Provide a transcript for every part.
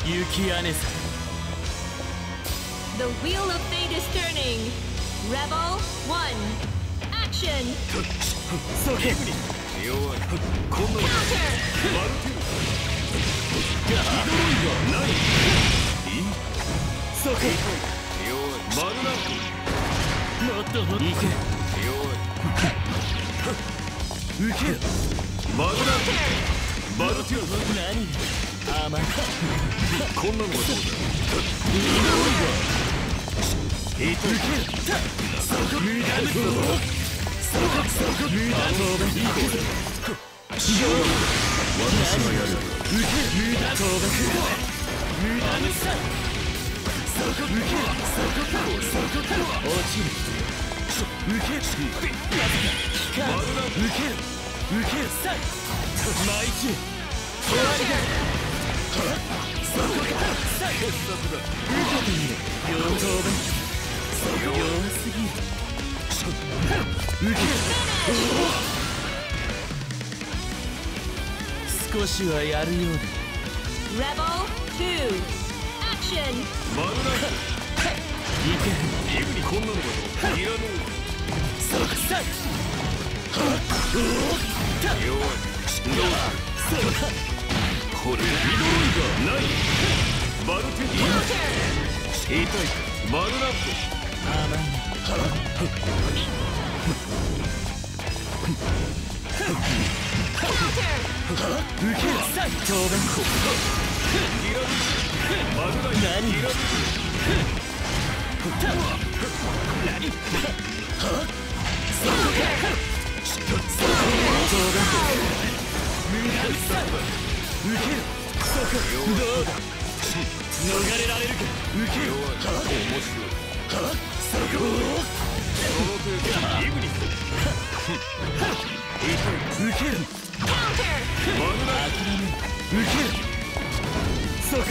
雪姉さん。 The wheel of fate is turning. Rebel 1. Action. そけ。 弱い。こんなの。 Counter. ない。 そけ。 弱い。丸な。 もっともっと。いけ。 弱い。 受け。 丸な。バルティア。 何。甘い。 こんなのはどうだ。 受け。そこ。無駄無駄。そこ。無駄。いくぞ。私がやる。受け。無駄。無駄無駄。そこ。受け。そこ。落ちる。受け。受け。受け。さ。巻いち。終わりだ。そこか。さ。受けてみろ。両方分。弱すぎる。受け。少しはやるようだ。 Rebel 2. Action. 丸な。 いけ。 イブにこんなのがどう。いらねそこさ。 え。弱い。どうだ。 そうか。 これ。ミドルイガーない。バルティア。 Counter. 痛い。丸な。 甘い。 Counter. 受け。さ。当然。 丸な。 何。逃れられるか。受け。 弱い。面白い。 そこ。 その程度。イブに。 受ける。 Counter. 丸な。 諦める。受ける。そこ。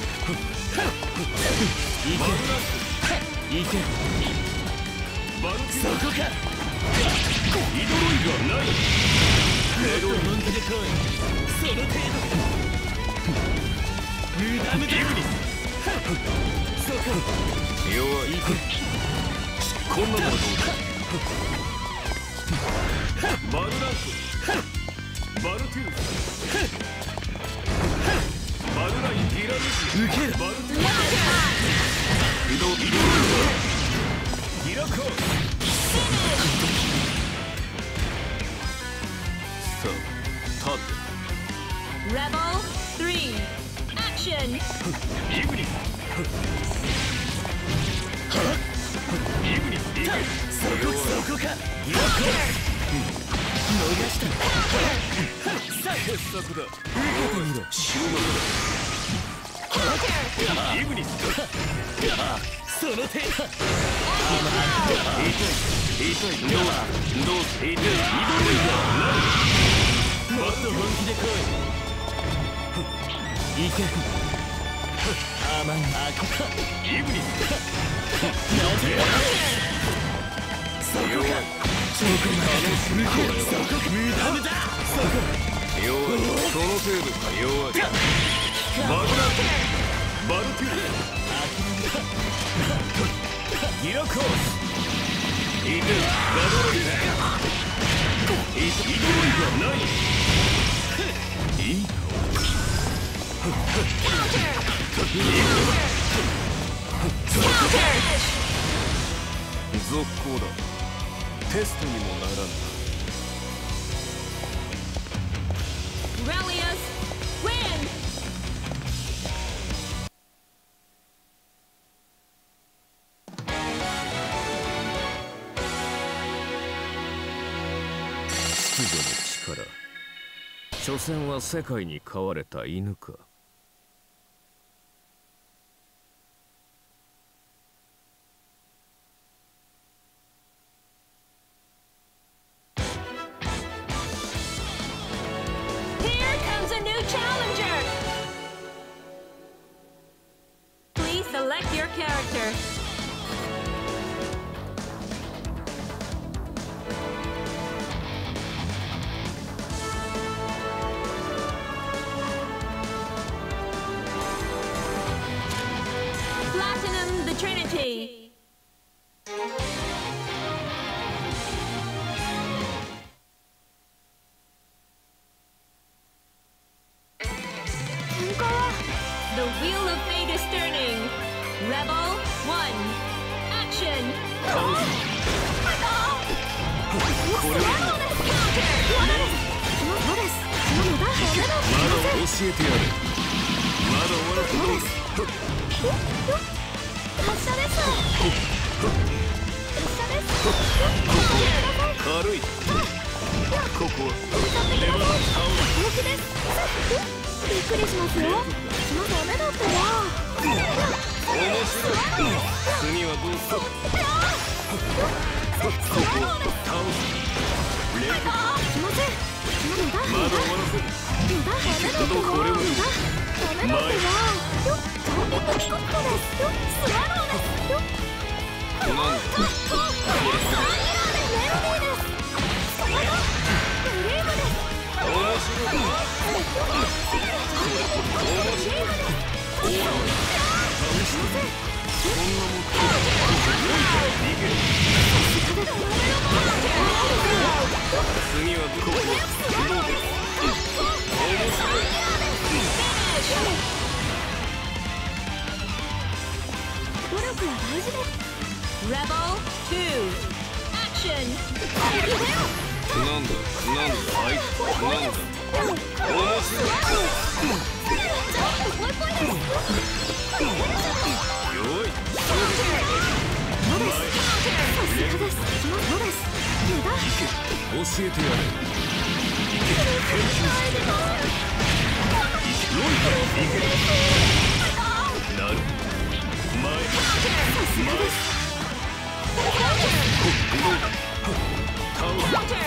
いけ。いけ。 バルティそこか。 ミドルイガーない。 もっと本気で来い。その程度。無駄無駄。そこ。 弱い。こんなものどうだ。バルナンク。バルティウス。バルナインギラルシア。 受ける。 バルティウス。ミドルイガー。ギラコー。さあ、立て。 Rebel 3. Action. イブニス。イブニス。 そこか。逃した。さあ、 傑作だ。 受けてみろ。 終幕だ。イブニス。 その程度。 痛い。どうす。痛い。ミドルイガーない。 もっと本気で来い。いけ。甘い。 イブニス。 なぜ。そこか。そこか。無駄無駄。そこ。 弱い。その程度か。弱い。バグナバルティル。ギラコース。イデル。ガドロイズ。イドロイズはない。いいか。続行だ。テストにもならん。 Relius win. 秩序の力。所詮は世界に飼われた犬か。 Here comes a new challenger. Please select your character. えてやる。まだ終わらせない。 発射です。 軽い。ここはレバー倒平気です。びっくりしますよ。まだダメだってば。 面白い。次はどうする。ここは倒す。連続。 すいません。 まだ終わらせる。 これはダメだってば。ジャンピングスコットです。スワローです。 なんだ。 メロディーです。それがブリームです。 面白い。次はどこ。 努力は大事です。 Rebel 2. Action! なんだ。はい。なんだ。面白い。よい。教えてやれ。なる。前。倒す。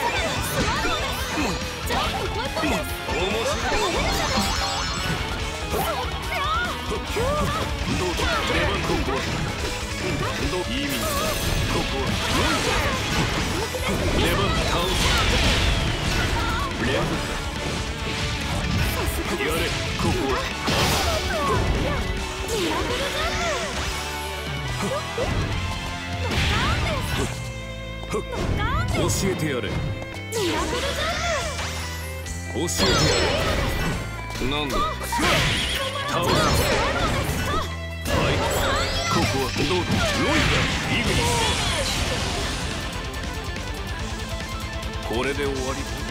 いい意味だ。ここはレバン倒す。連続だ。やれ。ここは教えてやれ。教えてやれ。なんだ。倒す。はい。ここはどうだ。ロイだ。イグニス。これで終わり。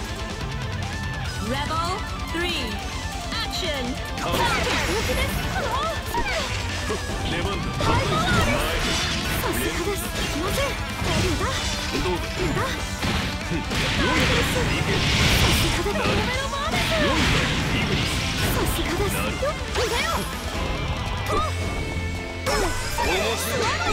Rebel 3. Action! 倒す。レバンだ。どうだ。ロイだ。いけ。なる。ロイだ。イグニス。なる。面白い。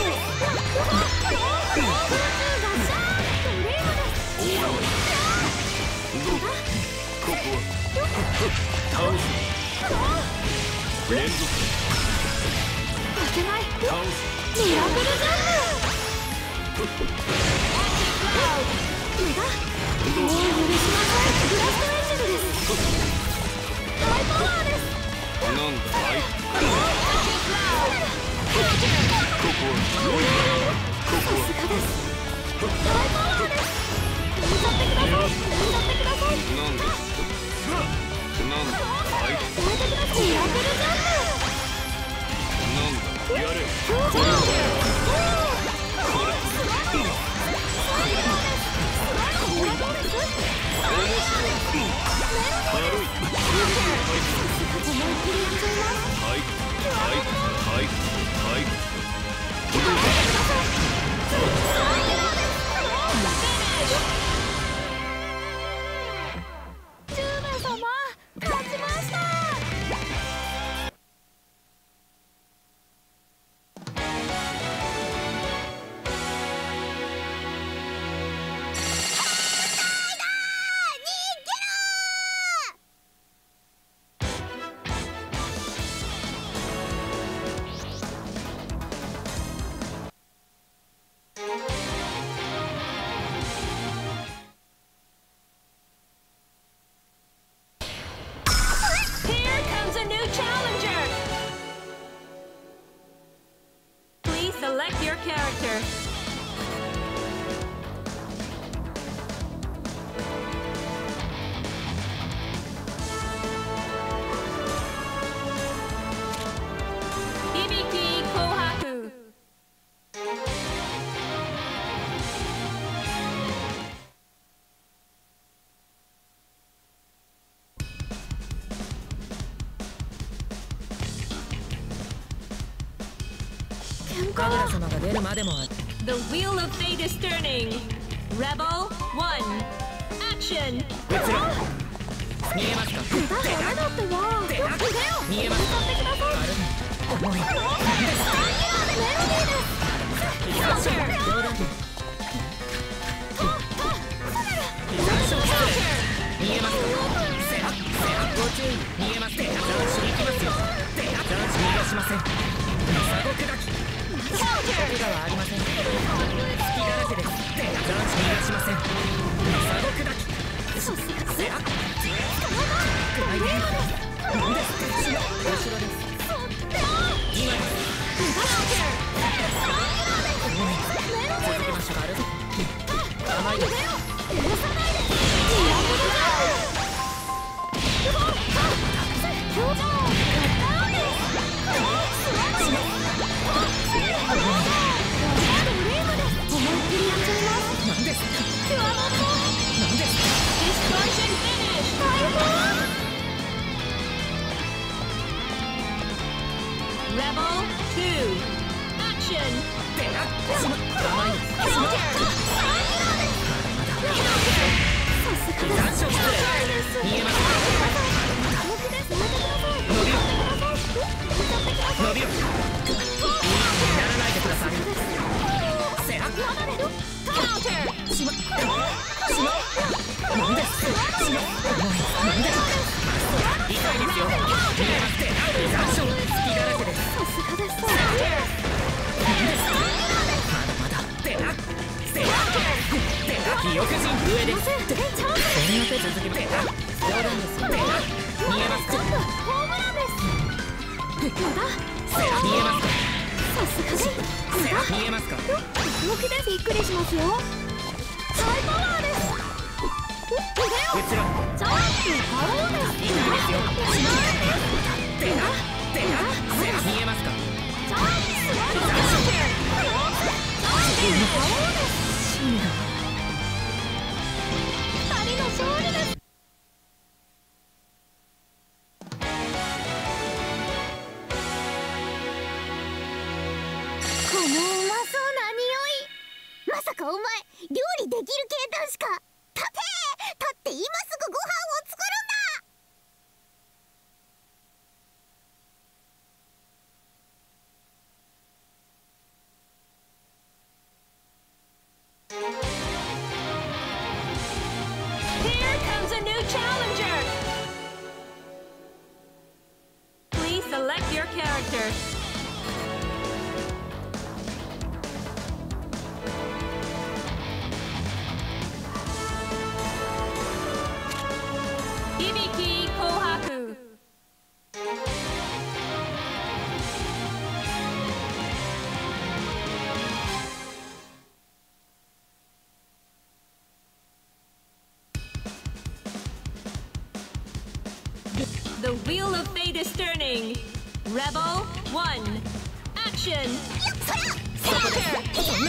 どうだ。ここは倒す。連続。 負けない。 倒す。 ミラクルジャンプ。無駄。もう許しません。ブラストエンジェルです。大パワーです。 なんだ。はい。ここはロイだ。ここはさすがです。大パワーです。抜いちゃってください。抜いちゃってください。 なんだ。なんだ。はい。 やめてください。ミラクルジャンプ。 なんだ。やれ。 これ。 Select your character. Hibiki Kohaku. 神楽様が出るまでも。 The wheel of fate is turning. Rebel 1. Action. 見えますか。 ダメだってば。 見えますか。 重い。メロディーです。 見えますか。ご注意。見えます。男子に行きますよ。男子逃がしません。鎖国だき。怪我はありません。隙だらけです。男子逃がしません。鎖国だき。後ろです。今です。続けましょう。甘いです。 Distortion finish. Rebel 2. Action. びっくりしますよ。ハイパワーです。腕をチャンスパワーです。 いいですよ。見えますか。 チャンスパワーです。2人の勝利です。このうまそうな匂い。まさかお前料理できる系男子か。立って今すぐご飯を作るんだ。 Here comes a new challenger. Please select your character. Hibiki Kohaku. The wheel of fate is turning. Rebel 1. Action. Counter.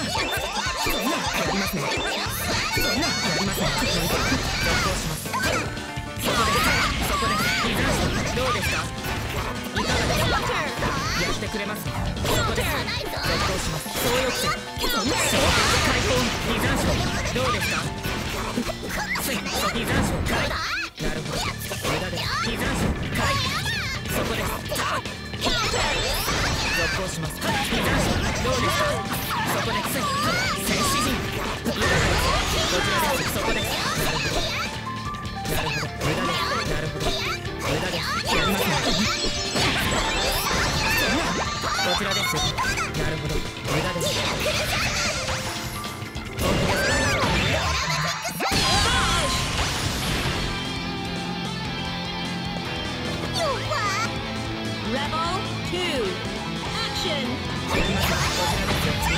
どうですか。いかがですか。やってくれます。そこです。続行します。総力戦。開放。二残賞。どうですか。二残賞。なるほど。無駄です。二残賞。そこです。続行します。二残賞。どうですか。そこです。戦士陣。いかがです。こちらです。そこです。なるほど。無駄です。なるほど。無駄です。やりますね。こちらです。なるほど。無駄です。 Rebel 2. Action. やりますね。こちらですよ。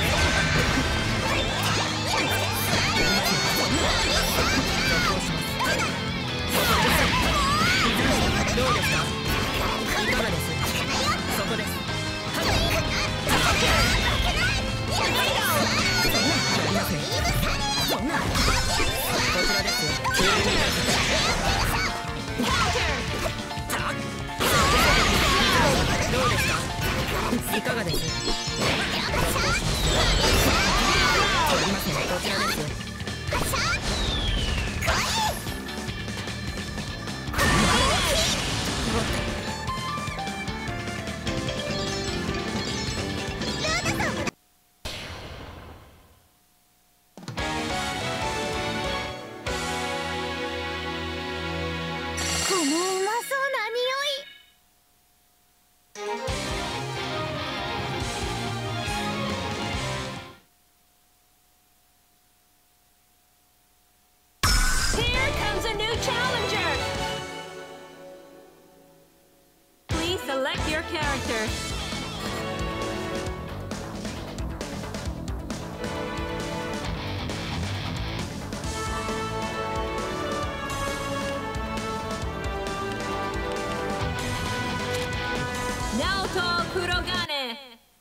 どうですか。いかがです。そこです。こちらですよ。どうですか。いかがです。 このうまそうな匂い。 Here comes a new challenger. Please select your character. Naoto Kurogane.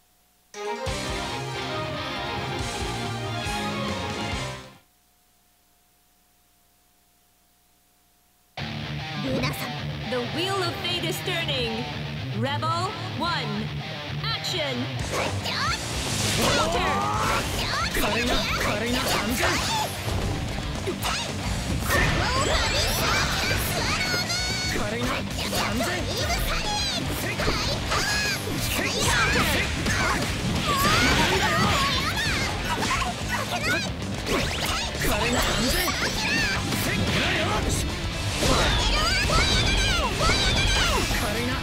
ルナさん、 The wheel of fate is turning. Rebel 1. Action. Counter. 軽いな軽いな安全軽いな安全軽いな安全軽いな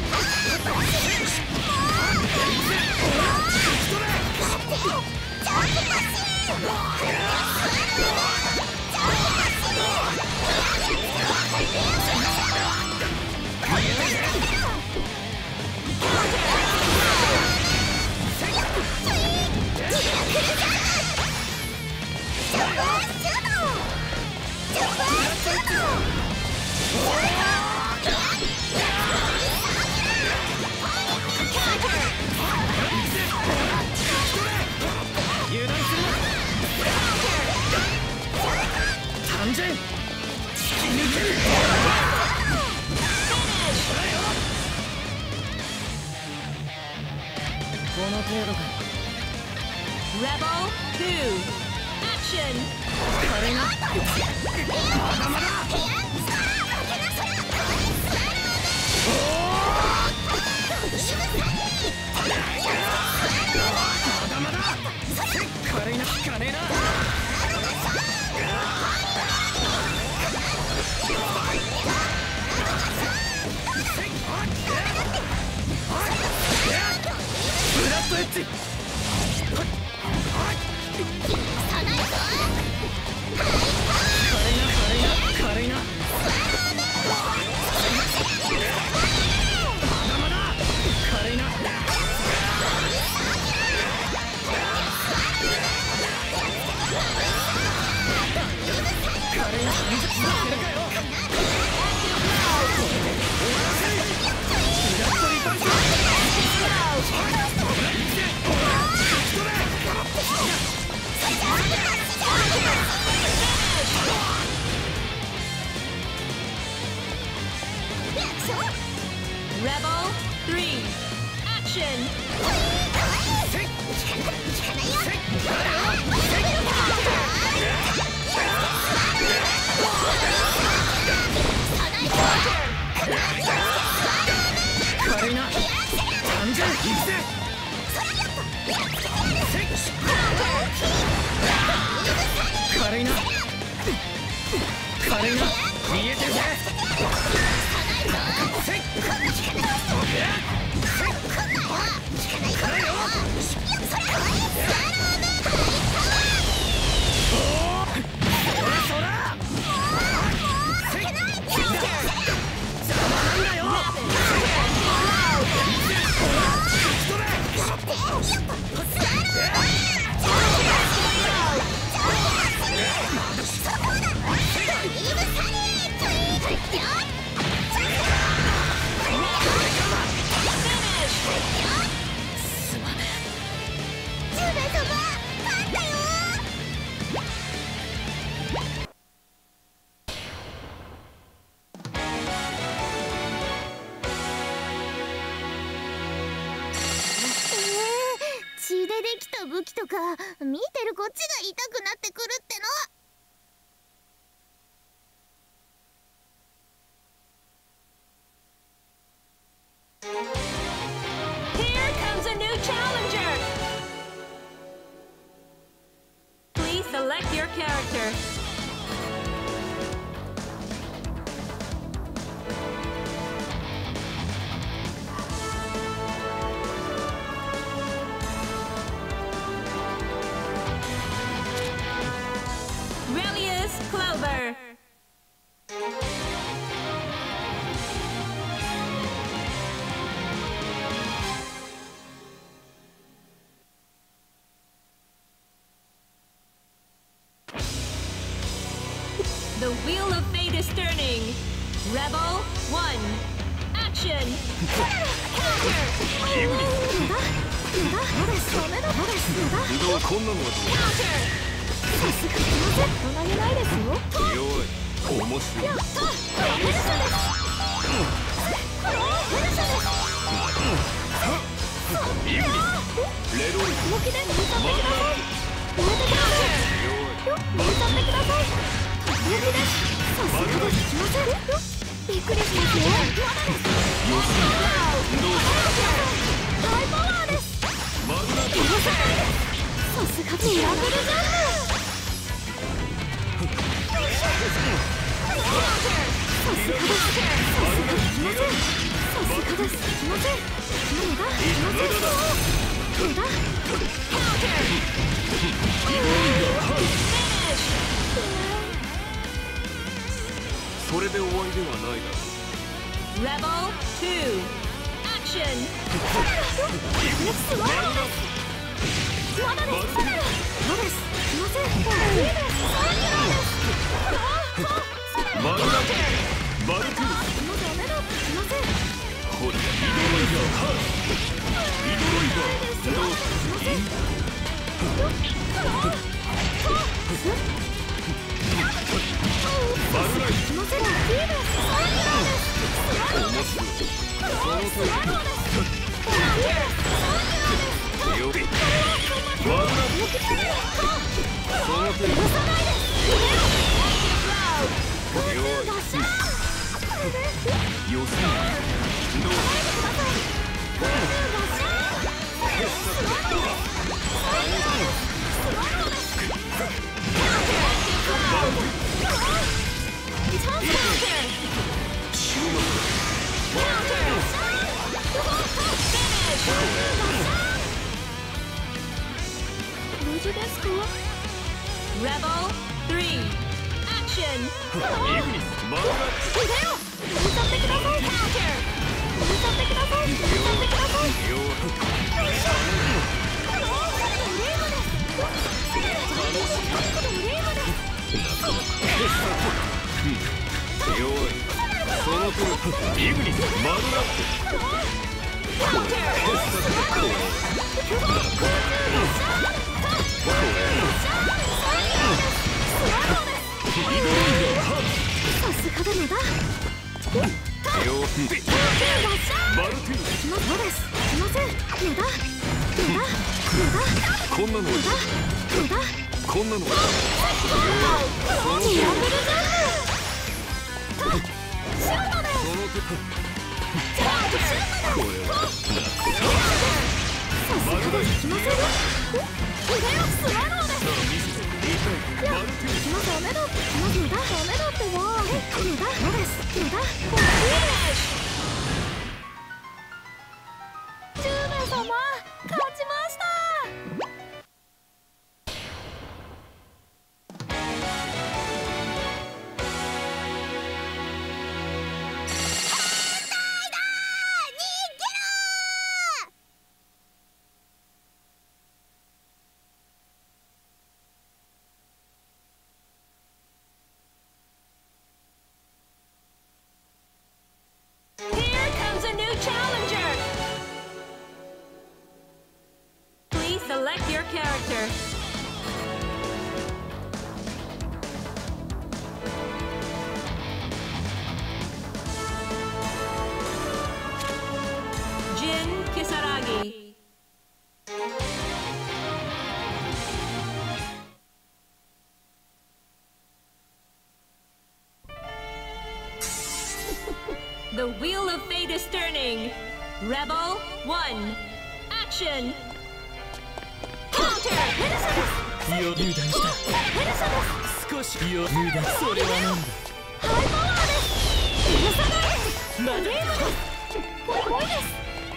油断するな完全突き抜けるこの程度か Rebel 2. Action. 軽いなまだまだ軽いな効かねえなブラストエッジ軽いなまだまだ軽いな軽いな死んじゃってるかよブラストリパース Rebel 3. Action. 軽いな完全必戦軽いな軽いな見えてるぜ血でできた武器とか見てるこっちが痛くなってくるっての。 Here comes a new challenger. Please select your character. Rebel 1 Action Counter どうこんなのはどう Counter さすがすいません大人げないですよ弱い面白いヘルシャですイグニスレロリ動きで見させてくださいやめてください見させてください動きですさすがですすいませんびっくりしますよ大パワーですマグナさすがミラクルジャンプさすがですさすがですすいません無駄すいません無駄それで終わりではないだろう Rebel 2 Action まだですまだですすいませんいいですマグナバルクーすいませんすいませんほらイドロイバーイドロイバーどうバルライすいませんいいです面白いそのとおりよっバルライそのとおり弱いよせどう無事ですか Rebel 3 Action イグニスマグナ腕を見させてください Counter 見させてください見させてください弱い弱いそのとおりイグニスマグナさすがだめだバルティーそうですすいません無駄こんなのは無駄こんなのはミラクルジャンプシュートですその手これはさすがですすいません腕をスワローですいや、すいません、ダメだって、すいません、ダメだってば無駄です無駄10名様、勝ちました Here comes a new challenger! Please select your character. Jin Kisaragi. The wheel of fate is turning. Rebel 1 Action Counter 気を油断した少し気を油断それはなんだハイパワーです許さないですまだゲームですぽいぽいです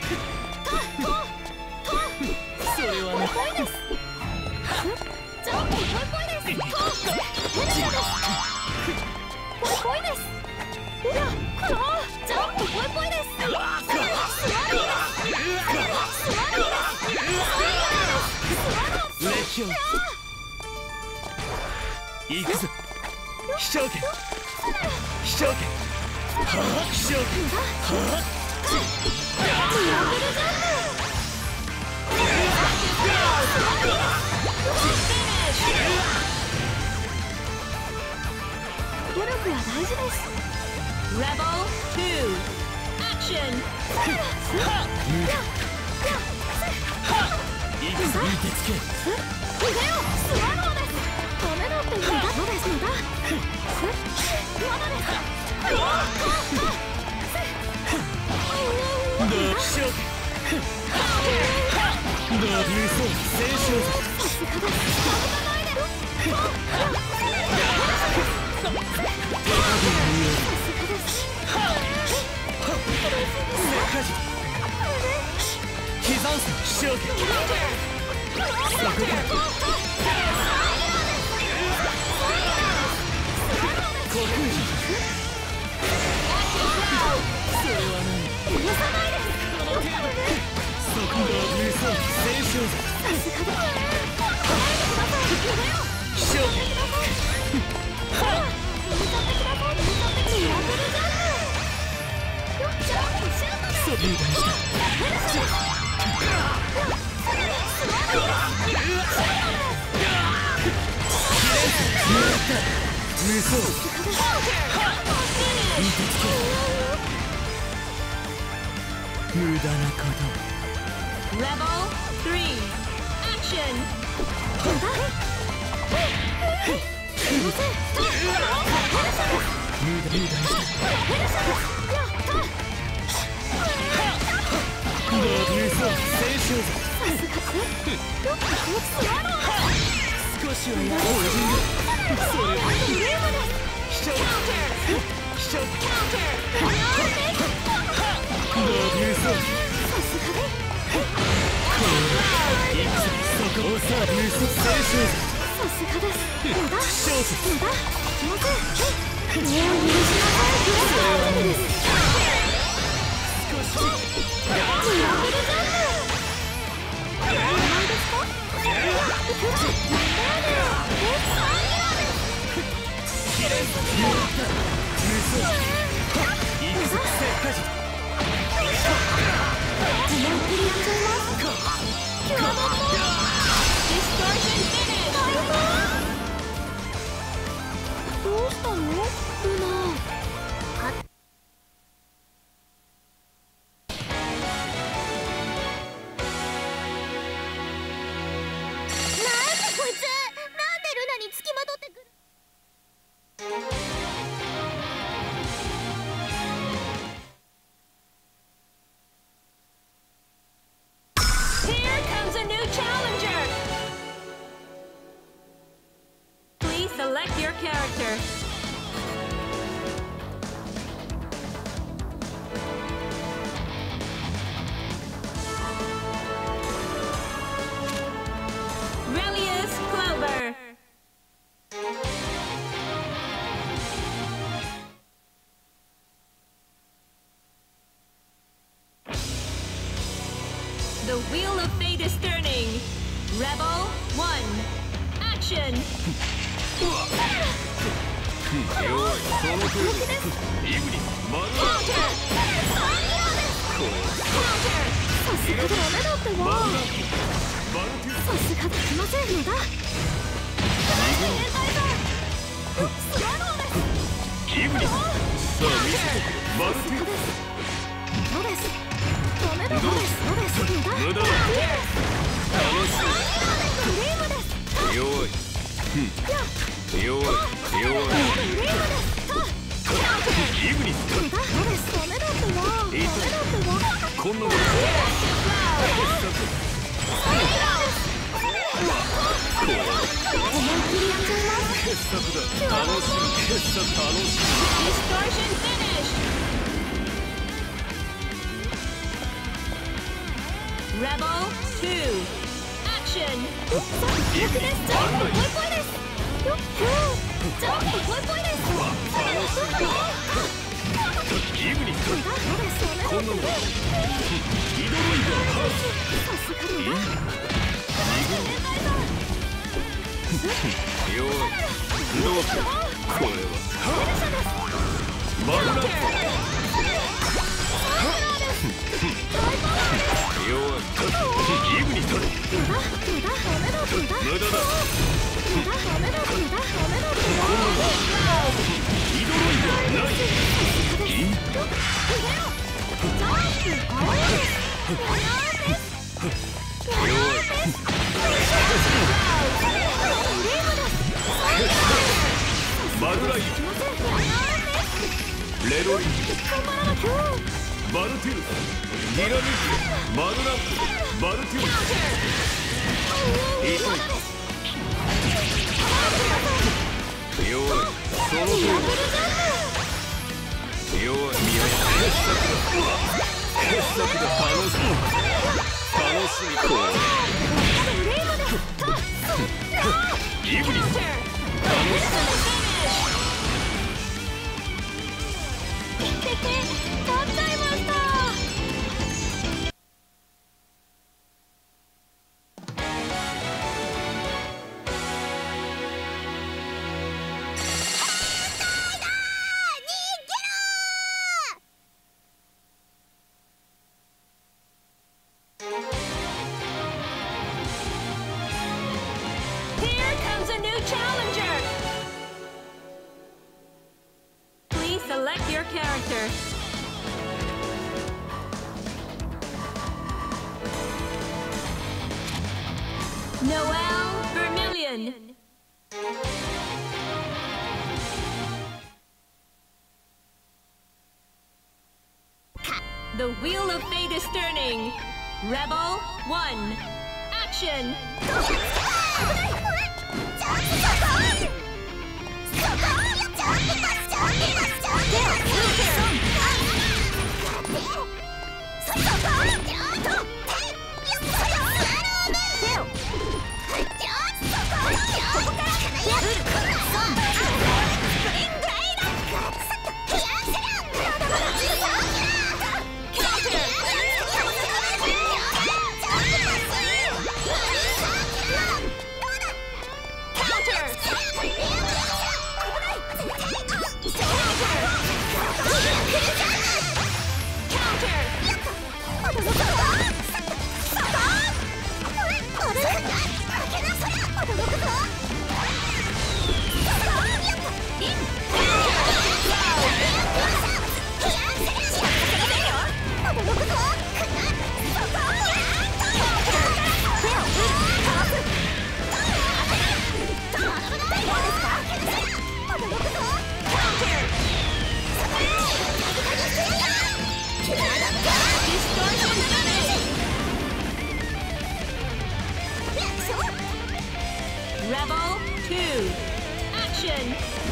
それはなぽいですジャンプぽいぽいですヘルシャですぽいぽいですジャンプぽいぽいですスワローですレキョン行くぞ飛翔剣飛翔剣努力は大事です。 Rebel 2 Action いい手つけ。 腕をスワローです。ダメだって言うんだ。そうですのだ。罠です。 無駄なこと。 Rebel 3 Action 少しはやろう。どうしたのルナ。こいつなんでルナにつきまとってくる。 Here comes a new challenger. Please select your character. Relius Clover. The wheel of fate is turning. Rebel 1 Action Rebel 2 Action マグナ無駄だ。挑むんではない。マルライレロリマルティルディラミックマルランプマルティル痛い弱いその通り弱い傑作だ楽しみこうイブリス楽し Here comes a new challenger! Please select your character. Noel Vermillion. The wheel of fate is turning. Rebel 1. Action! Rebel 2. Action!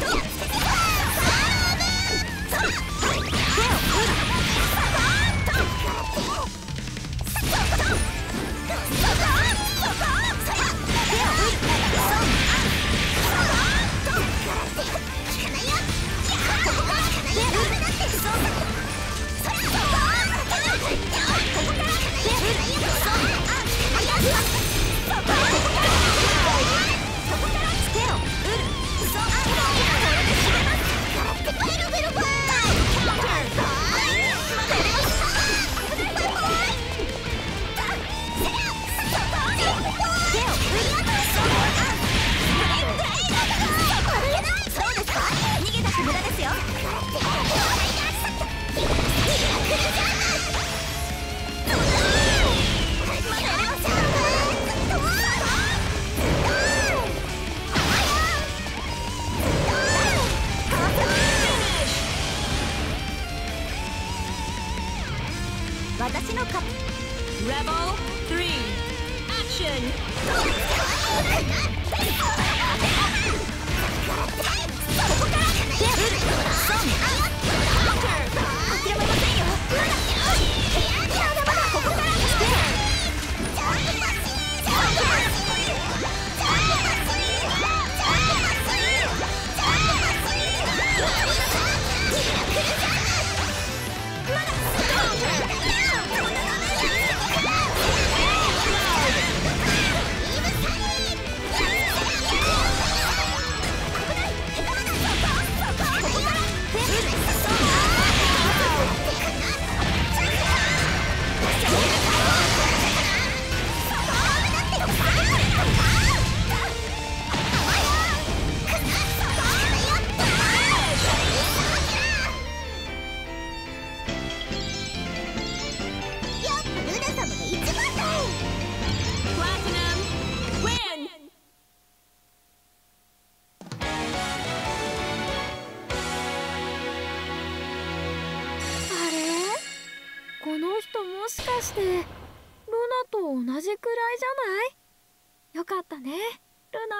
Rebel 3. Action! かしてルナと同じくらいじゃない？よかったね、ルナ。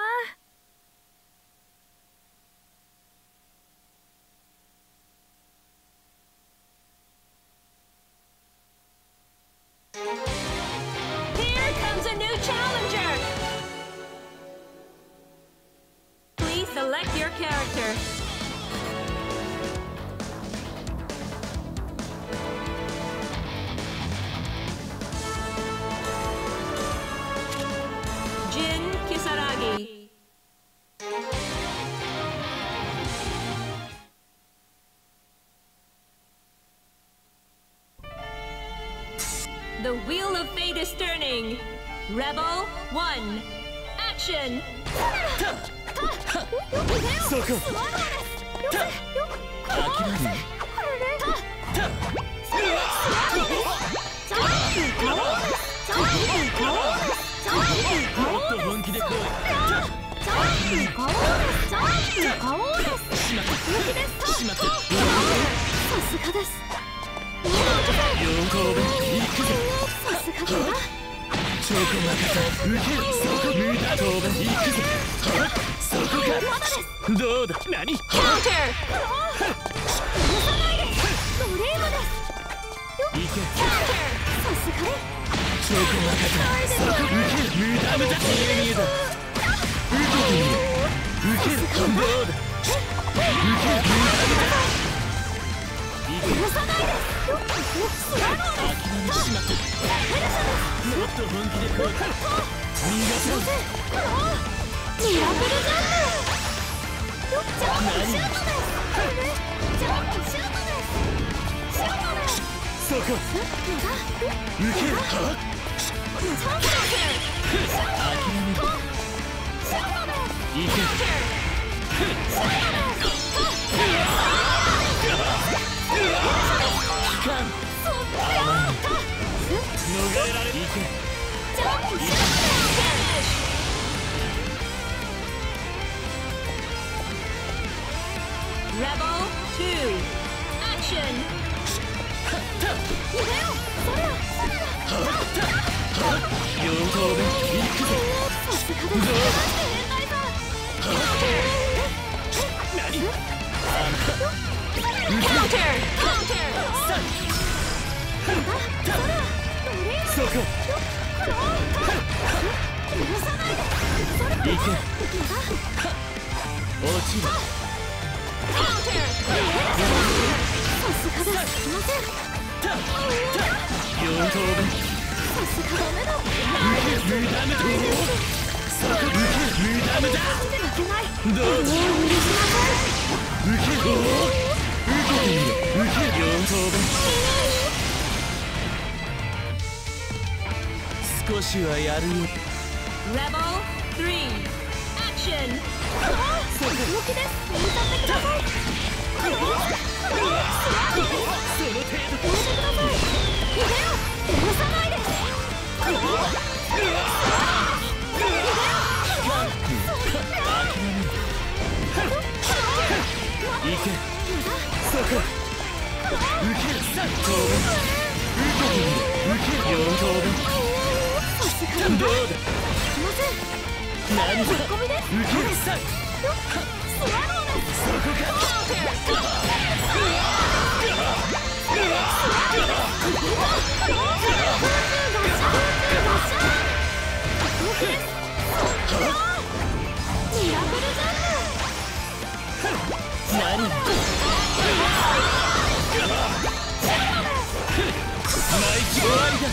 Here comes a new challenger! Please select your character. Jin Kisaragi. The wheel of fate is turning. Rebel 1. Action! そうか。もっと本気で来い。しまった。 さすがです。 4等分いくぞ。 さすがだな。 チョコマカさん受ける。そこ無駄当分いくぞ。そこか。どうだ。何。 Counter! ドリームです。 いけ。 さすがです。 チョコマカさんそこ受ける。無駄無駄。見えだ。受けてみる。受ける。どうだ。受ける。無駄無駄。 許さないです。 諦めてしまった。もっと本気で来い。逃がさん。 ミラクルジャンプ。ジャンプシュートです。ジャンプシュートです。シュートです。 そこ。受ける。いけ。逃れられる。いけ。 Rebel 2. Action! 4等分いくぞ。どうだ。何。 Counter! Counter! そこ。いけ。落ちる。 Counter! 4等分。無駄無駄。そこ受け無駄無駄。どうだ。受けてみる。受け4等分。少しはやるよ。 Rebel 3. Action! その程度。いけ。そこ。受ける。3等分。受けてみる。受け4等分。どうだ。何だ。受ける。3。そこか。何。ナイス終わりだ。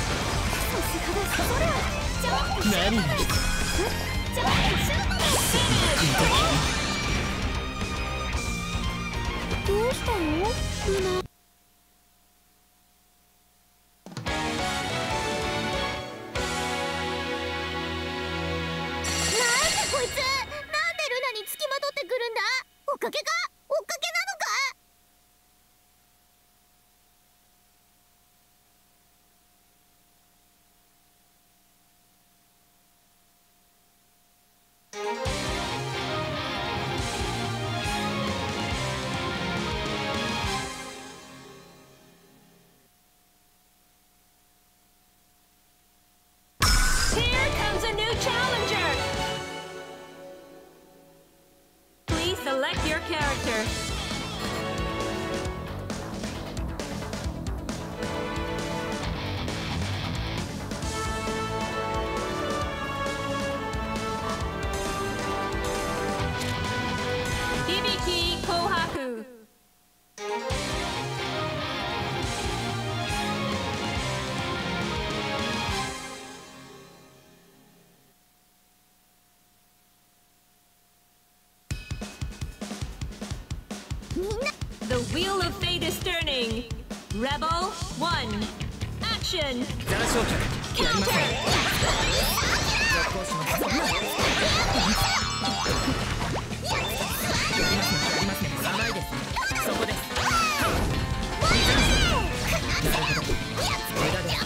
何。 どうしたの？ルナ。こいつ、なんでルナに付きまとってくるんだ？追っかけか？追っかけなのか？ Rebel 1 Action 残焼却やりません。 Counter 続行します。やりますね。甘いですね。そこです。なるほど。無駄です。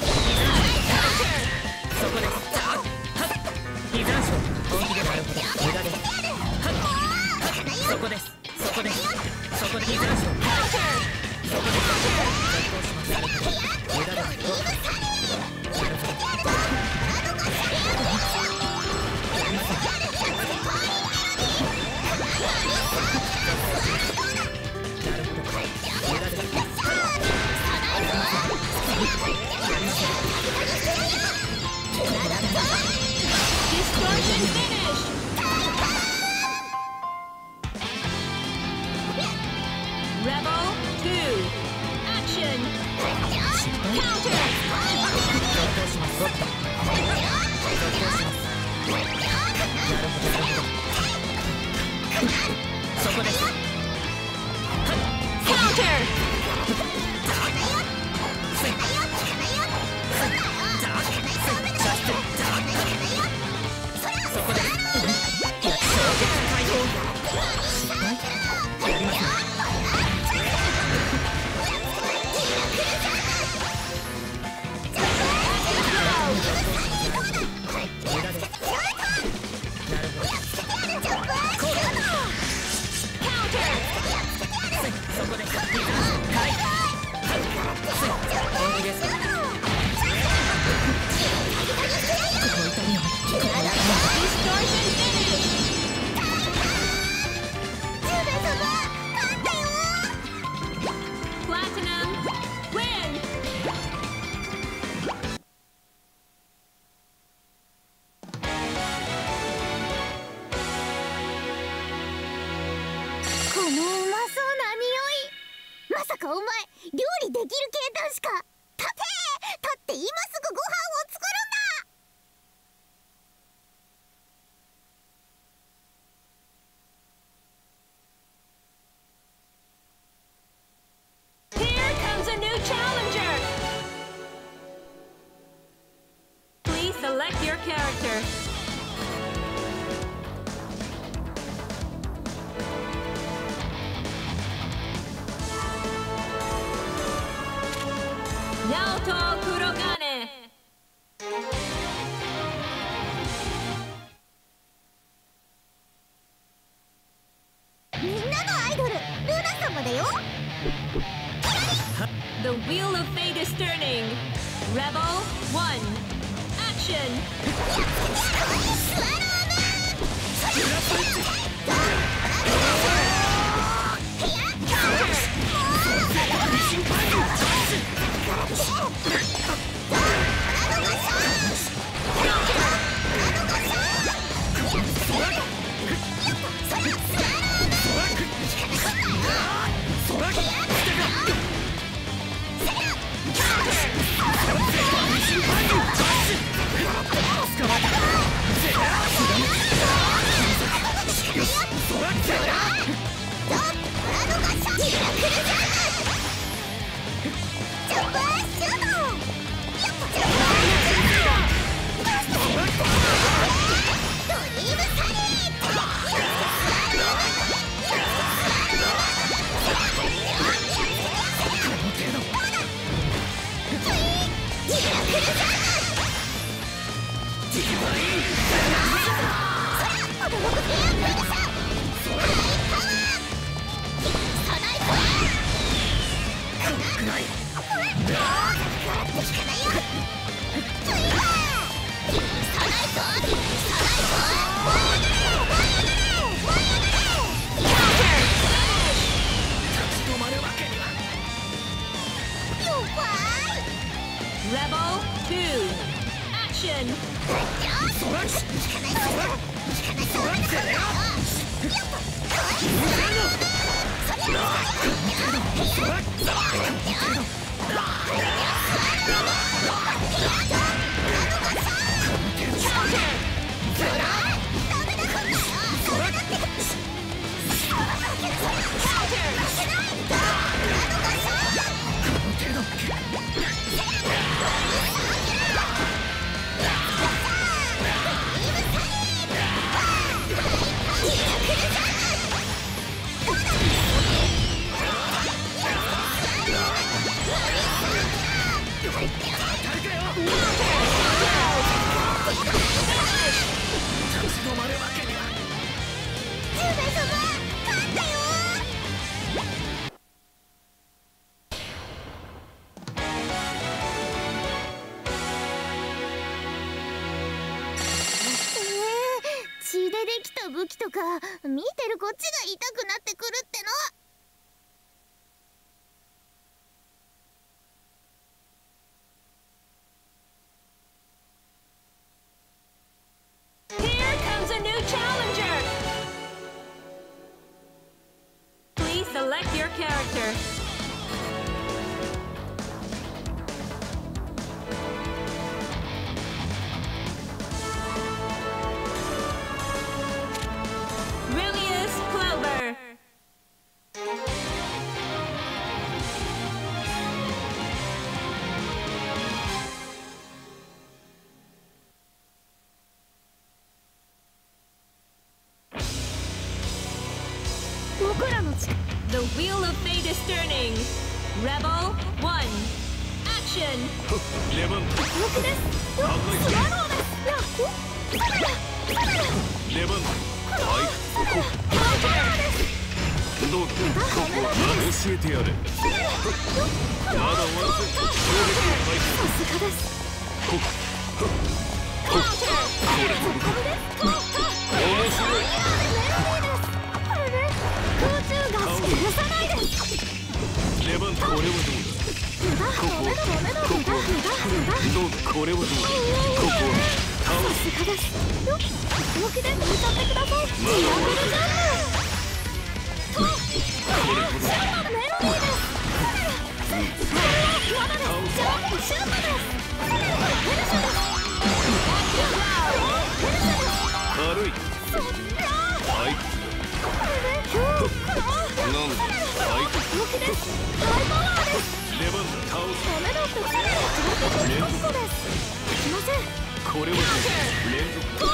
そこです。非残焼本気で。なるほど。無駄です。そこです。そこです。そこで非残焼。そこです。続行します。なるほど。無駄です。 Distortion finish Rebel 2 Action Counter そこです。 Counter まさかお前料理できる系男子か。立って今すぐご飯を作るんだ。 Here comes a new challenger Please select your character Naoto Kurogane みんなのアイドルルナ様だよ。 The wheel of fate is turning Rebel 1 Action Rebel 2 Action Counter 止まるわけには。 10名様勝ったよ。血でできた武器とか見てるこっちが痛くなってくるっての。 Here comes a new challenger. Please select your character. Rilius Clover. The wheel of fate is turning. Rebel 1. Action. レバン僕です。スワローです。 レバンはいどうだ教えてやれ。まだ終わらせさすがです。 これ面白い。 空中が許さないです。 レバンこれはどうだ。ここはどうだこれはどうだ。ここは倒す。 さすがです。動きで抜いちゃってください。 まだ終わらせメロディーです。シュートです。 軽い。はいなんだはい動きです。ハイパワーです。 レバン倒す。 ダメだって連続です。できません。 これは連続。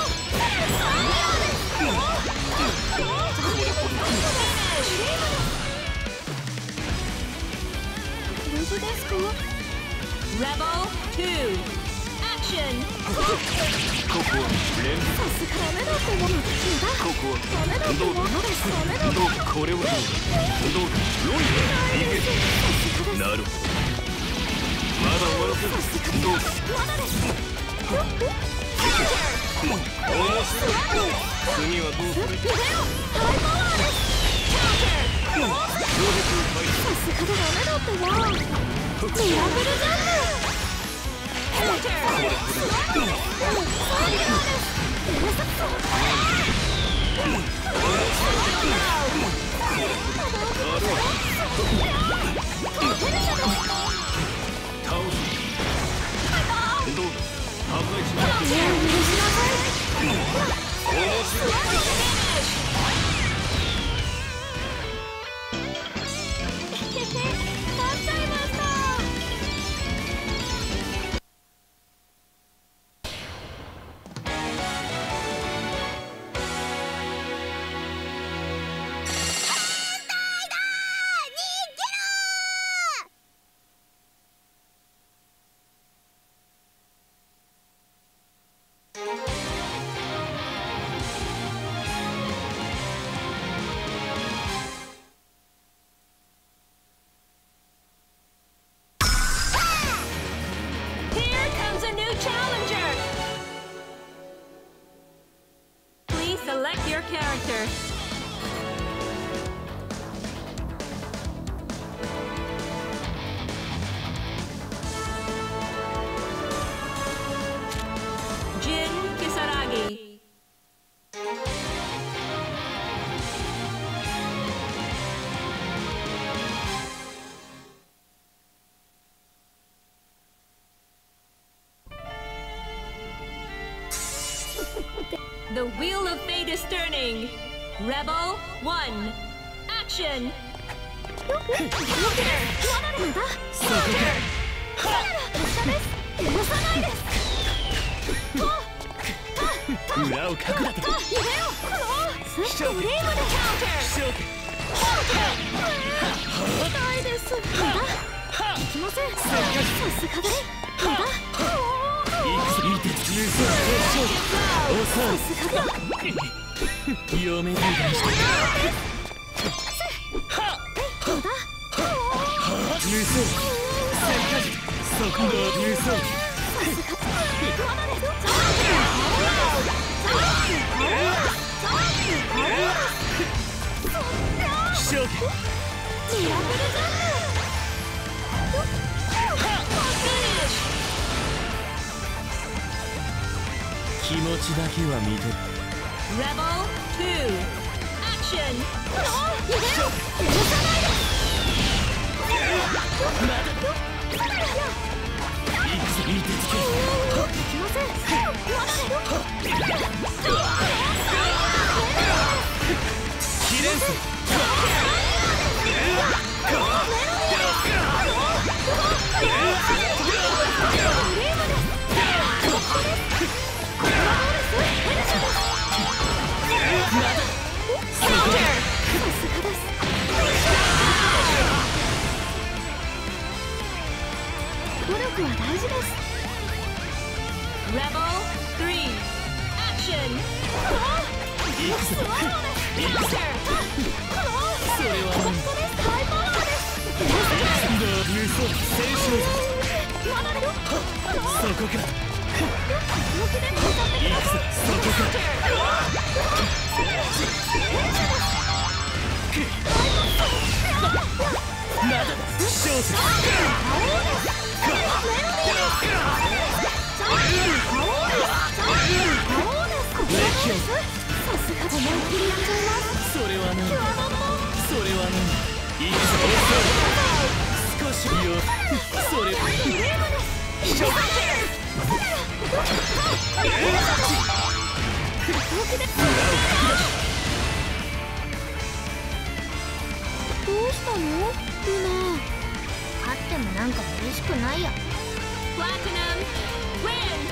無事ですか。 Rebel 2. Action. ここは連続。 さすがダメだってもの。 ここはダメだってものです。ダメだって。 どうこれはどうだ。どうだ良いだ。いけなるほど。まだ終わらせる。どうだまだです。 面白い。次はどうする。 ビデオハイパワーです。さすがダメだってば。ミラクルジャンプ。 Select your character. Jin Kisaragi. The wheel of fate is turning. Rebel 1. Action. すがです。 読めないだして無双そこの無双勝負気持ちだけは見てる。 Rebel 2 Action! 努力は大事です。 Rebel 3 Action! それはハイパワーです。 無双戦士そこかそこかまだ勝負それはないそれはないいくぞ少しよそれどうしたのルナ。勝ってもなんか嬉しくないや。 Platinum win!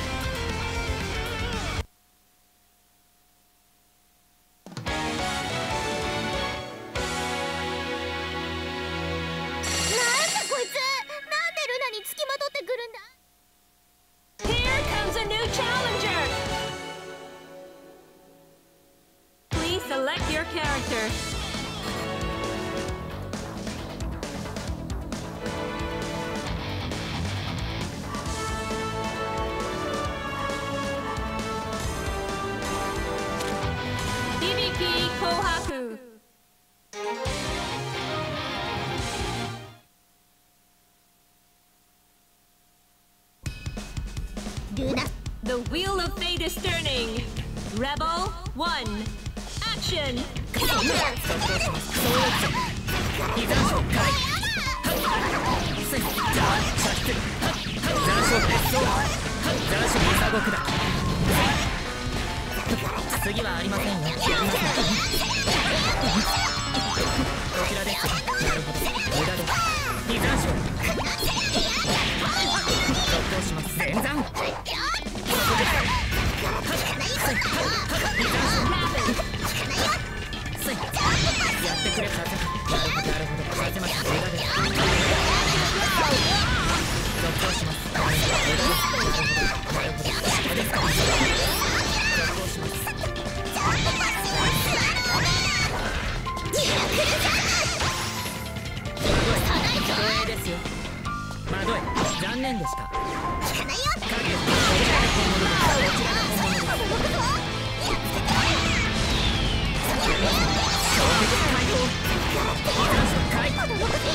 こいつなんでルナにつきまとってくるんだ。 Here comes a new challenger! Please select your character. BBP Kohaku. The wheel of fate is turning. Rebel 1 Action! 次はありませんよ。やりません。こちらです。なるほど。無駄です。非残賞。続行します。前山。やってくれさせ。なるほどなるほど。させます。無駄です。続行します。無駄です。なるほど。なるほど。無駄ですか。続行します。光栄ですよ。まどい、残念でした。影こちらが本物です。こちらが本物です。衝撃解放。非残賞解。なるほど。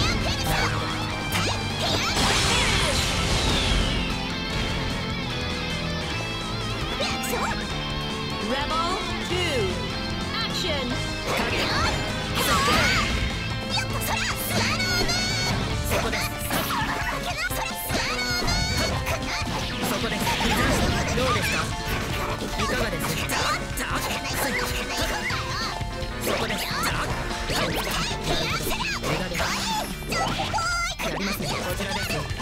Rebel 2 Action! そこです。そこです。どうですか。いかがです。そこです。無駄です。やりますね。こちらです。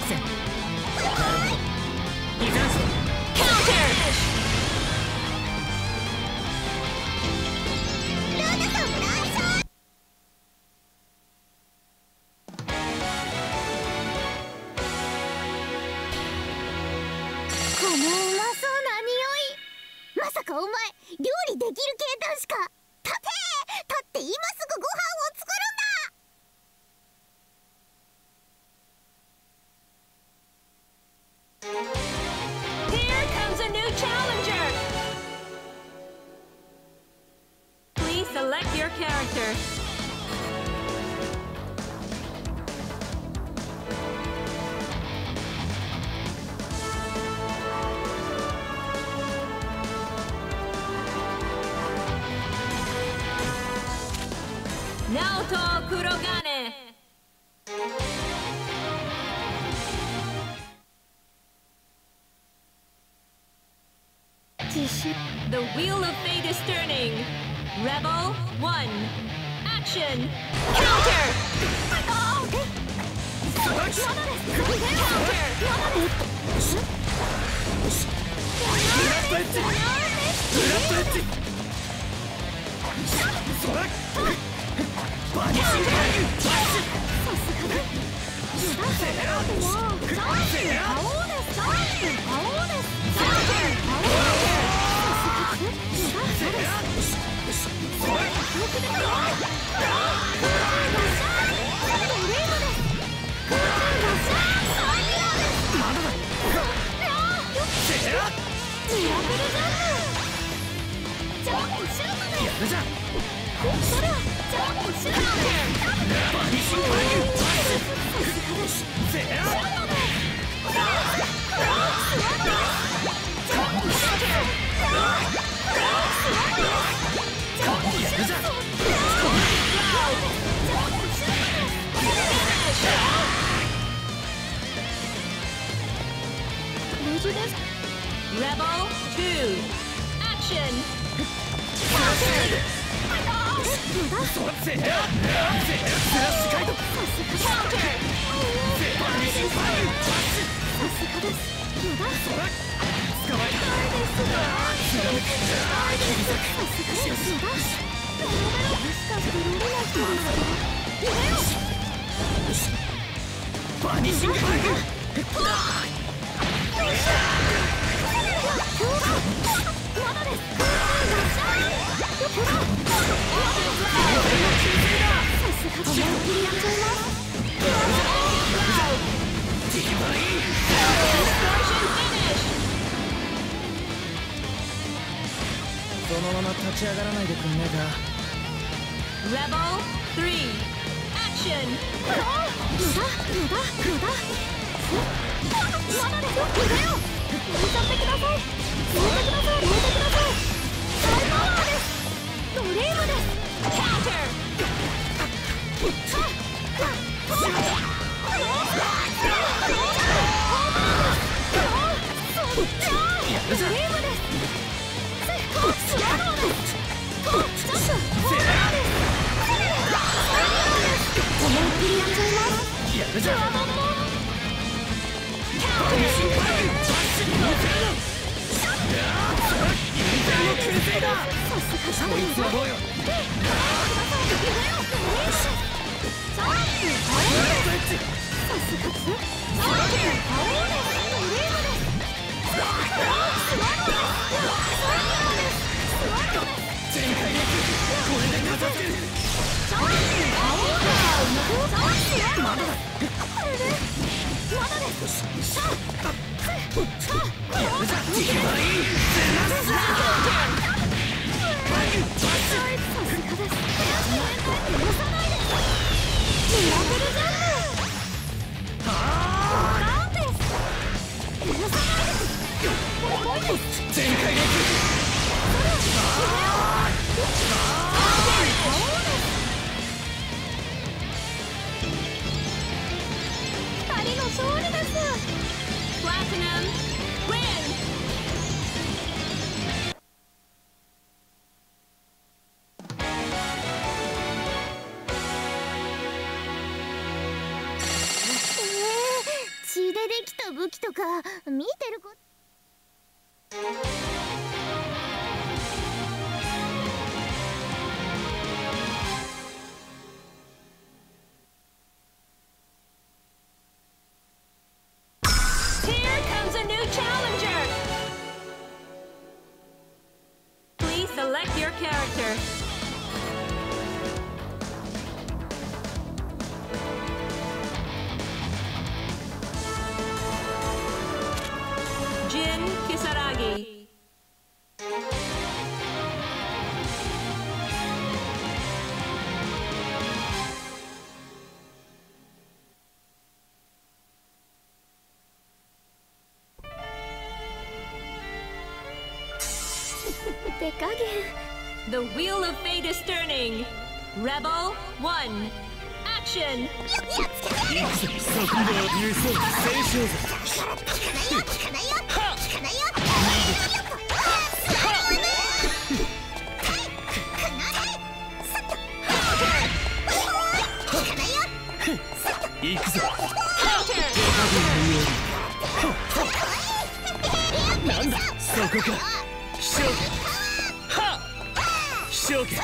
せん。なるほど。依然しろ。 このうまそうな匂い。まさかお前料理できる系男子か。立って今すぐご飯を作るんだ。 Here comes a new challenger! Please select your character. Naoto Kurogane! The wheel of fate is turning. Rebel 1. Action! Counter! Rebel 2. Action! Counter! Rebel 3. Action! Counter! でできた武器とか見てるこ Here comes a new challenger! Please select your character. Jin Kisaragi. The wheel of fate is turning. Rebel 1. Action! そこで優勝戦勝行くぞ。なんだそこか。勝負。勝負。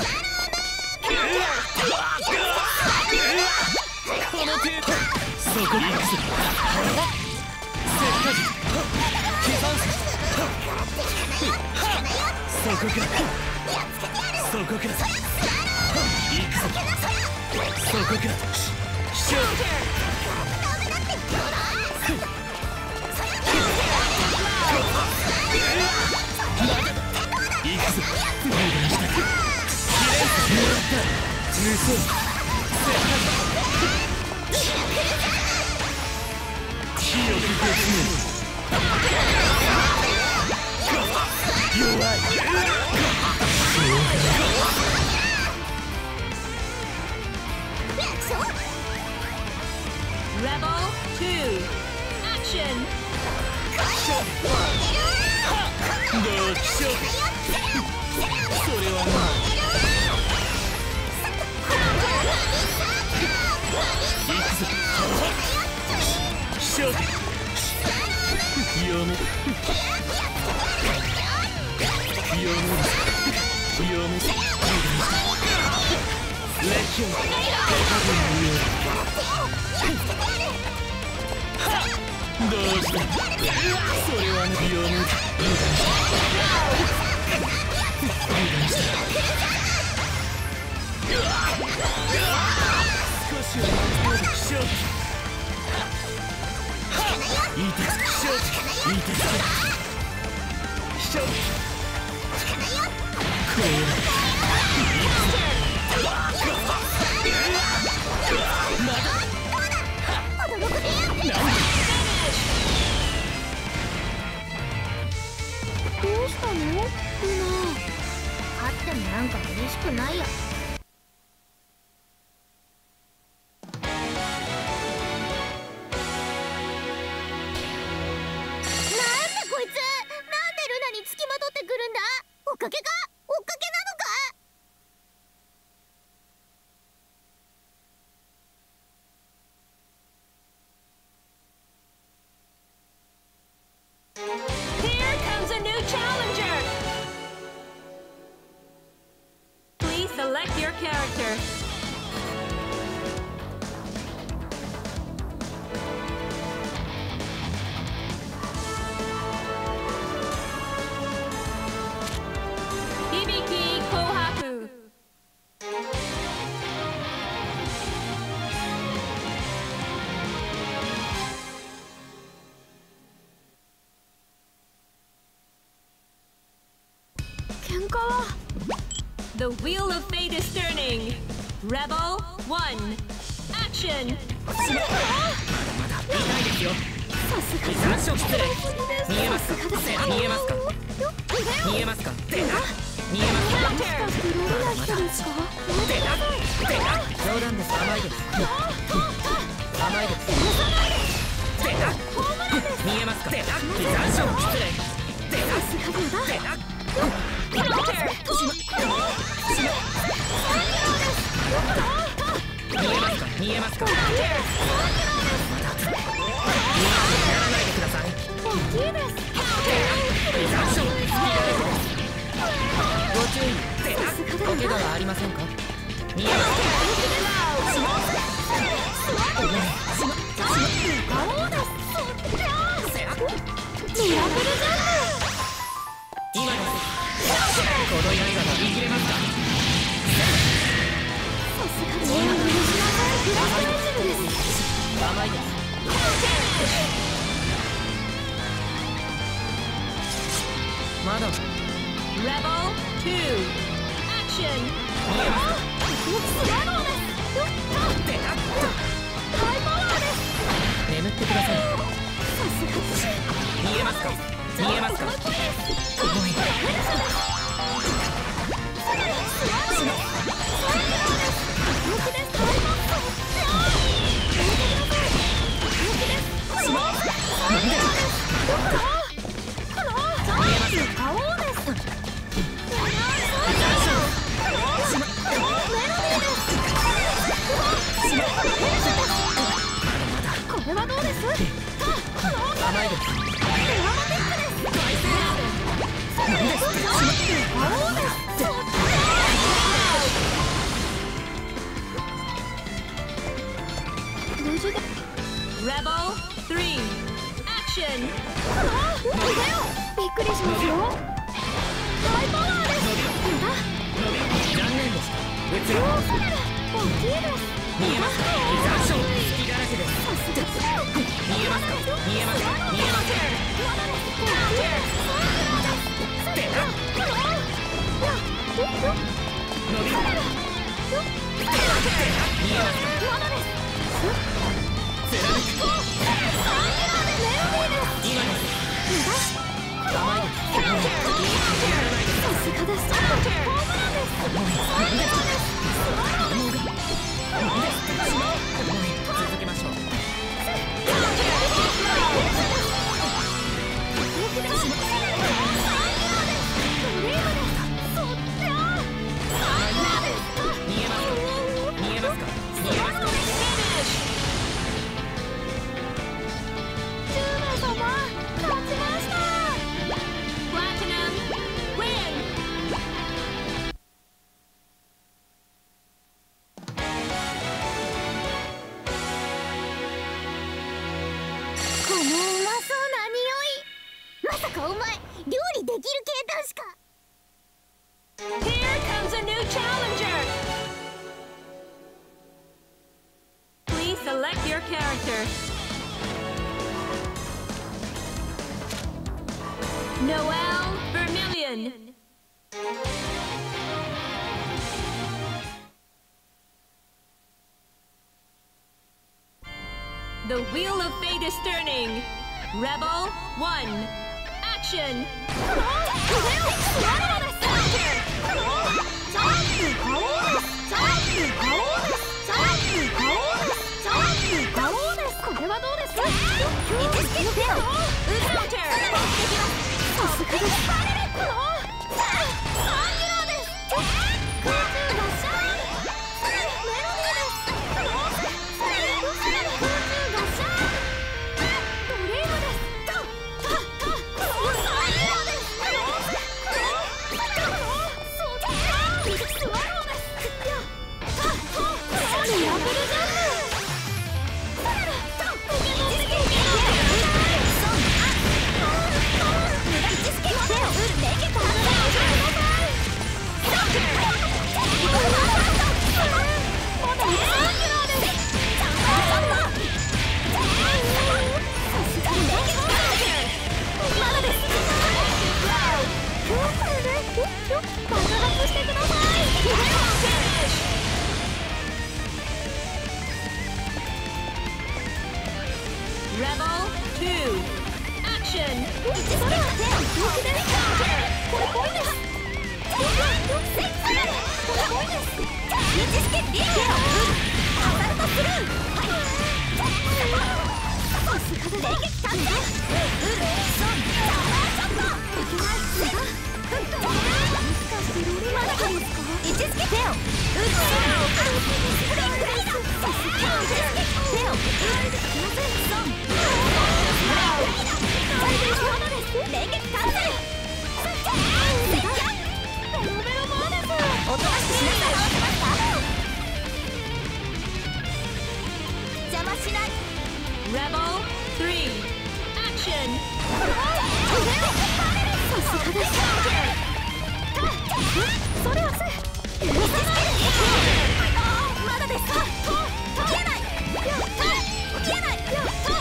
この程度。そこに行くぞ。せっかち。刻んす。そこか。そこか。行くぞ。そこか。勝負。行くぞ。無駄したく。もらった。無双。せっかち。清く絶命。弱い。 Rebel 2. Action! どうしよう。それは行くぞ。勝負。読め。列強どうした。それは読め。少しは勝負。いい手つき勝負。いい手つき勝負。これどうしたのルナ。勝ってもなんか嬉しくないや。こいつなんでルナにつきまとってくるんだ。追っかけか。追っかけなのか。 Here comes a new challenger! Please select your character. Hibiki Kohaku. The wheel of fate is turning. Rebel 1. Action! まだ痛いですよ。残暑失礼。見えますか。見えますか。見えますか。出た。見えますか。まだ出た。冗談です。甘いです。甘いです。出た。見えますか。出た。残暑失礼。出た。出た。見えますか。見えますか。見えますか。見えますか。 お怪我はありませんか？見えます。今です。この刃が見切れますか？甘いです。まだ Rebel 2 Action 眠ってください。見えますか？見えますか？重い。 これはどうです？ 甘いです。 Rebel 3 Action びっくりしますよ。ハイパワーです。 残念でした。 大きいです。 見えますか？残暑隙だらけです。見えますか？見えますか？見えますか？続けましょう。 Platinum win このうまそうな匂い。まさかお前料理できる系男子か。 Here comes a new challenger Please select your character Noel Vermillion The wheel of fate is turning. Rebel 1. Action! Rebel 2. Action! おとなしくしなさい。邪魔しない。 Rebel 3 Action さすがです。それはせ許さない。まだですか。消えない。消えない。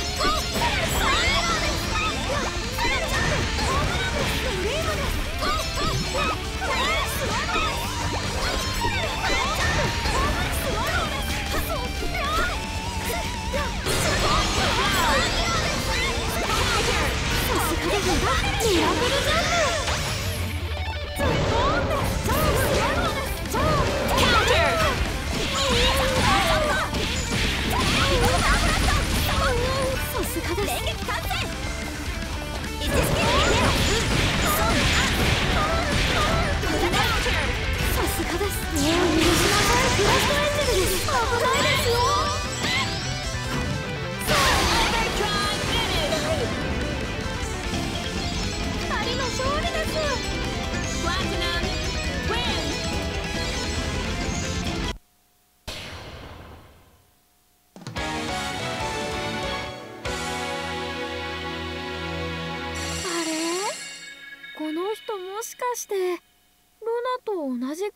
もしかしてルナと同じくらいじゃない？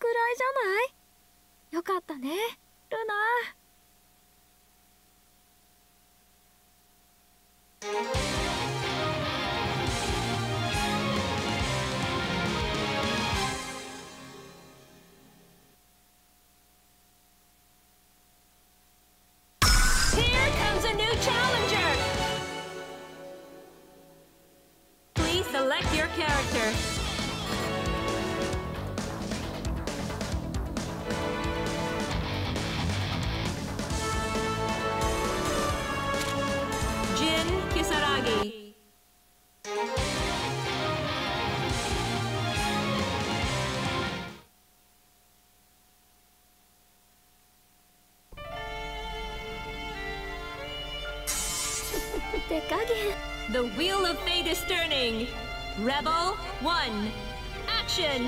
よかったね、ルナ。 Here comes a new challenger. Please select your character. Jin Kisaragi. The wheel of fate is turning. Rebel 1 Action.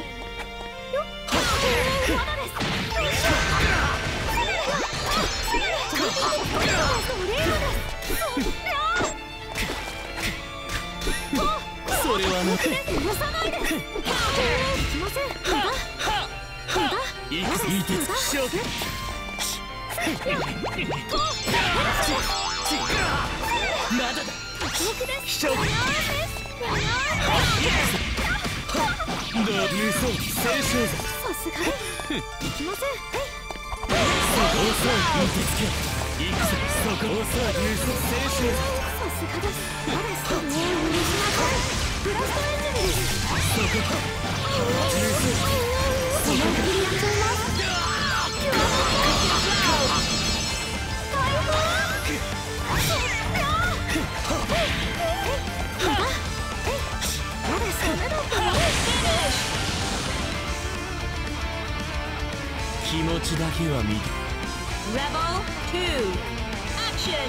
Rebel 2 Action.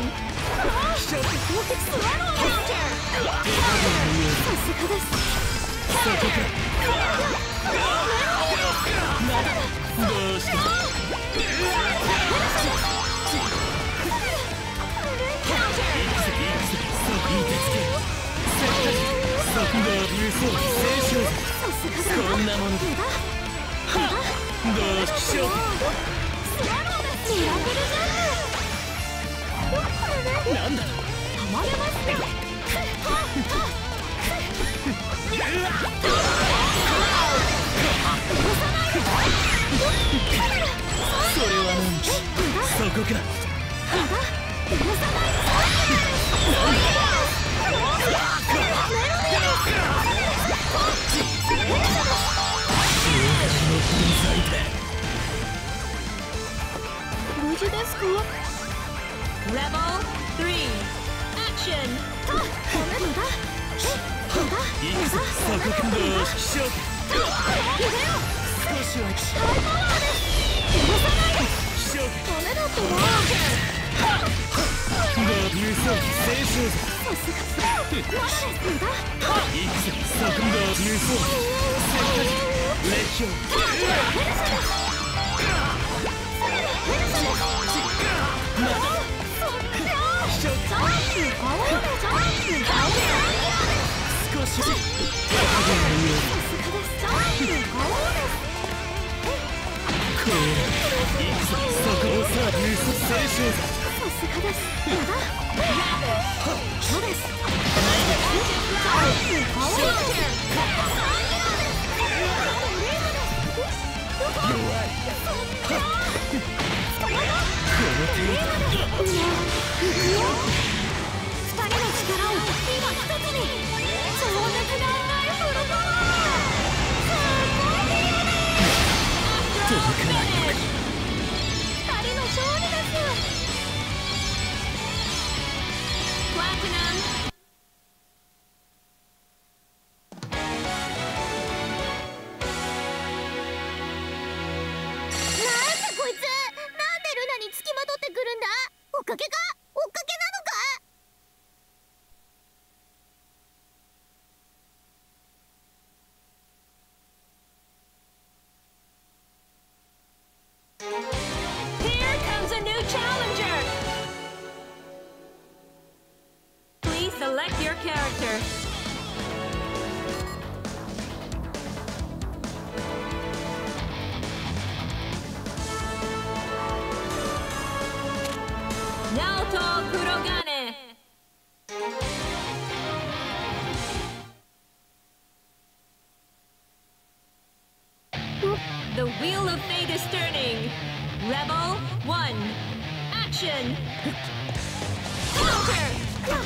Rebel 3 Action. Select your character. Naoto Kurogane. The wheel of fate is turning. Rebel 1. Action. Counter.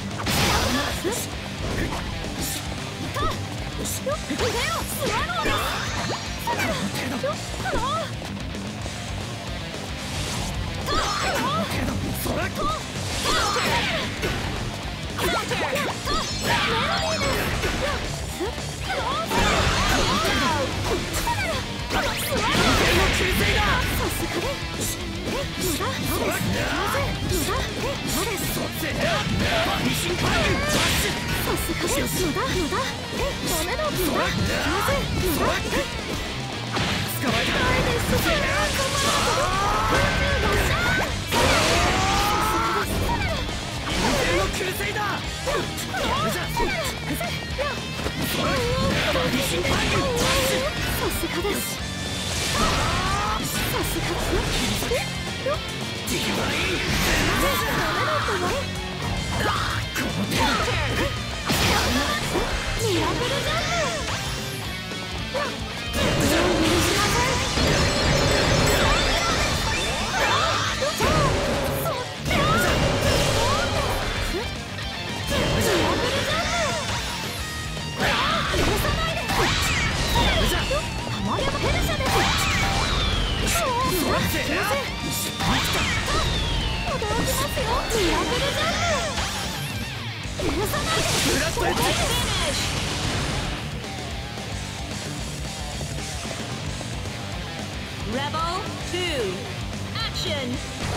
Rebel 2. Action.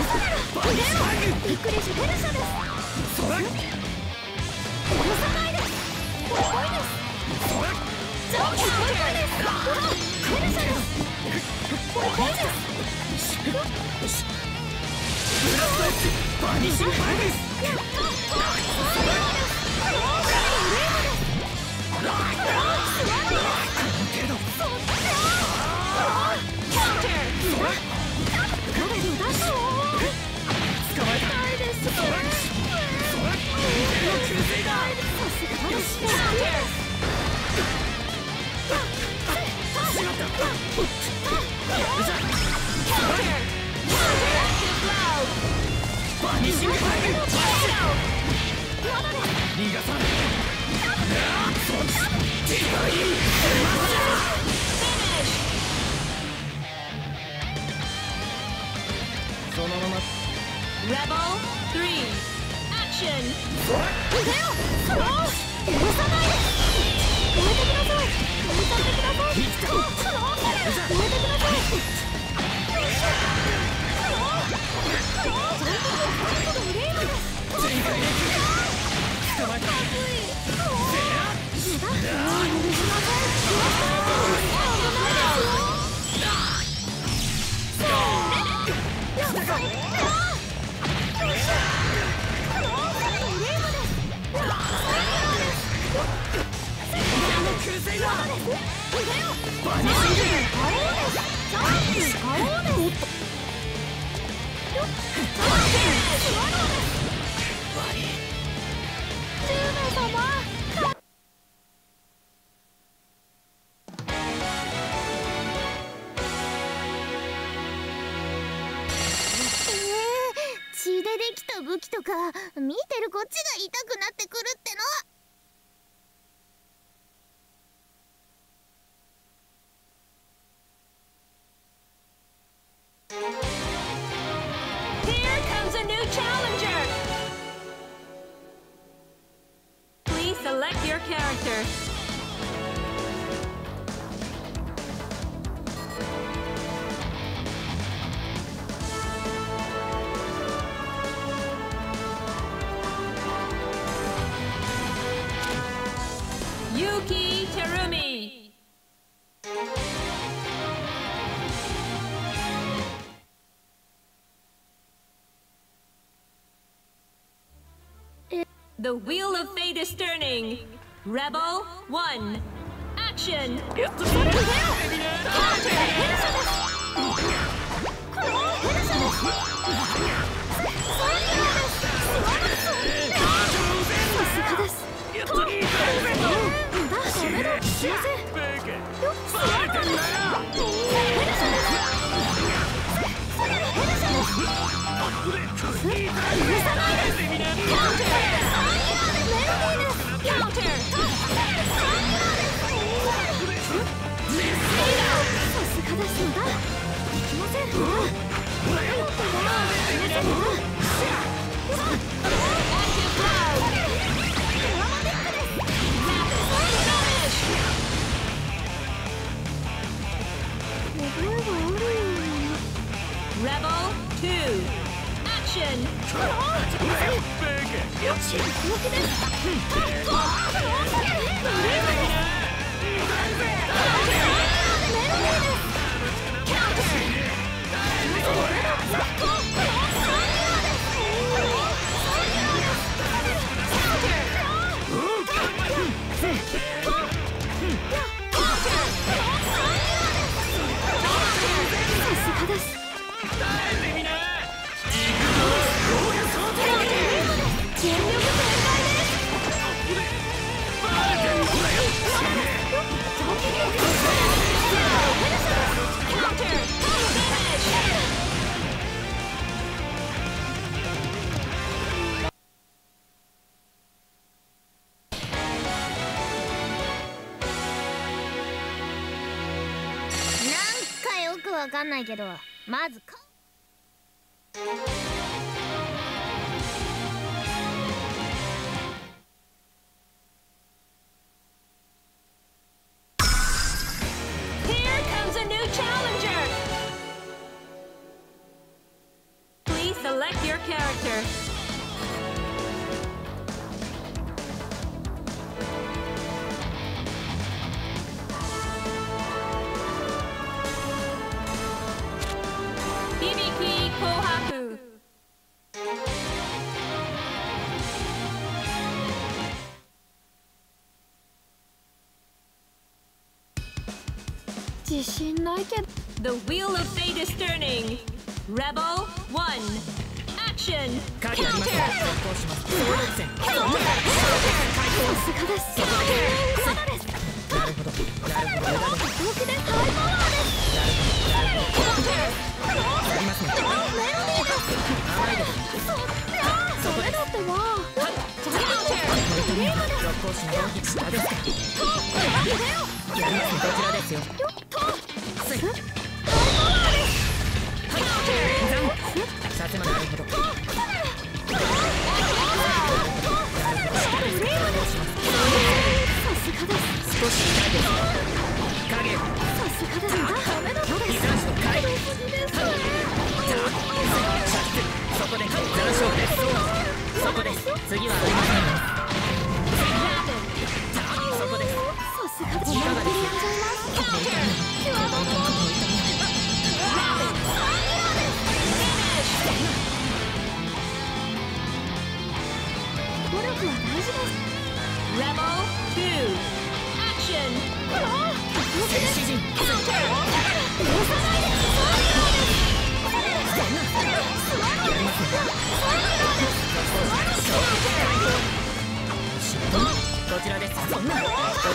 Rebel 3. Action. 血でできた武器とか見てるこっちが痛くなってくるっての。 Here comes a new challenger. Please select your character. Yuki Terumi. The wheel of fate is turning. Rebel 1. Action. Rebel 2. Action. なんかよくわかんないけど、まずか。 Here comes a new challenger. Please select your character. BBCF Kohaku. The wheel of fate is turning. Rebel 1. Action. Counter. Finish. Action! 戦士陣 Counter! こちらです。こちらですよ。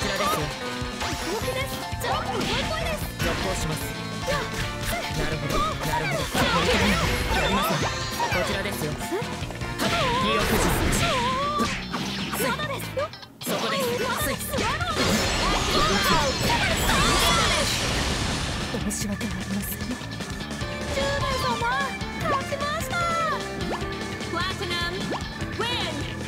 続行します。なるほど、なるほど。やりません。こちらですよ。記憶時。そこです。申し訳ありません。 10代様、勝ちました。 Platinum win!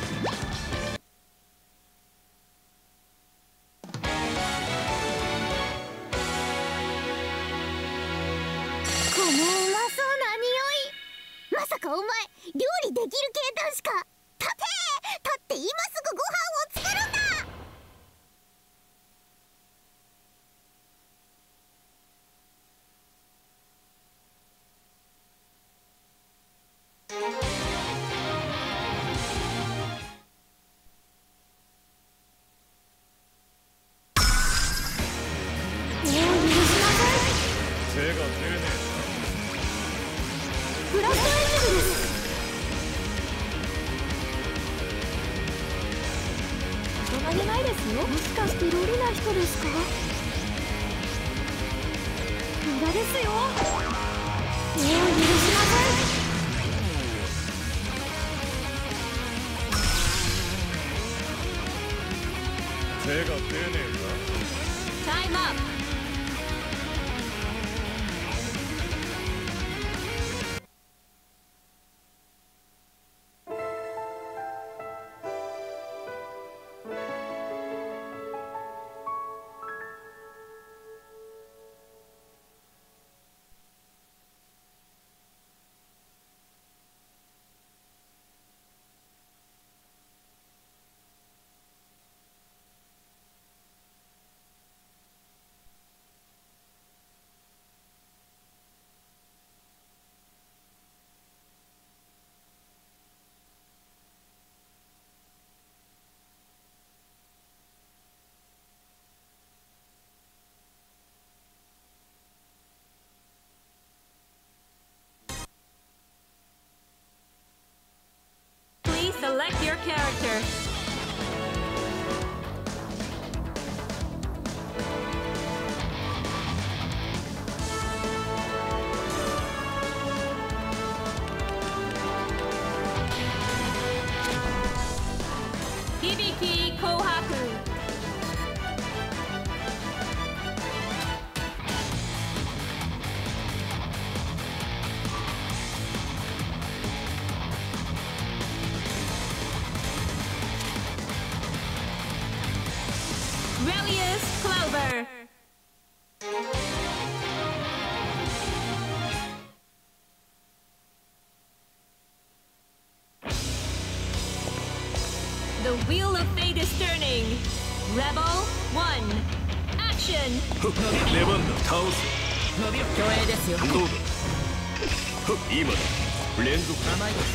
このうまそうな匂い。まさかお前料理できる系男子か。立って今すぐご飯を作るんだ。 手が出ねブラストエンジンです。大人げないですよ。もしかしてロリな人ですか。無駄ですよ。もう許しません。 手が出ねえ Time up! Select your character. Hibiki Kohaku. Relius Clover. The wheel of fate is turning. Rebel 1. Action! 出番だ。倒す。 伸びろ。虚栄ですよ。 どうだ。今だ。連続。 甘いです。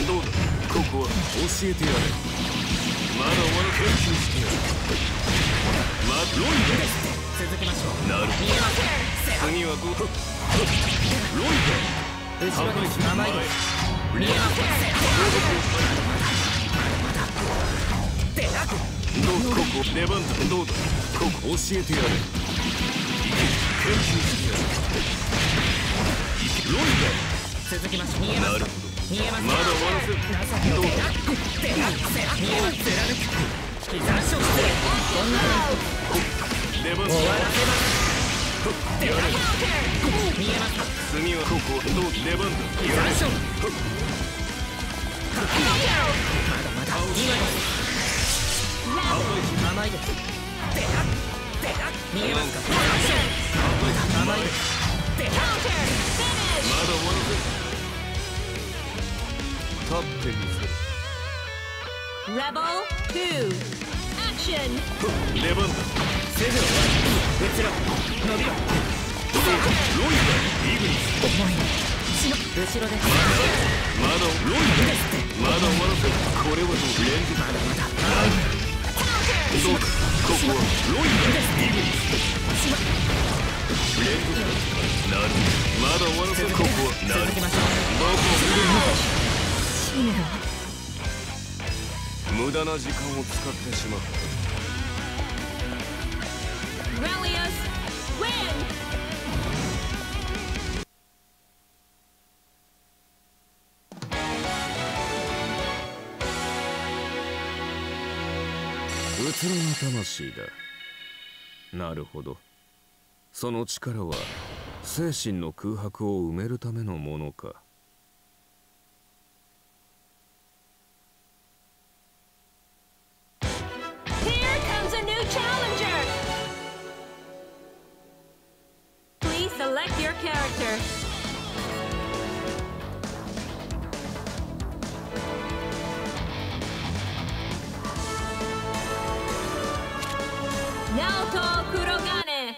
どうだ。ここは教えてやれ。まだ終わる。研究してやる。ロイドです。 続きましょう。 なるほど。 見えません。 次はどうだ。ロイド。 後ろです。甘いです。見えません。 どうここ出番だ。どうだ。ここ教えてやれ。研究してやる。ロイ続きましょう。見えます。 なるほど。 見えます。 まだ終わらせる。どうだ。 見えます。貫く。膝小失礼。こんな出番だ。 終わらせます。 やれ。 見えます。 次はここどう出番だ。 膝小まだまだ今です。甘いです。見えますか。甘いです。 まだ終わらせる。立ってみせる。 Rebel 2. Action! 出番だ。 すぐ終わる。後ろ伸びろ。 ロイだ。イグニス。 重い後ろです。 まだロイだ。まだ終わらせる。これはどう連続。 まだまだどうか、ここはロイヤルイグニス。連続なる。まだ終わらせる。ここはなる。どこ無駄な時間を使ってしまった。 Relius win! うつろな魂だ。なるほど。その力は精神の空白を埋めるためのものか。 Here comes a new challenger! Please select your character. Naoto Kurogane!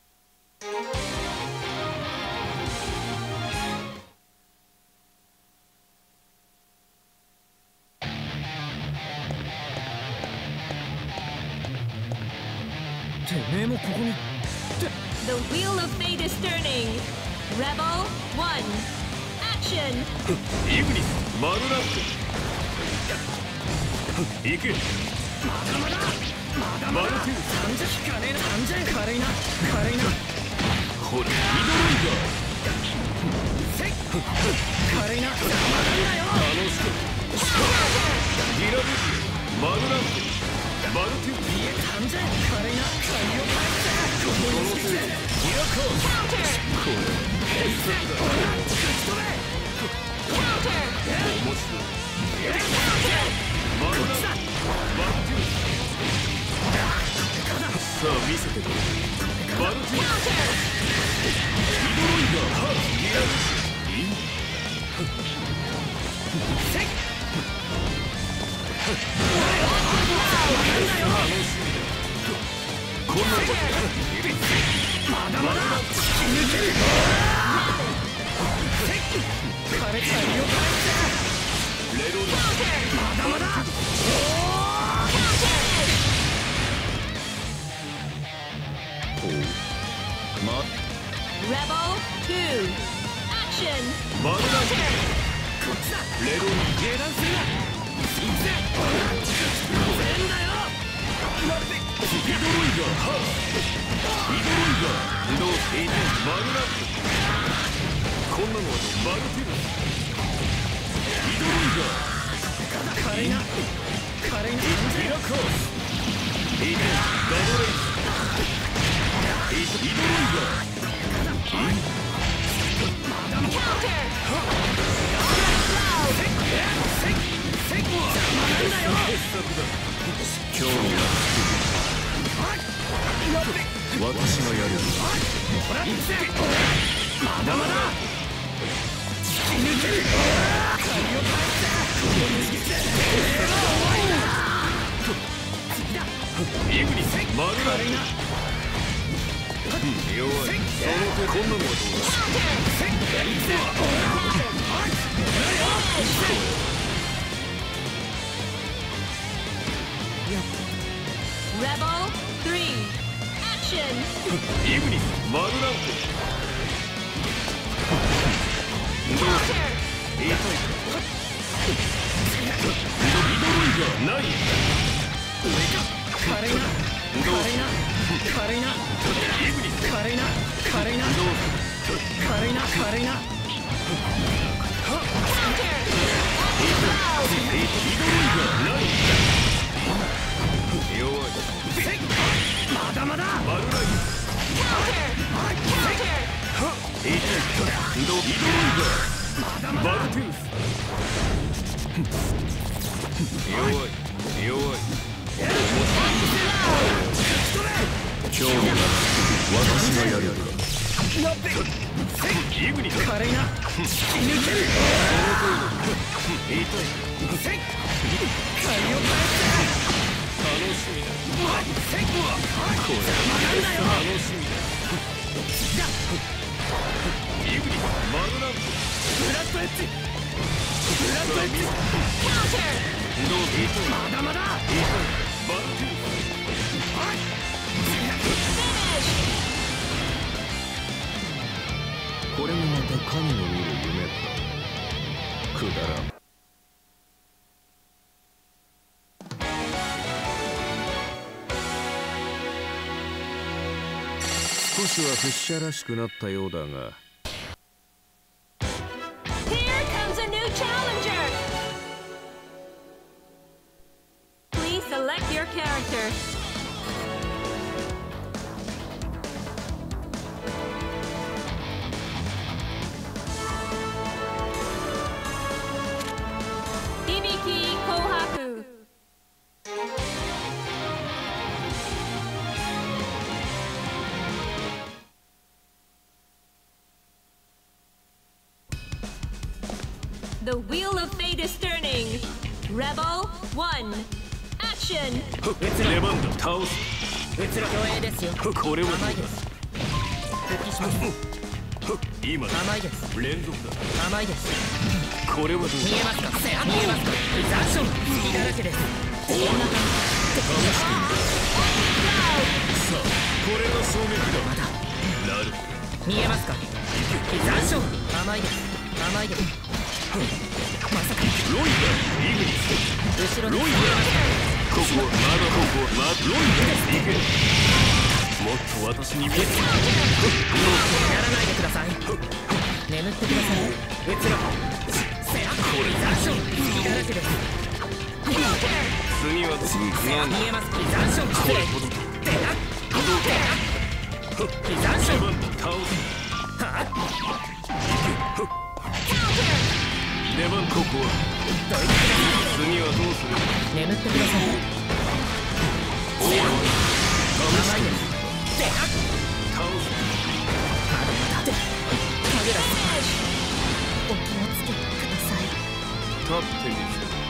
The wheel of fate is turning. Rebel 1. Action! イグニスマルランク。行け。マルティウス。 軽いな。 ほら、ミドルイガー。 軽いな。 楽しく。ギラブジマルランク。マルティウス。 軽いな。 このせいでギラコース。これ傑作だ。面白い。マルランク。マルティウス。さあ見せてくれ。マルティウス。ミドロイガーハーツギラブジこんなことまだまだ突き抜ける。枯れた身を返せ。レロリまだまだ。 Rebel 2. Action! マルランク。こっちだ。レロリ油断するな。行くぜ。ミドロイガーハーミドロイガーどうしていてマルランク。こんなのはマルティウス。ミドロイガー軽いな。ミラコース。ガドレイス。ミドロイガー興味が私がやる。まだまだ突き抜ける。イグニスマルランク。弱い。その手こんなのはどうだ。 Rebel 3. Action! イグニスマルランク。どうした。痛いか。ミドロイガーない。 軽いな。 イグニス軽いな。 弱い。 まだまだ。 マルライス。ミドロイガー。マルティウス。弱い。興味が私がやるから。イグニス軽いな。 突き抜ける。痛い。 借りを返せ。 楽しみだ。これ楽しみだ。イグニスマルランク。 ブラッドエッジ。 どう見て。 まだまだ。 バルティウス。 これもまた神の見る夢か。くだらん。少しはフィッシャーらしくなったようだが。 Here comes a new challenger. Please select your character. Hibiki Kohaku. The wheel of fate is turning. Rebel 1. Action! 出番だ。倒す。 競泳ですよ。 これは甘いです。復帰します。 今だ。 甘いです。 連続だ。 甘いです。 これはどうだ。 見えますか。見えますか。残暑隙だらけです。こんな感さあ、これが衝撃だ。 まだなるほ見えますか。残暑甘いです。甘いです。まさかど。ロイダー、イグニス。 後ろにロイダー。ここはまだここはまだロイダー。行け。もっと私に見えて。 やらないでください。眠ってください。うつろせやこれ残暑隙だらけです。 次は次なんだ。 見えますか。残暑失礼。でな残暑出番だ。倒す。 はっ出番ここは。 どいてください。 次はどうする。 眠ってください。 おい。 甘いです。でな倒す。 まだまだで神楽さんお気をつけください。 立ってみせ。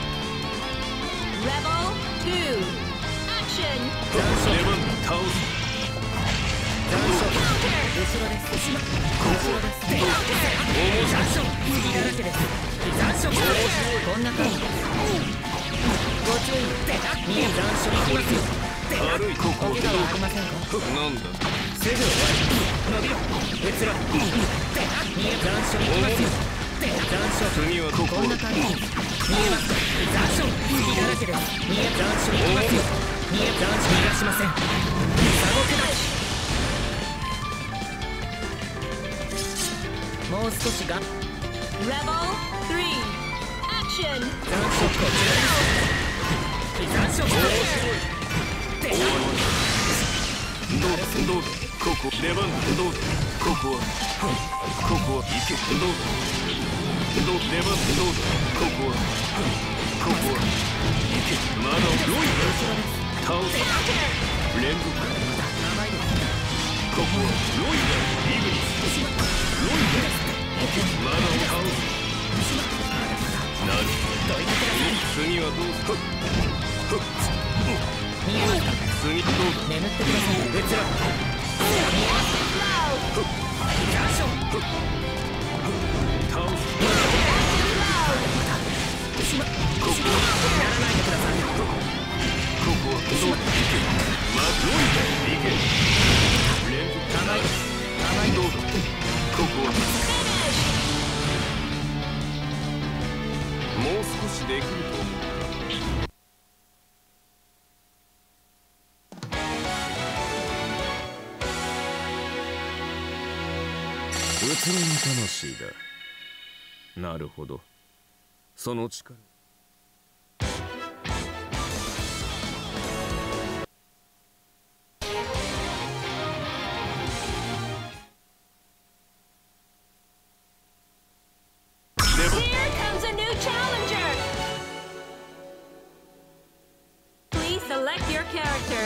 Rebel 2. Action! 残暑出番だ。倒す。 残暑後ろです後ろです残暑隙だらけです。残暑こんな感じです。ご注意見え残暑いきますよ。 悪いここお怪我はありませんか。 なんだ。 すぐ終わり。伸びろ。うつろ。見え残暑いきますよ。残暑次はこここんな感じです。見えますか。残暑隙だらけです。見え残暑いきますよ。見え残暑逃がしません。鎖国だ。もう少しが Rebel 3. Action! 残暑こちらです。残暑こどうだ。ここ出番だ。どうだ。ここは行け。どうだ。出番だ。どうだ。ここは行け。まだロイダー。倒す。連続だ。 甘いです。 ここはロイダー。イグニス。ロイダー。まだ倒す。なる。 どいてください。 次はどうする。 見えますか。 次どうだ。 眠ってください。うつろ。見えますか。残暑倒す。 やらないでください。 ここはどうだ。まずロイダー。行け。連続。 甘いです。甘いどうだ。ここはもう少しできると思う。うつろの魂だ。なるほど。その力。 Here comes a new challenger! Please select your character.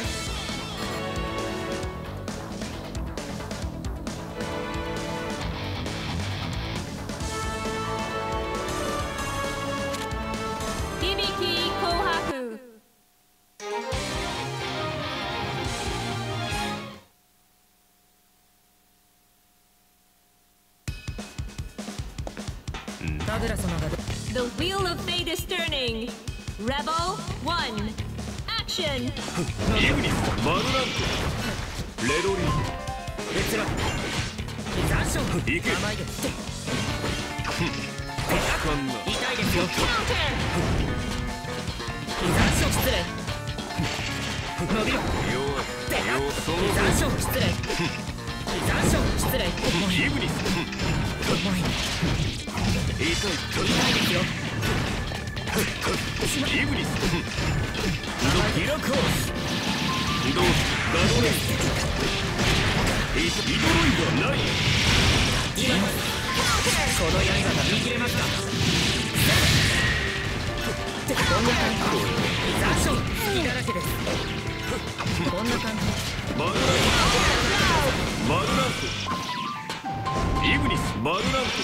Hibiki Kohaku. The wheel of fate is turning. Rebel 1. Action! Action! イグニスマルラントレドリーうつろ残暑いけ甘いですかんな痛いですよ Counter! 残暑失礼伸びろ弱いその残暑失礼残暑失礼重いイグニス重い痛いですよイグニスギロコースどうすガドレスイドロイドない今この刃が見切れますかこんな感じ残暑隙だらけですこんな感じマルラントイグニスマルラン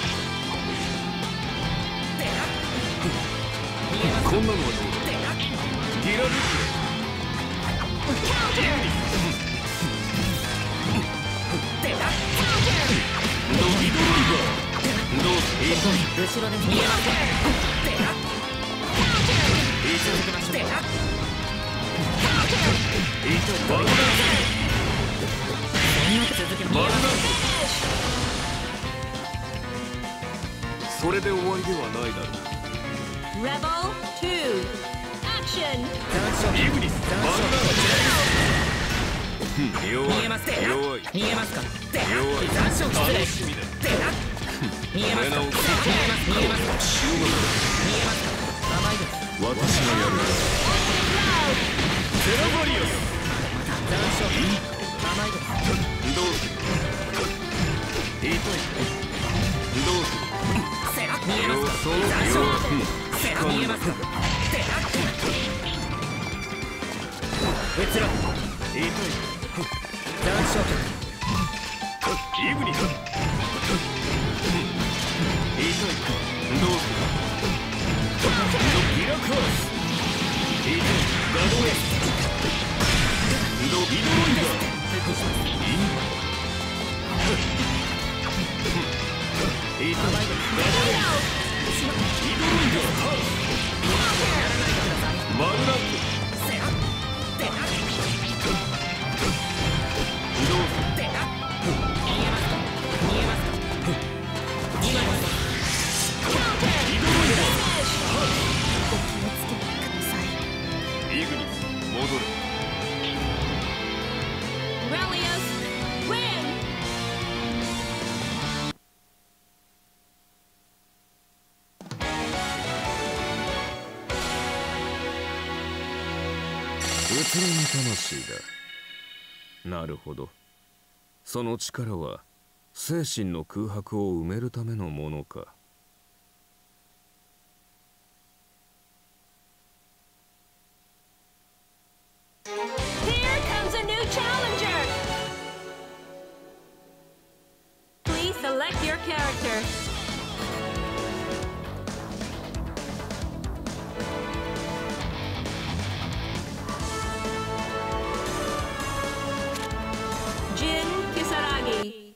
トこんなのはどうだギラル後ろで見えません続けましょう続けましょうそれで終わりではないだろう Rebel 2! Action! イグニスマルラント見えますか弱い見えますか弱い残暑失礼楽しみだ見えますか見えます見えます見えますか甘いです私がやるゼラバリアス残暑甘いですどうする痛いどうする見えますか残暑見えますかうつろ痛い残暑イグニス痛いどうするギラコース痛いガドレスドビドロイダー痛いガドレスイドロイダーハウスマルラントどうするイグニス戻る Relius win! うつろに魂だ。なるほど。その力は精神の空白を埋めるためのものか。 Here comes a new challenger! Please select your character. Jin Kisaragi.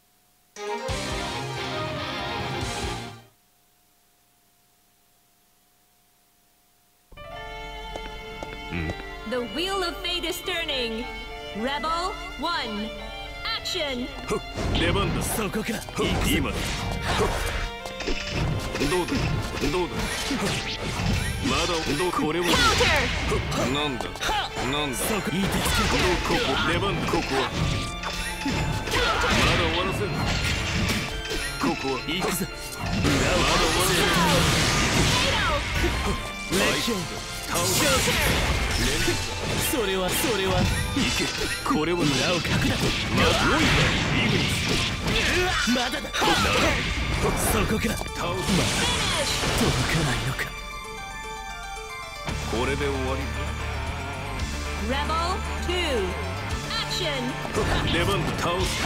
The wheel of fate is turning. Rebel 1. Action! 出番だ。そこか。今だ。どうだどうだ。まだどうこれも。なんだなんだ。そこいいですけど。ここ出番だ。ここは。まだ終わらせん。ここは行くぜ。まだ終わらせん。レッキョン倒す。それは行け。これは裏をかくだ。まず多いかイグニス。まだだ。そこから倒す。届かないのか。これで終わり。 Rebel 2. Action! 出番だ。倒す。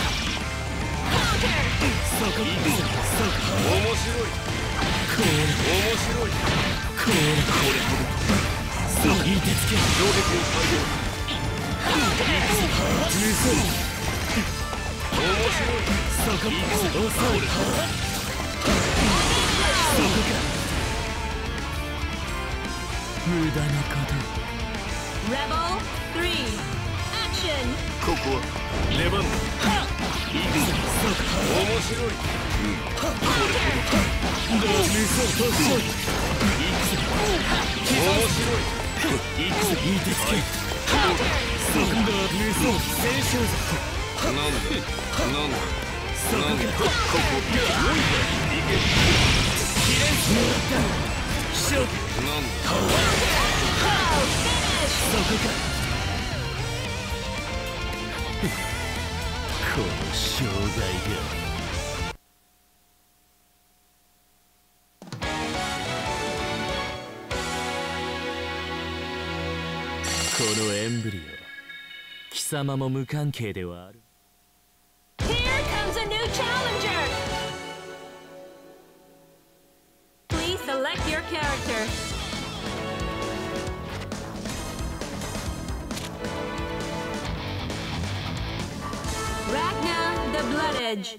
そこいくぞ。そこ面白い。これ面白い。これほど。いい手つけ。上撃を採用。無双。面白い。そこいくぞ。抑える。そこか。無駄なこと。 Rebel 3 Action ここは出番だ。いくぞ。面白い。これほど無双突破。いくぞ。面白い。いくぞ。いい手つけ。無双戦勝だ。なんだそこか。ここいけ。キレンスもらった勝負。なんだそこか。この障害がこのエンブリオ貴様も無関係ではある。 Here comes a new challenger! Please select your character. Ragna the Blood Edge.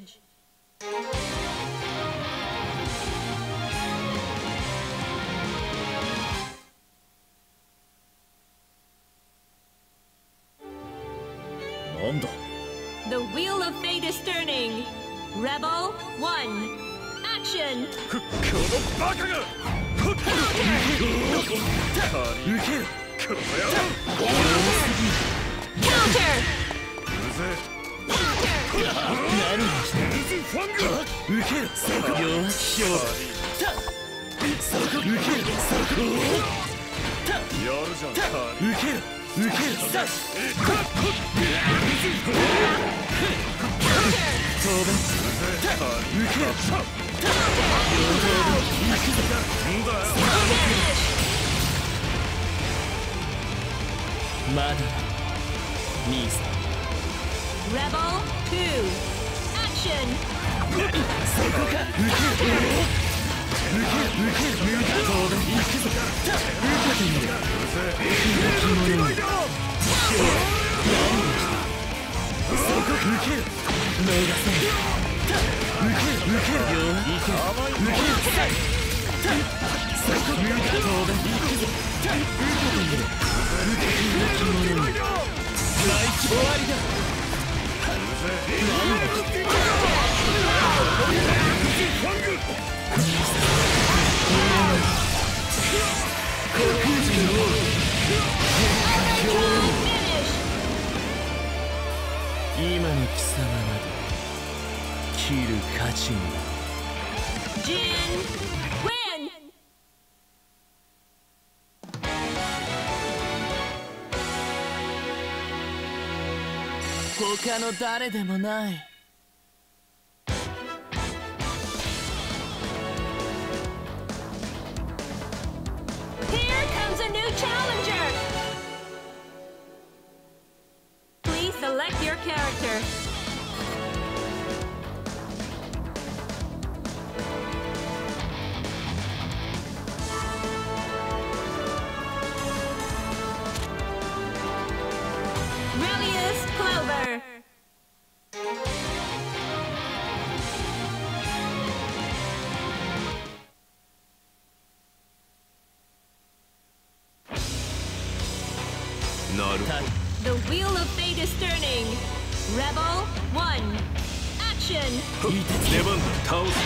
The wheel of fate is turning. Rebel 1 Action! このバカが受ける。この野郎 Counter! うぜ Counter! ファンが受ける。そこ弱気勝負。そこ受ける。そこやるじゃん。受ける。受ける。さ当然受ける。まだ兄さん。 Rebel 2 Action! そこか。受ける。当然行くぞ。受けてみる。そこ受ける。逃がせん。受ける。よいけ。受ける。そこ当然行くぞ。受けてみる。受ける。来季終わりだ。今の貴様など切る価値もない。 Jin win! 他の誰でもない。 Here comes a new challenger! Please select your character. Relius Clover. The wheel of fate is turning. Rebel 1 Action! 出番だ。倒す。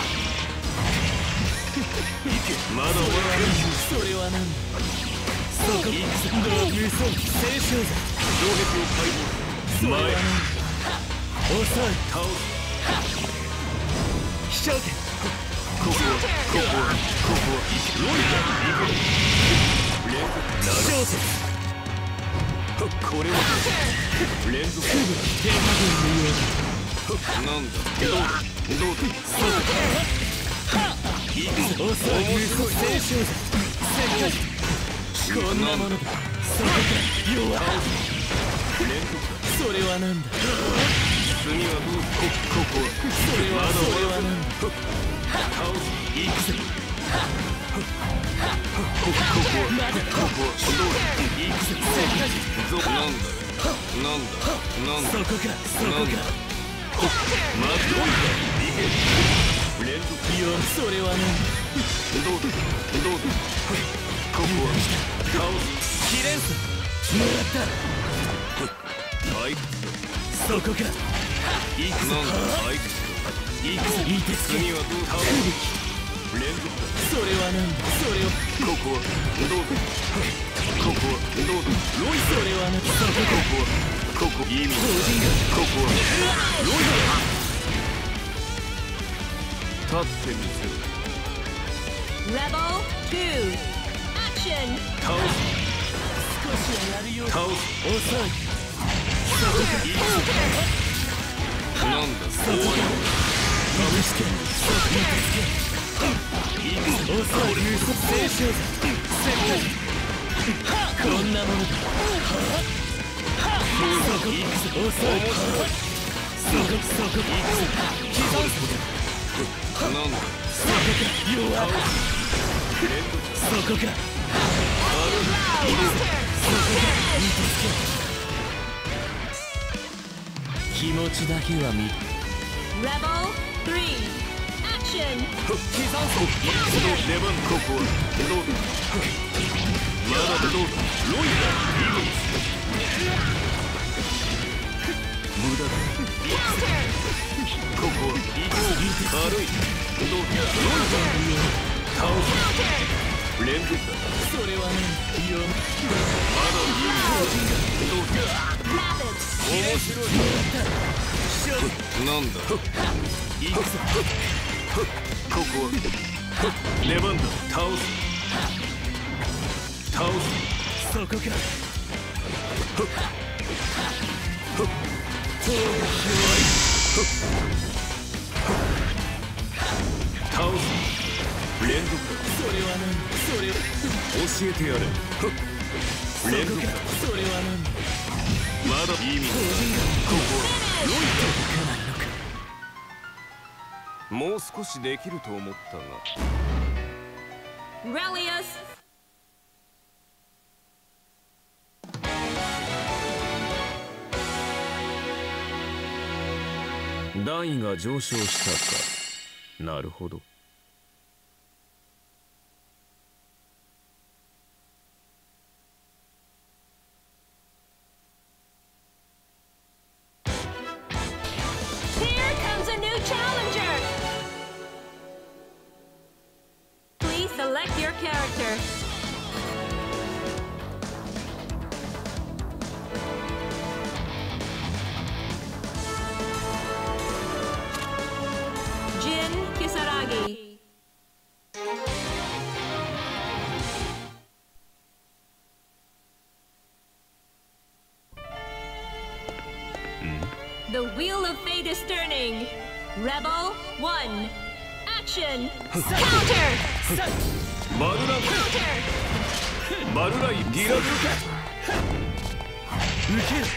行け。まだ終わらない。それは何だ。そこ。無双戦勝だ。城壁を解放。前。抑え。倒す。飛翔剣。ここはロイヤル。連続。小説。これは連続天下軍のようなんだ。どうだ。いくぞ。おそらく戦勝だ。こんなものだ。そこか。弱連続だ。それはなんだ。次はどう。ここはそれはなんだ。倒す。いくぞ。ここはどうだ。いくぞ。なんだ。そこか。まずどうだ。連続。それはなんだ。どうだ。ここは倒す。キレンス。 はいそこか行くぞはい行くぞいてつけ次はどうか連続だそれはなんだそれはここはどうぞここはどうぞロイそれはなそこはここ意味ここはロイだ立ってみせろ Rebel 2 Action 倒す少しはやるよ倒す遅いそこかいいぞなんだそこかまぶしけそこにつけいいぞ遅い聖書だこんなものだそこいくぞ遅いそこいくぞ刻むぞなんだそこか弱いそこか気持ちだけは見る Rebel 3 Action 刻んぞいいぞ出番ここはどうだまだどうだロイだイグニス無駄だここはいいぞ軽いどうだロイだ倒す連続だそれはねいやまだいいどうだ面白いなんだいいぞここは出番だ倒すそこか倒す連続だそれは何それ教えてやれ連続だそれは何まだ意味ここはロイトかないのかもう少しできると思ったが Relius 段位が上昇したかなるほど Select your character. Jin Kisaragi. The wheel of fate is turning. Rebel 1. Action! Counter! マルライマルライギラル受ける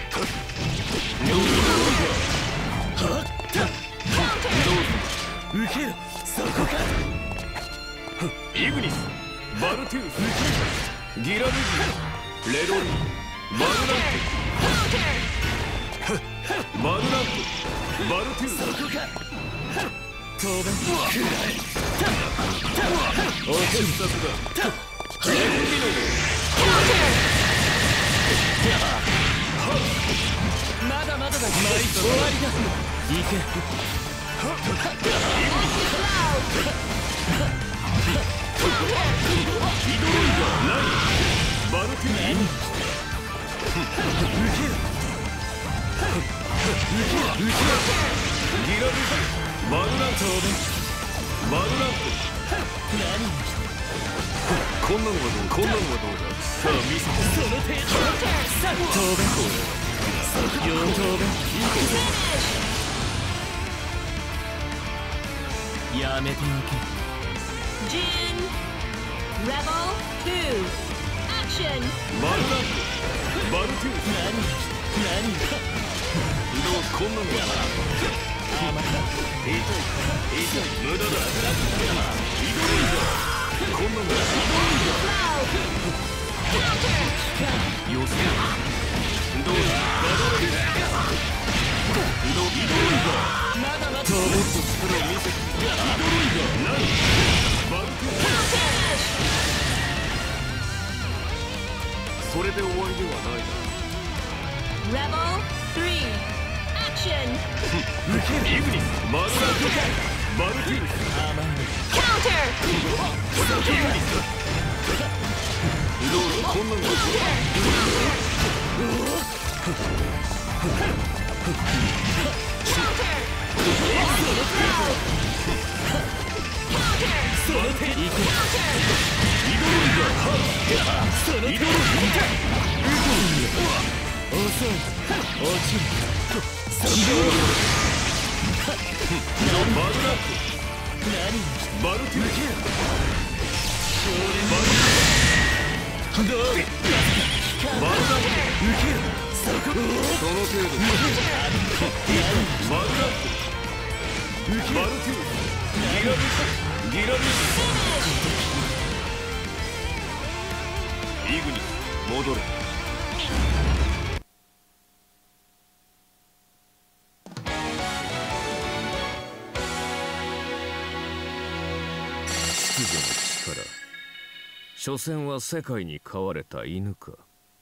受けるそこかイグニスバルトゥースギラルギレドリマルラントマルラントバルトゥースそこか当分くらえお決殺だレンビノまだまだだ終わりだ行けヒドロイがないバルティーギラルマルラントマルラント何こんなのはどうこんなのはどうださあ見せてその程度当然当然やめておけ Jin Rebel 2 Action マルラントバルトゥー何どうこんなのは痛い無駄だひどいぞこんなのひどいぞよせどうだひどいぞまだまだもっと力を見せてひどいぞ何バルトゥーそれれで終わりではない。 Rebel 3 Action イグニスマルダマルティー Counter どうぞこんなの イグニス戻れ。秩序の力、所詮は世界に飼われた犬か。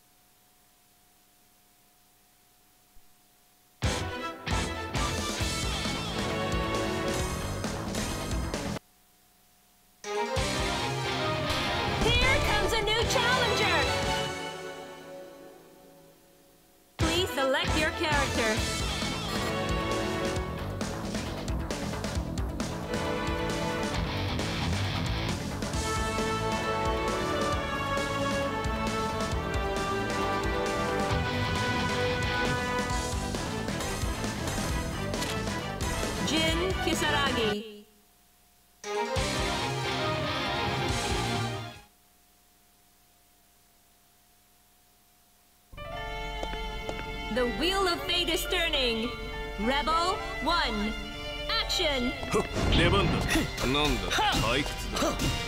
Here comes a new challenger. Please select your character. Jin Kisaragi. The wheel of fate is turning. Rebel 1 Action 出番だ。なんだ退屈だ。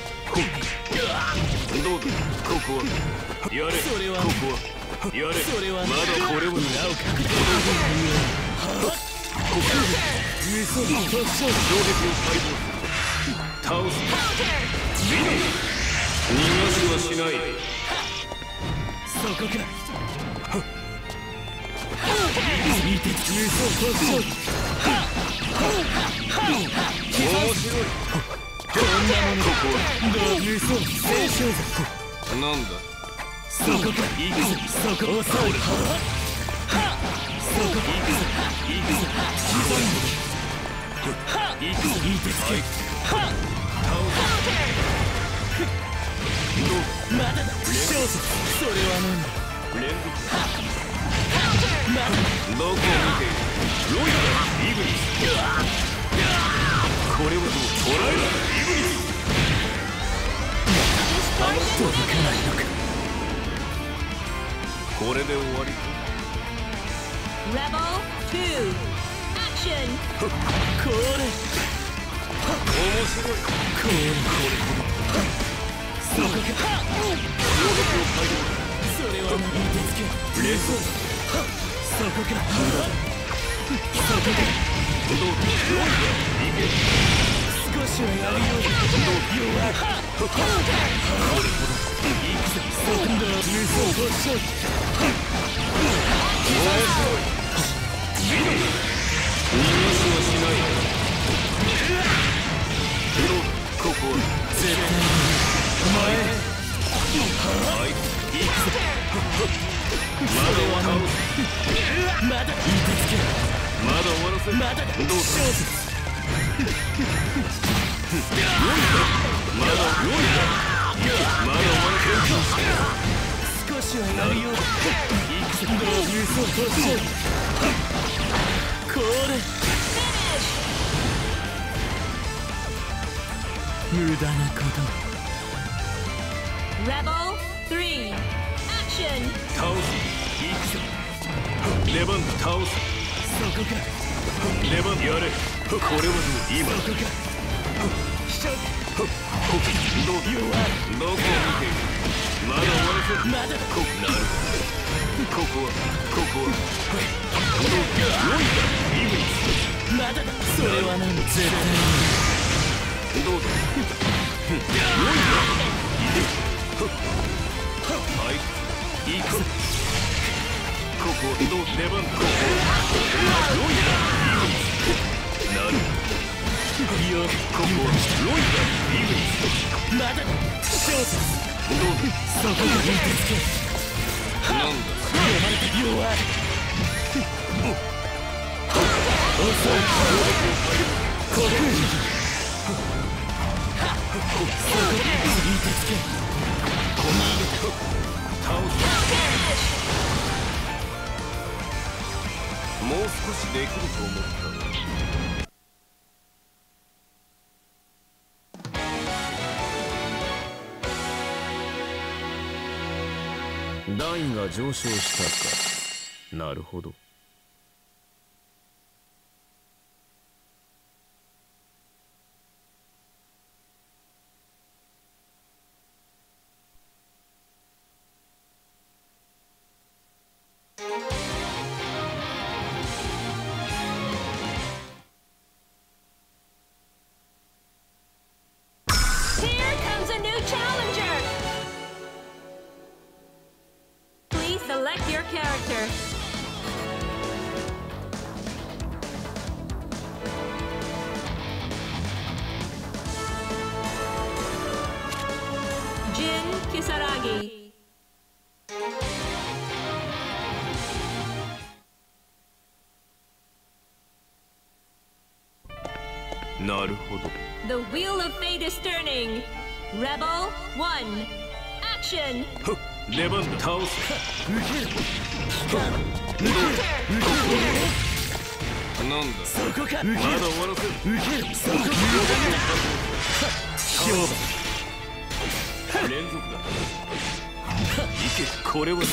どうだここはやれ。ここはやれ。まだこれはなおかくだ。ここミソの衝撃を解放する。倒す。逃がしはしない。そこか。見てミソ突破。面白い。こんなものここはミソ青春なんだ。そこか。いくぞ。そこを抑える。そこいくぞ。いくぞ。刻んで。いくぞ。いてつけ。まだだ。勝訴。それはなんだ。連続。どこを見ている。ロイヤルイグニス。これはどう捉えろ。イグニス。届かないのか。これで終わり。 Rebel 2 Action これ面白い。これそこか。それは見てつけ。レソそこか。そこか。どうだ。少しはやるよ。弱い。これほど。いくぞ。そこだ。メソファッション。面白い。逃がしはしない。ここは絶対に前へ。はい、行くぞ。まだ終わらん。まだいてつけ。まだ終わらせ。まだどうしよう。まだ終わらせ。少しはやるよ。いくぞ。どういうそうしよう。これ無駄なこと。 Rebel 3 Action 倒す。行くぞ。レバン倒す。そこか。レバンやれ。これはどう。今そこか。しちゃう。どう弱い。どこを見ている。まだ終わらせ。まだこなる。ここはどう。ロイだ。イグニス。まだだ。それは何。絶対にどうだ。ロイだ。はい。い行くぞ。ここの出番。ここロイヤーなる。いや、ここはロイヤーイグニス。まだ勝負。どうそこに見てつけ。なんだ弱い。遅い。ここにもう少しできると思った。段位が上昇したか。なるほど。 Select your character. Jin Kisaragi. The wheel of fate is turning. Rebel 1. Action. 出番だ。倒す。なんだ。そこか。まだ終わらせる。そこか。勝負。連続だ。いけ。これはどうだ。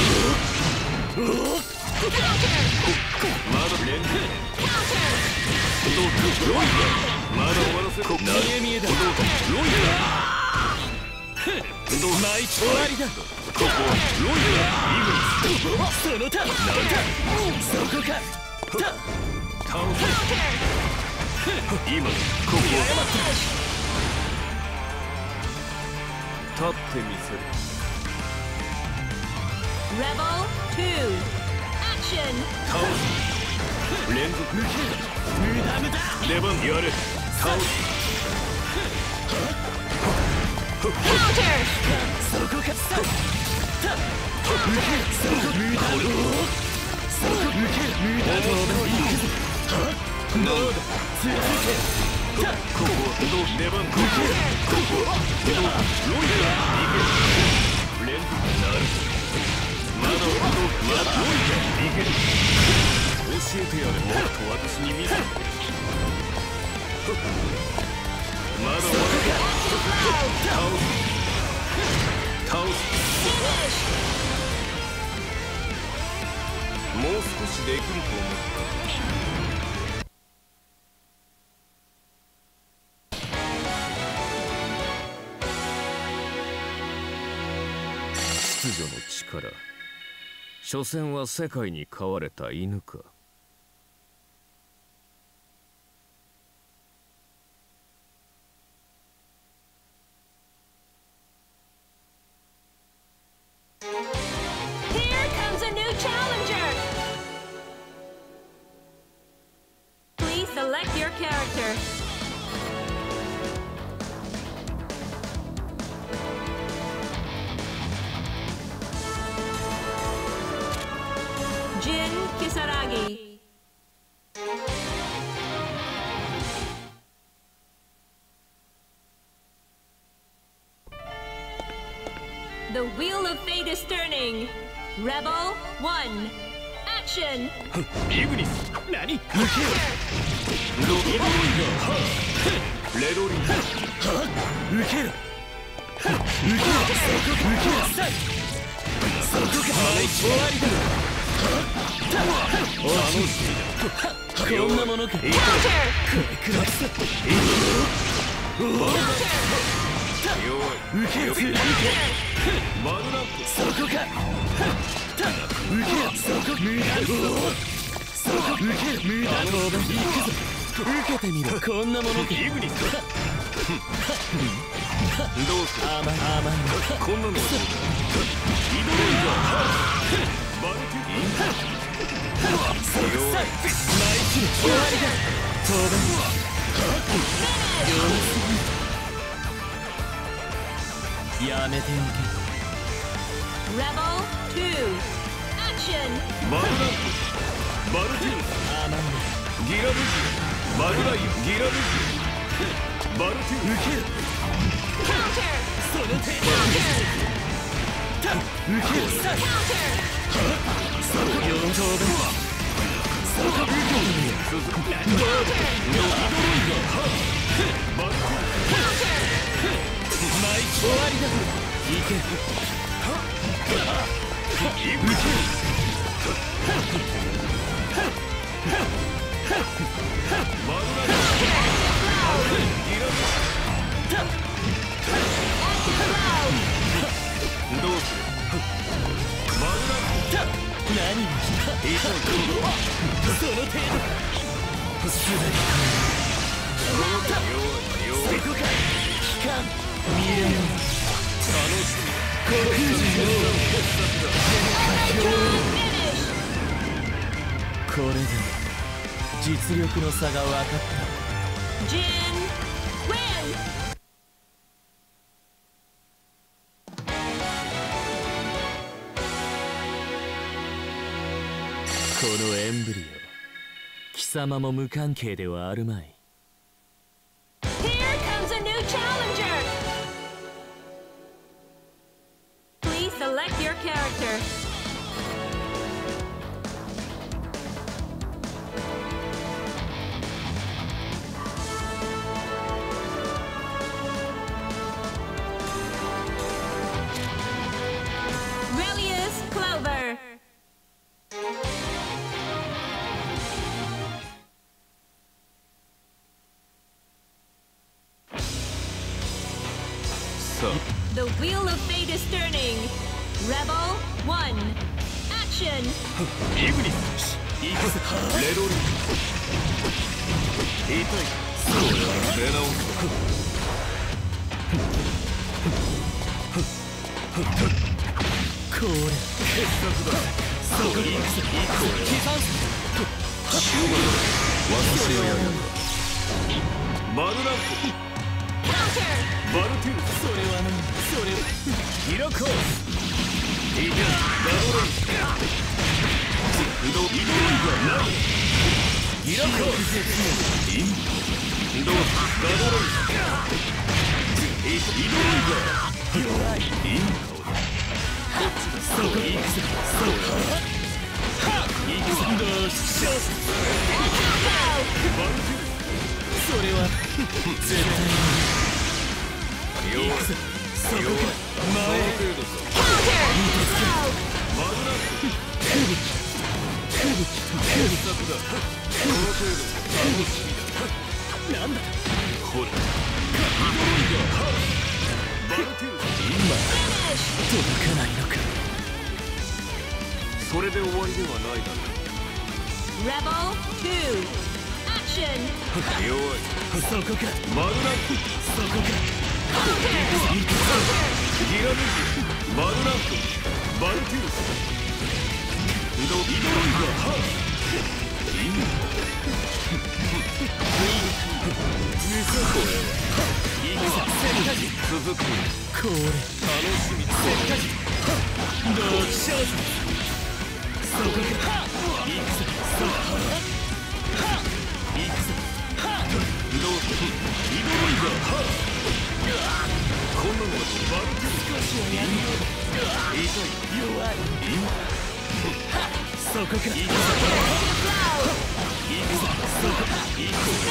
まだ連続。どうか。ロイヤー。まだ終わらせる。投げ見えだ。どうか。ロイヤー。終わりだ。ここはロイヤーイグニス。その他そこか。倒せ。今ここは立ってみせる。 Rebel 2 Action。 倒す。連続。出番やれ。倒す。 Counter! そこか。そこどうだ。続け。ここ出番。ここロイヤー行け。連続なる。まだロイヤー行け。教えてやれ。もっと私に見せろ。まだ終わる。倒す。もう少しできると思った。秩序の力。所詮は世界に飼われた犬か。 Select your character. Jin Kisaragi. The wheel of fate is turning. Rebel 1. Action. イグニス。何？受けろ。ロイヤー。レドリン。受けろ。受けろ。そこか。終わりだ。楽しみだ。こんなものか。これくらいさ。弱い。受けろ。マグナット。そこか。受けろ。そこ。無駄。そこ。受けろ。無駄。行くぞ。受けてみろ。こんなものか。イグニス。 どうする甘いこんなのはどうだ。移動だ。バルティインナイキル終わりだ。当然やめておけ。 Rebel 2 Action マルランプバルティウスギラブジマルライオンギラブジバルティウス受ける Counter その手 Counter 受ける Counter そこ4等分そこ受ける続くバルティウスマイク終わりだ。いけどうするマルラ何が痛いその程度すべてそこか期間未来楽しみこのこれで実力の差が分かった。 Jin win このエンブリオ貴様も無関係ではあるまい。 Here comes a new challenger Please select your character Relius Clover さあ The wheel of fate is turning Rebel 1 Action イグニス行くぜレロリ痛いそうだ出直すこれ傑作だ。そう行くぜ行くぜ刻んす私をやるマルランプ Counter バルティウスそれは何それヒラコースイデンダドレイ移動がないヒラコースインどうダドレイ移動が弱いインこっちだそこ行くぜそうか行くぞどうしようバルティウスそれは絶対に弱いそこか前へマルランプ傑作だ。この程度楽しみだ。なんだほらバルティウス今届かないのか。それで終わりではないだろう。 Rebel 2 Action 弱いそこかマルランプそこかギラムジマルランプバルティウス移動がイン続くこれ楽しみどうしようそこか行くぜそこ行くぜどうする移動がこんなのはバルティウス少しはやるよ痛い弱いそこか行くぞ行くぞそこ行くぞ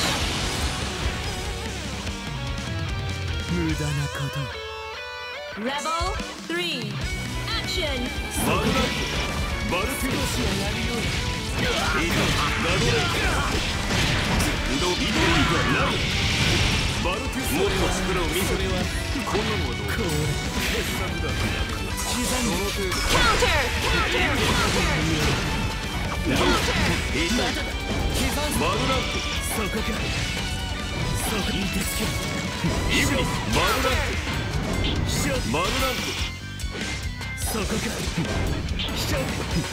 無駄なこと Rebel 3 Action マルランプバルティウスはやるよいいかガドレイ移動がないバルティウスもっと力を見せてこんなのはどうこれ傑作だ刻んで Counter マルランプそこかそこいいですけどイブリマルランクマルランクそこかシャ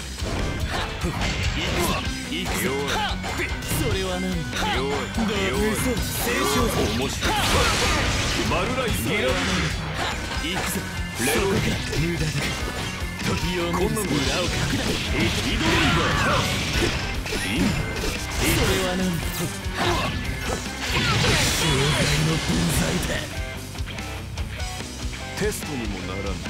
行くぞそれはなんだ弱い聖書面白いマルライスゲラ行くぞレロが無駄だ時を見る裏をかくだイドリーバーそれはなんだ障害の分際だテストにもならんな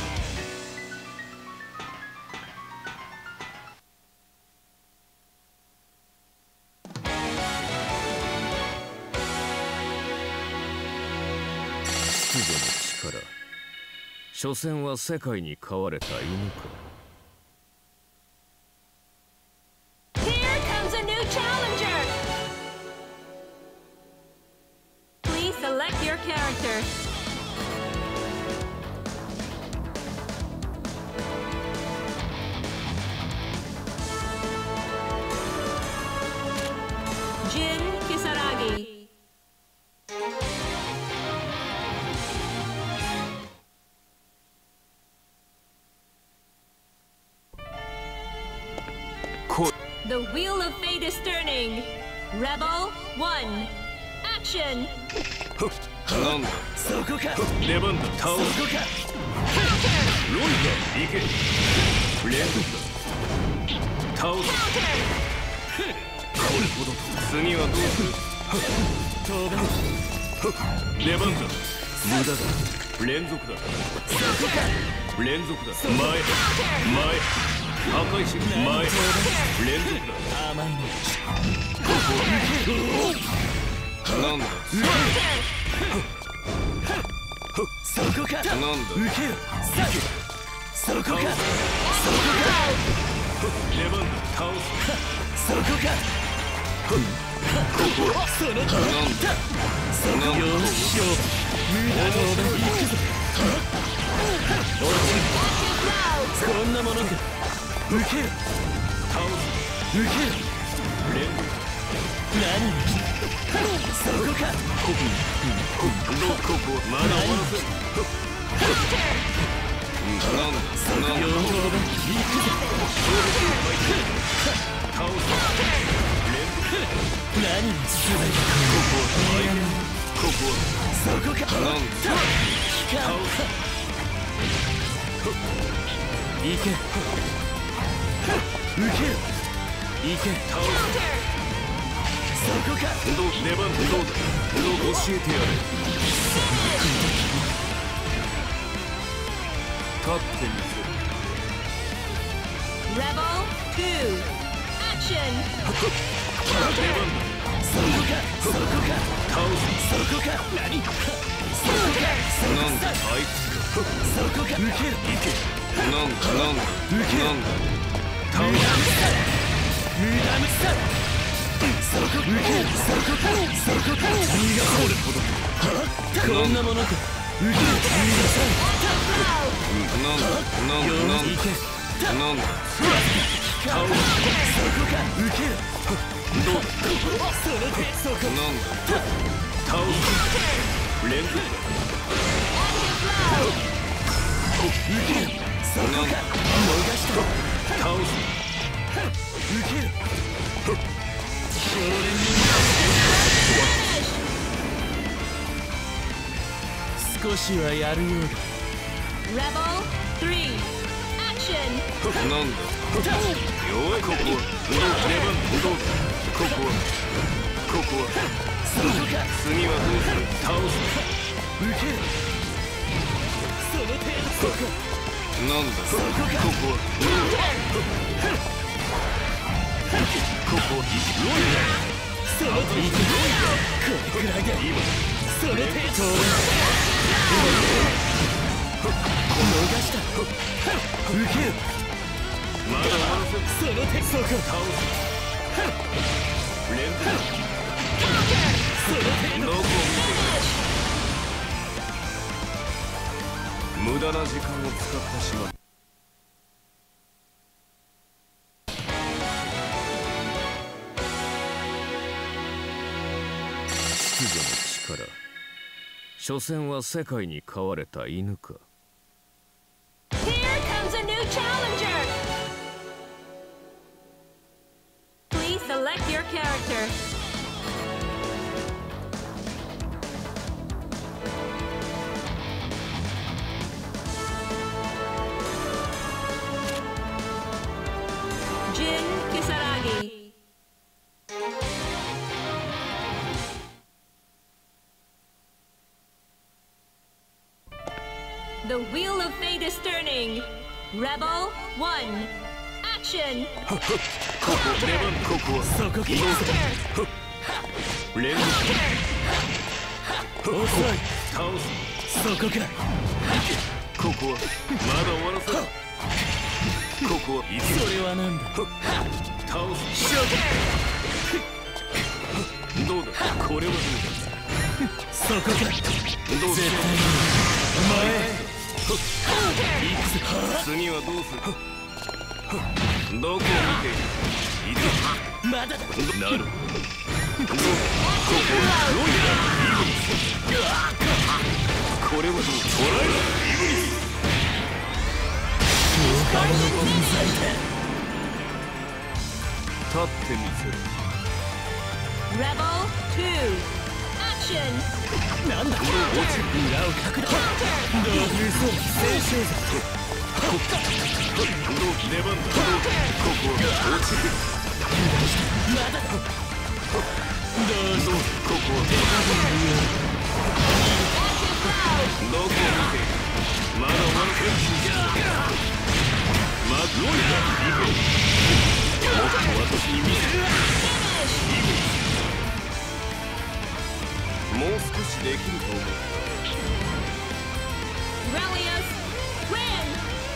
秩序の力所詮は世界に飼われた犬か Here comes a new challenger! Please select your character. Jin Kisaragi. The wheel of fate is turning. Rebel 1. Action! なんだそこか出番だ倒すそこかロイだ行け連続だ倒すこれほど次はどうする当然出番だ無駄だ連続だそこか連続だ前破壊し前連続だ甘いのここなんだそこかなんだ受けるそこかそこか出番だ倒すそこかここそのなんだそこよしよ無駄の行くぞ落ちるこんなものか受ける倒す受ける連続何そこかここまだ終わらせなんだその両方が行くぞ倒す連続何がすべてここそこかなんだ倒す行け受ける行け倒すそこかどう出番どうだどう教えてやれ勝ってみせる Rebel 2. Action! 出番だそこか倒すそこか何そこかなんだあいつかそこか受ける行けなんだ受けなんだ倒す無駄無さそこ受けるそこか何がこれほどこんなものか受けるなんだいけなんだ倒すそこか受けるどうその手そこなんだ倒す連続受けるそこか逃した倒す受ける少しはやるようだ Rebel 3. Action! なんだ弱いここはどう出番どうここはそこか次はどうする倒す受けるその程度そこなんだそこかここはここその程度これくらいで今その程度逃した受けるまだその手そこ倒す連続その程度どこを見て無駄な時間を使ってしまう秩序の力所詮は世界に飼われた犬か。 Here comes a new challenger! Please select your character. Jin Kisaragi. The wheel of fate is turning. Rebel 1. Action! Counter! Rebel 2. Action! Relius win!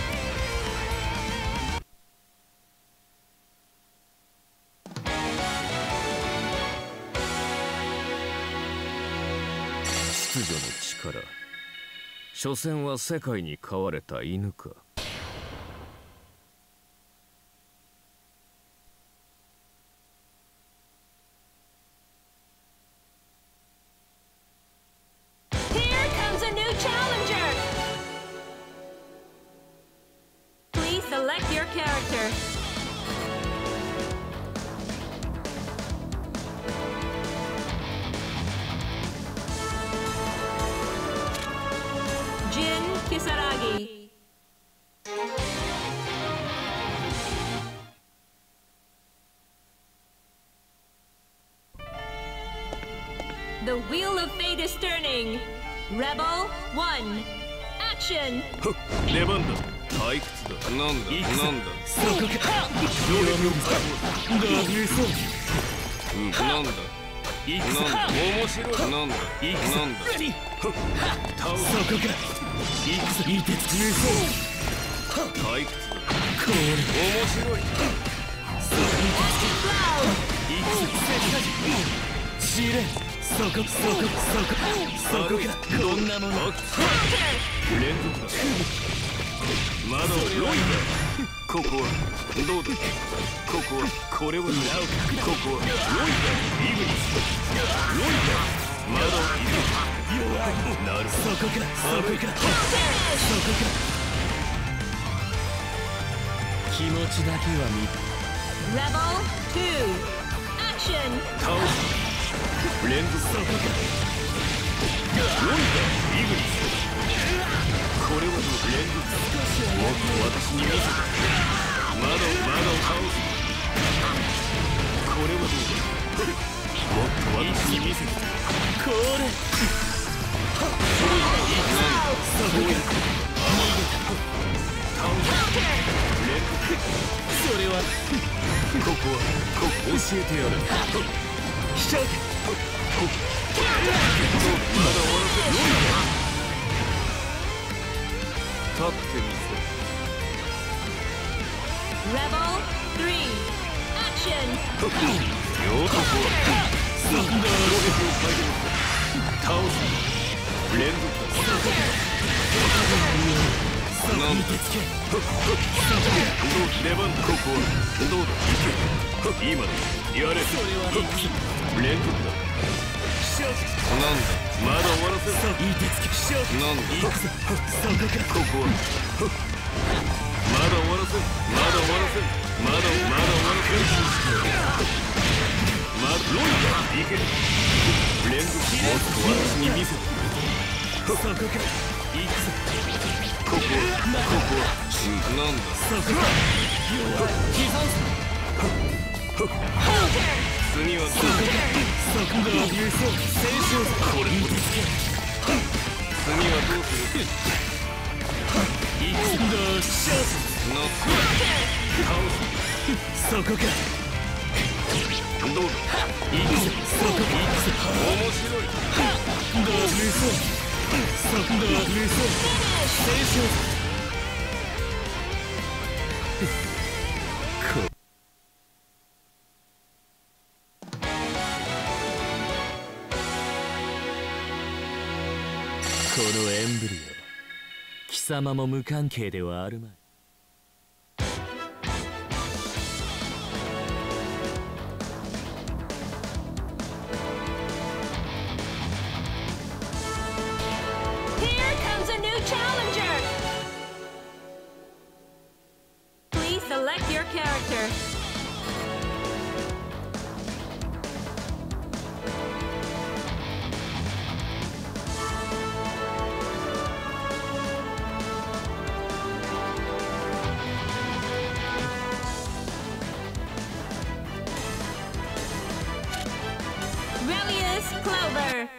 秩序の力。所詮は世界に飼われた犬か。 Here comes a new challenger! Please select your character. Jin Kisaragi. The wheel of fate is turning. Rebel 1. Action! 出番だ。退屈だ。なんだ。そこか。なんだ。面白い。なんだ。倒す。そこか。いてつくねそう。退屈だ。これ面白い。そこいくつ仕入れ。そこか。どんなもの。連続だ。まだロイだ。ここはどうだ。ここはこれを狙う。ここはロイだ。イグニス。ロイだ。まだいる。弱い。なる。そこか。気持ちだけは見る。 Rebel 2. Action! 倒す。連続。そこか。ロイだ。イグニス。これは連続。もっと私に見せて。まだ倒す。これはどうだ。もっと私に見せて。これ。そこか。それはここ教えてやる。しちゃうけ。まだ終わらせる。立ってみせ。 Rebel 3. Action! よーここはサンダーロケットを開動。倒す。連続だ。なんだ。出番ここはどうだ。いけ。今だ。やれ。連続だ。しまだ終わらせる。いい手つき。なんだ。いくぞ。そこか。ここは。まだ終わらせる。まだ終わらせる。まだ終わらせる。ロイヤーいけ。連続もっと私に見せて。そこか。いくぞ。ここは。なんだ。そこは。弱い。刻んす。次はそこが優勝。戦勝。これも手つけ。次はどうする。いくぞ。シャープ。ノック。そこか。どうだ。いくぞ。そこ。いくぞ。面白い。どう優勝。そこが優勝。戦勝。このエンブリオ、貴様も無関係ではあるまい。 Here comes a new challenger. Please select your character. Clover.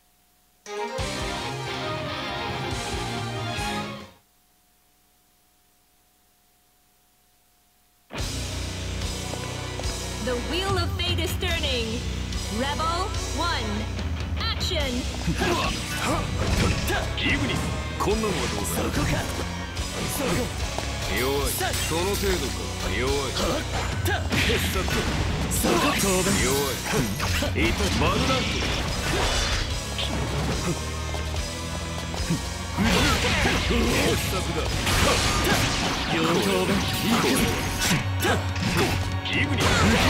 The wheel of fate is turning. Rebel 1. Action. イグニス、こんなのはどうだ。そこか。そこ。弱い。その程度か。弱い。傑作。そこ。弱い。マルナント。傑作だ。両頭弁。イグニス。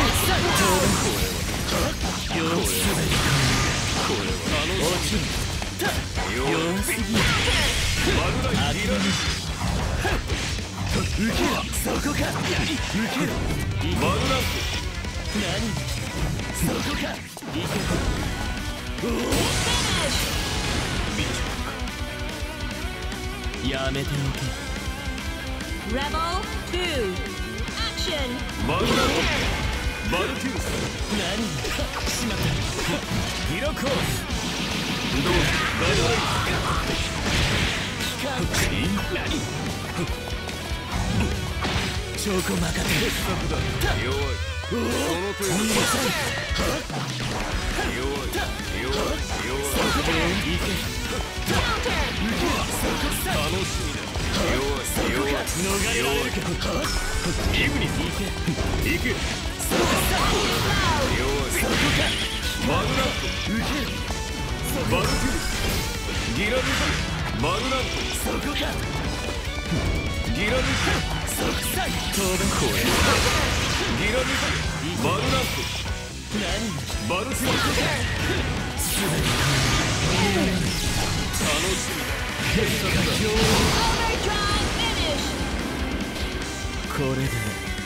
これは落ちる。弱すぎ。マルナイティラミス。受けろ。そこか。受けろ。マルナント。何。そこか。いけた。やめておけ。 Rebel 2. Action. マルナント。バルティウス。何。しまった。ヒロコース。どうする。ガイドライン。機関何。チョコ任せ。傑作だ。弱い。その程度。弱い。いけ。楽しみだ。弱い。逃れられるか。イグニス。いけ。弱い。マグナット。バルティウス。ギラルズ。マグナット。そこか。ギラルズ。即歳。当然これ。ギラルズ。マルナット。何。バルティウス。楽しみだ。傑作だ。これで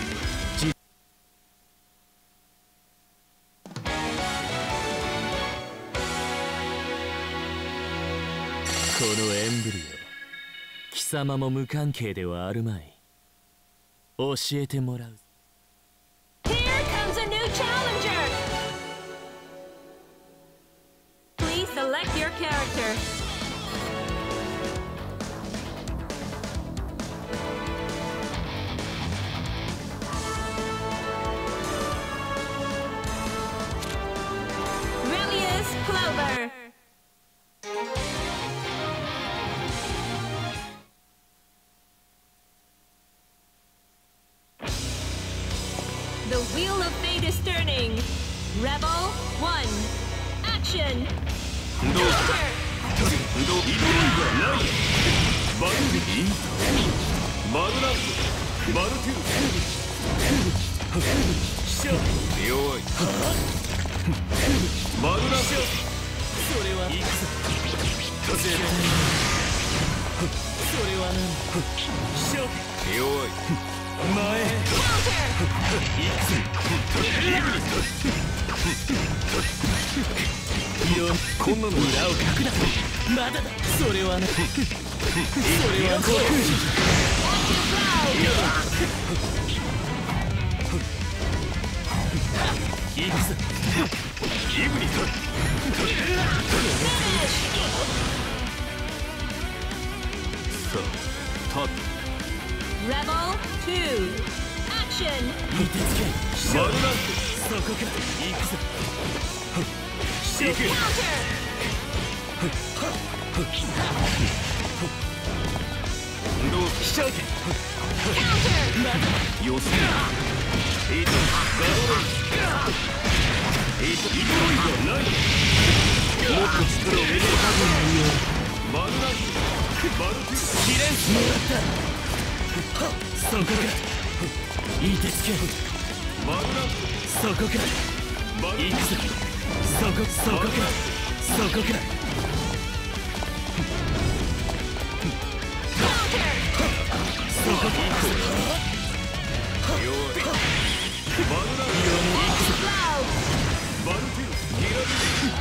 このエンブリオ、貴様も無関係ではあるまい。教えてもらう。 Here comes a new challenger. Please select your character. Clover. The wheel of fate is turning. Rebel 1. Action. Counter. バルディマルナントバルティウス弱いマルナント行くぞ。絶対それは何勝負弱い前へ行くぞ。こんなの裏をかくな。まだだ。それはな。それは航空機。いいです。イブリッド。さあ、立つ。 Rebel 2 Action いてつけ。マルナント。そこか。行くぞ。行く。どうしちゃうけ。まだよせ。いいとガロー。いいといいとない。もっと力を入れるはずないよ。マルナント。マルティキレンスもらった。そこか。いいてつけ。マルナント。そこか。行くぞ。そこか。そこか。そこか。弱い。マルナント。マルティギラビ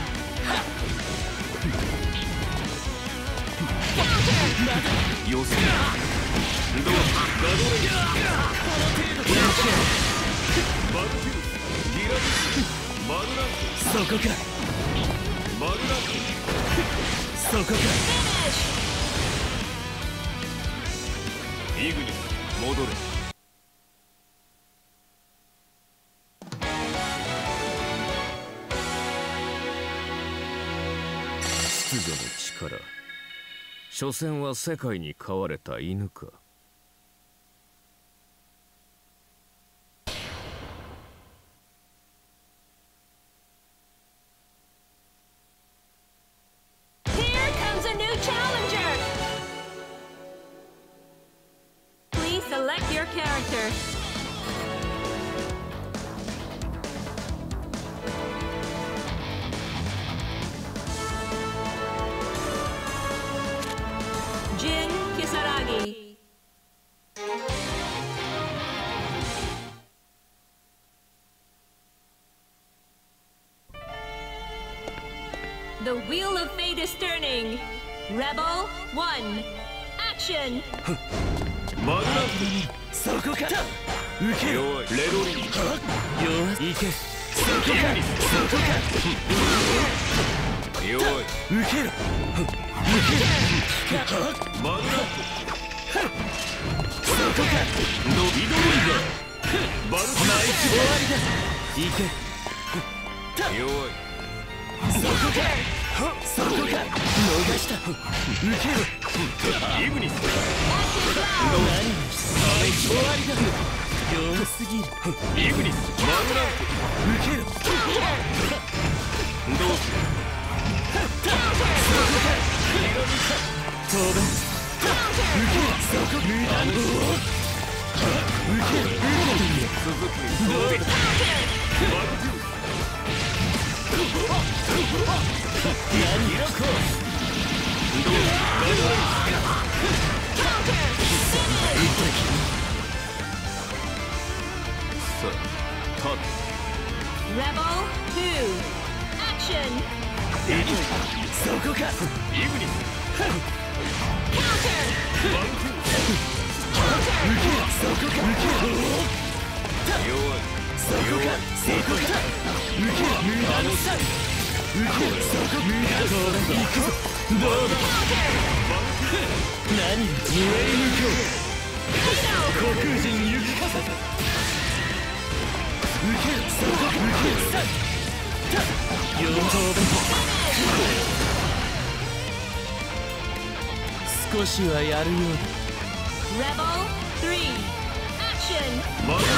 よせ。どうガドレこの程度マルティギラビマルナント。そこか。マルナント。そこか。イグニス戻れ。秩序の力。所詮は世界に飼われた犬か。 Here comes a new challenger. Please select your character. Jin Kisaragi. The wheel of fate is turning. Rebel 1 Action マルナント。そこか。受けろ。レドリー。弱い。行け。そこか。そこか。弱い。受けろ。マルナント。そこか。伸びどりだ。バルナイツ終わりだ。行け。弱い。そこか。そこか。逃した。受けろ。イグニス。終わりだ。弱すぎる。イグニス。マルナント。受けろ。どうする。そこか。当然。受けろ。そこ。無駄に。受けろ。続く。どうだ。マルティ何よこどうだ。さあ、立つ。 Rebel 2 Action そこか。イグニス。マルティ受けろ。そこか。受けろ。弱い。そこか。そこか。受けろ。無駄のさ。受けろ。そこ。無駄の行くぞ。どうだ。何上へ向こう。黒人行くかさ。受けろ。そこ。受けろ。さ。両方分。少しはやるようだ。 Rebel 3 Action マルナン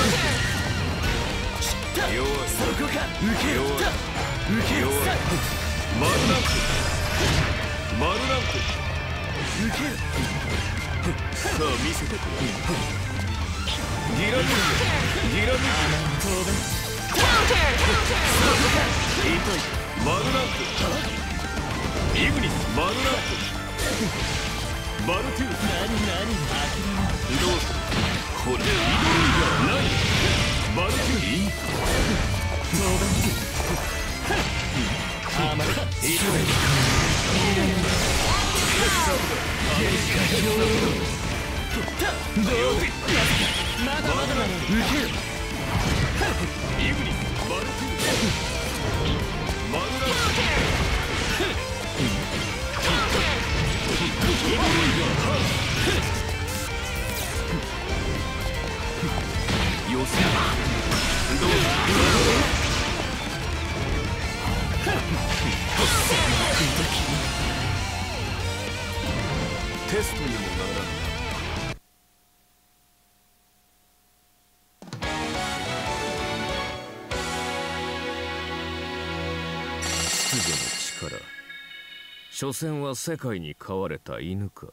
ト。弱い。そこか。受けろ。受けろ。マルナント。マルナント。受けろ。さあ見せてくれ。ギラミギラミ当然。そこか。痛い。マルナント。 イグニスマルナットバルトゥーどうするこれでイドルイがないバルトゥーアマルイドルまだまだだね受けるイグニスバルトゥーマルナットよせどうテストにもならん秩序の力所詮は世界に飼われた犬か。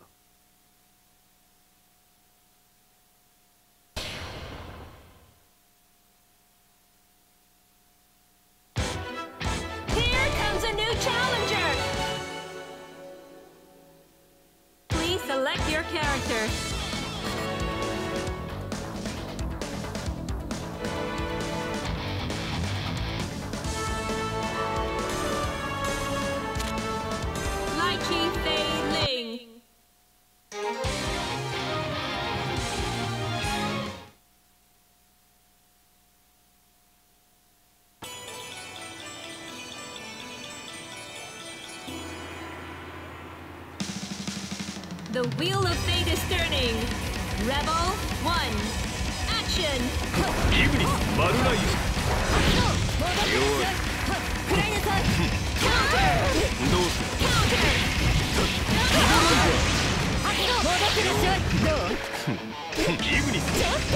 Select your character. Lychee Fei Ling. The wheel of fate is turning. Rebel 1. Action. Ignis, Marurai. Counter. Ignis.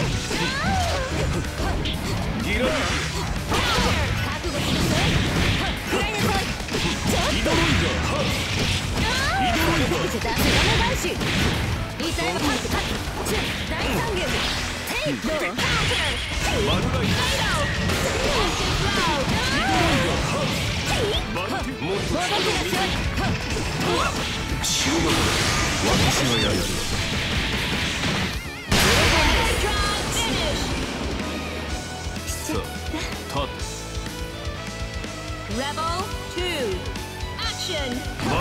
Rebel 2. Action.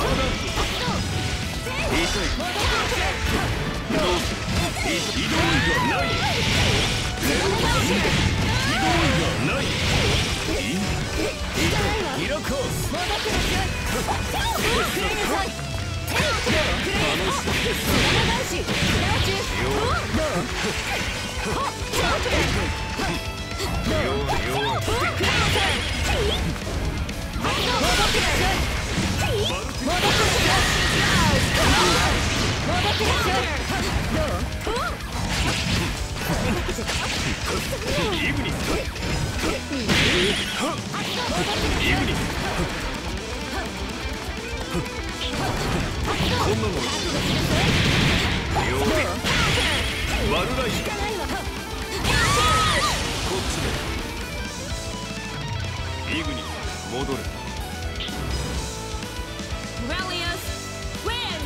Relius win.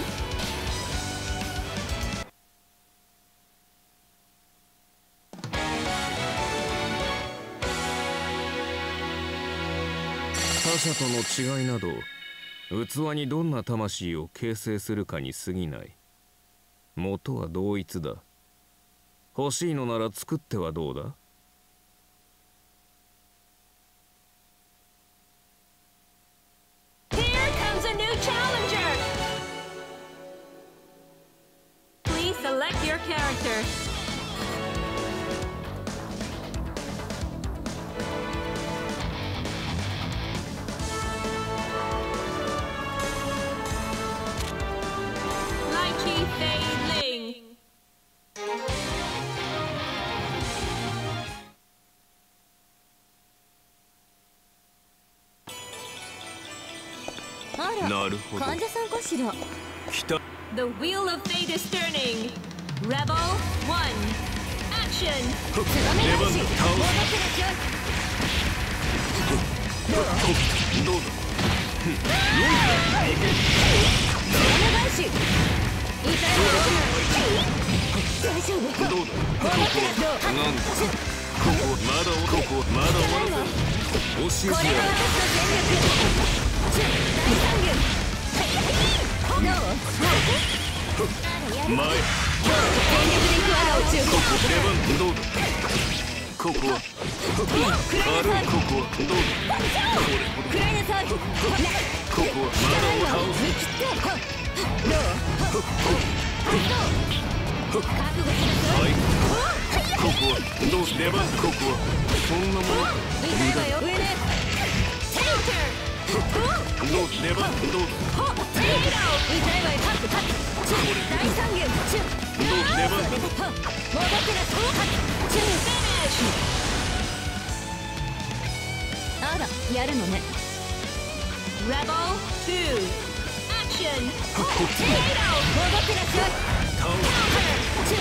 他者との違いなど器にどんな魂を形成するかに過ぎない。元は同一だ。欲しいのなら作ってはどうだ。 Select your character. Lychee Fei Ling. The wheel of fate is turning. Rebel 1. Action. 返し痛い大丈夫。 どうだ。なんだ。ここまだ終わらず。教えてやる。 これが私の全力。大三元。どう？ 前。 全力で行くわが宇宙。 ここ出番どうだ。ここは軽い。ここはどうだ。 食らいなさい。 ここはまだ倒す。 見切ってどう？覚悟しなさい。 はい。ここはどう出番。ここはそんなもの。 痛いわよ。上ね。 どう出番どうだ。 痛いわよ。大三元。 どう出番。 戻ってなさい。あら、やるのね。 Rebel 2. Action. こっち戻ってなさい。 倒す。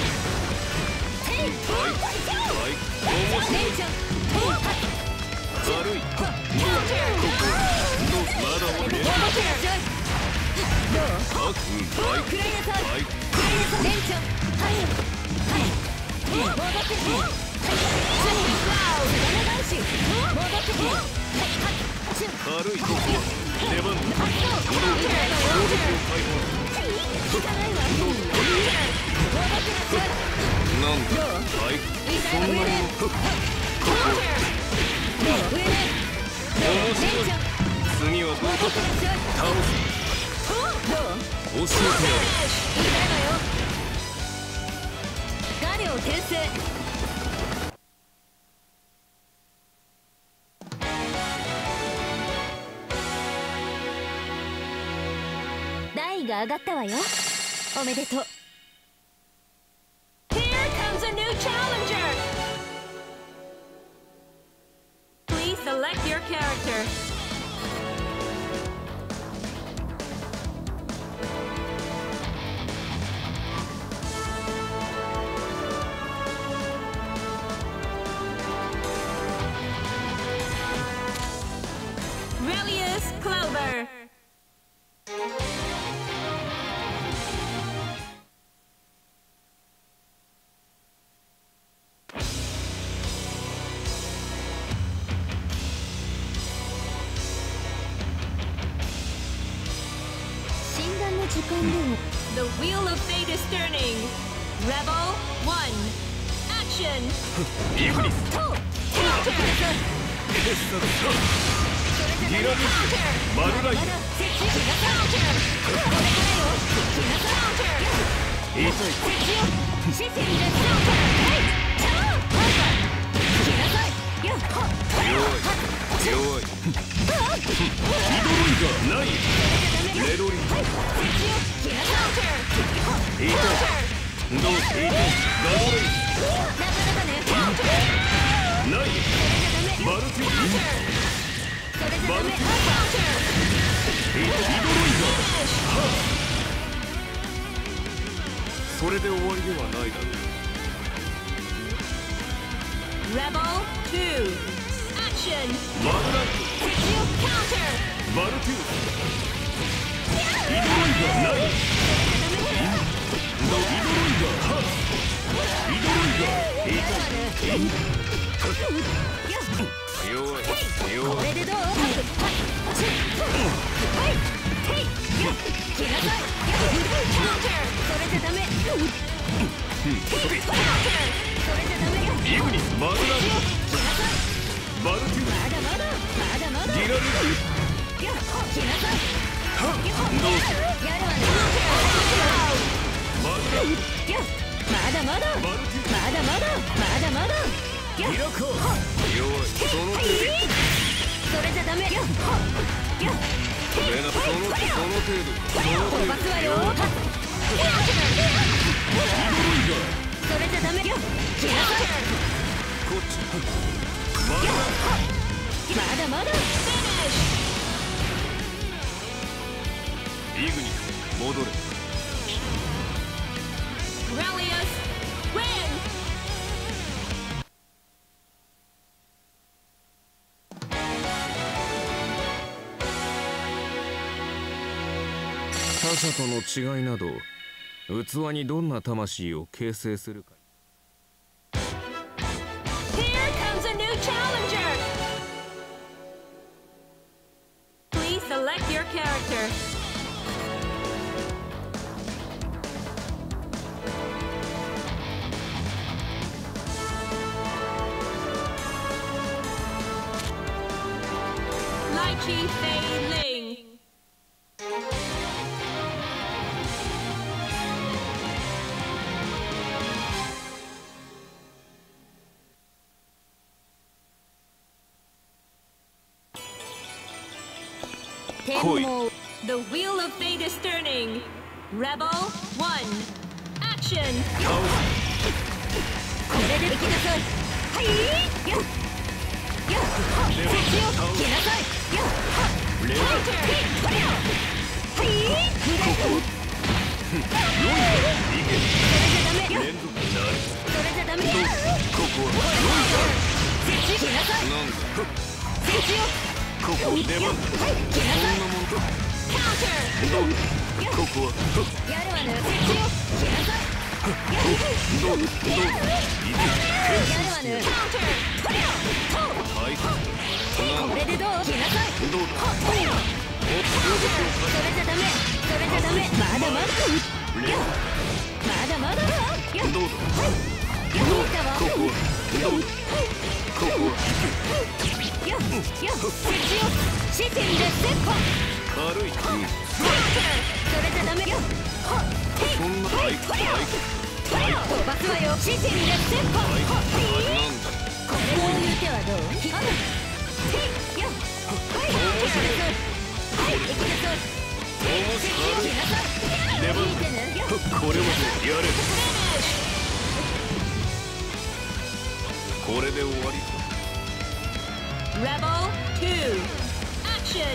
はい面白い。 レイちゃん。 軽い。ここどうまだ戻ってな俺。 さい。どう？ はい食らいなさい。 はいレイちゃん。戻ってくる。返し。戻ってくる。 軽い。ここは出番。なんだ。はいそんなもの。ここ面白い。次はどうだ。倒す。教えてやる。 ガレを転生。台が上がったわよ。おめでとう。 Here comes a new challenger. Please select your character. Relius Clover. 診断の時間でも The wheel of fate is turning. Rebel 1. Action. イグニス。ギラミス。マルライ。痛い。弱い。ミドロイガーない。レロリ。痛い。どう痛い。ガドレイ。ない。マルティ。マルティ。ミドロイガー。それで終わりではないだろう。 Rebel 2. Action. マルライト。 Counter. マルティウス。ミドロイガーない。ミドロイガー。はミドロイガー。痛い。弱い。弱い。 これでどう？それじゃダメ。 イグニス。マルライト。マルティウス。ギラルどうする。マルライト。 まだギラカー。弱い。その程度。 それじゃダメ。 その程度。 飛ばすわよ。それじゃダメ。 こっち。マルライまだト。イグニス。戻れ。 Relius win. 他者との違いなど器にどんな魂を形成するか。 Here comes a new challenger. Please select your character. Lychee Fei Ling. The wheel of fate is turning. Rebel 1. Action. これで行きなさい。はいやっやっ設置を来なさい。やっ Counter. はいそれじゃダメ。それじゃダメ。ここは設置来なさい。設置をここ出番。はい来なさい。Counter. ここはやるわね。設置を来なさい。やるわね。これでどう？来なさい。それじゃダメ。それじゃダメ。まだまだ。まだまだ。はい。ここは。ここは。設置を視線で切羽。軽い。それじゃダメ。そんな飛ばすわよ。視線で切羽。これを抜いてはどう？はい行きなさい。これもやれ。これで終わり。 Rebel 2. Action.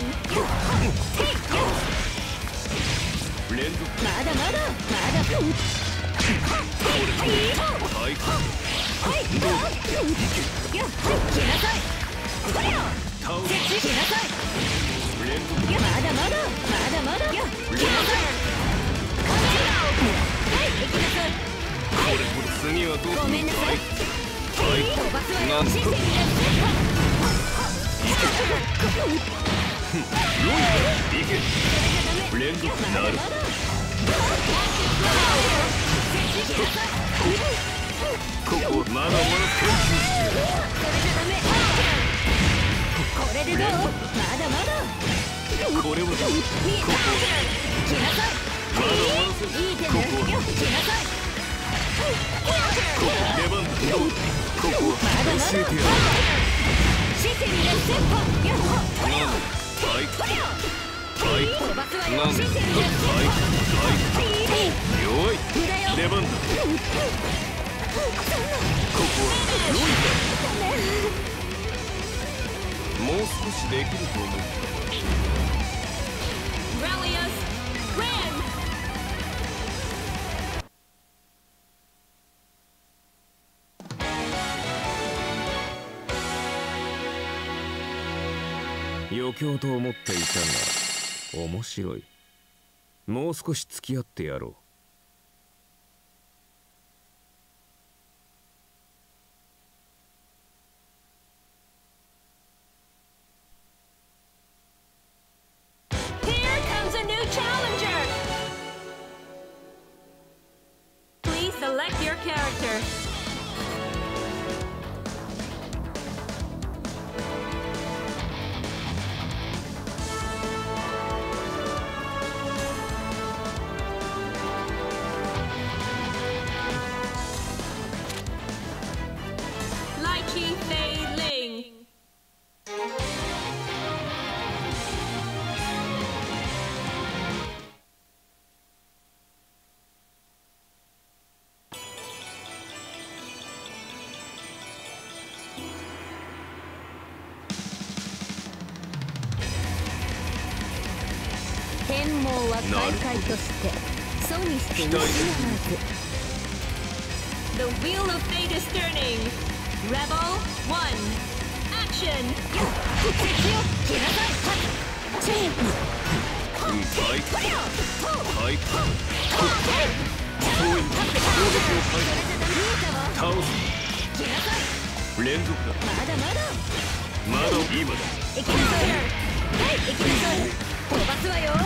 連続。まだまだ。はいどう？来なさい。設置しなさい。まだまだ。来なさい。はい行きなさい。 次はどう？ ごめんなさい。飛ばすわよ。視線で連続なる。ここまだまだ研究してる。それじゃダメ。これでどう？まだまだ。これもだ。ここ来なさい。まだ終わらせる。いい手ね。来なさい。ここ出番だ。ここ教えてやる。視線で切羽。はい飛ばすわよ。視線で切羽。 弱い。出番だ。ここはロイだ。もう少しできると思う。 Relius win. 余興と思っていたが面白い。もう少し付き合ってやろう。 Select your character. Lychee Fei Ling. The wheel of fate is turning. Rebel 1. Action. 設置を来なさい。 連続だ。 まだまだまだ今だ。 行きなさい。はい、行きなさい。飛ばすわよ。はい、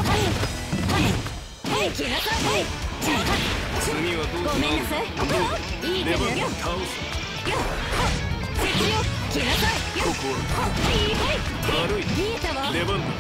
行きなさい。 次はどうだ。 ごめんなさい。いいレバンですよ。 倒す。 設置を来なさい。 ここは悪い。 見えたわ。 レバンだ。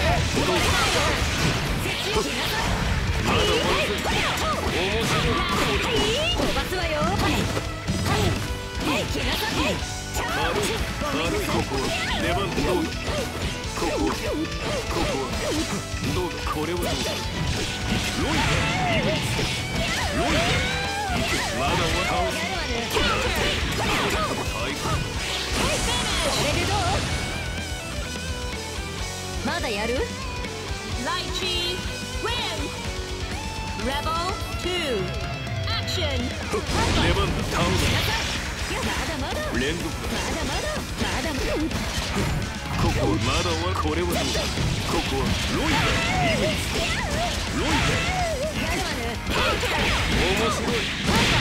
設置を来なさい。 まだ終わらせ。面白い。 飛ばすわよ。はい、来なさい。 悪い。ここはレバンどうだ。ここはどうだ。これはどうだ。ロイダーイグリス。ロイダー行け。まだ倒す。 これでどう？まだやる？ Lychee, win! Rebel 2, action! レバンだ。倒す。 まだまだ連続だ。 まだまだここはまだ終わる。これはどうだ。ここはロイダーイグリス。ロイダー面白い。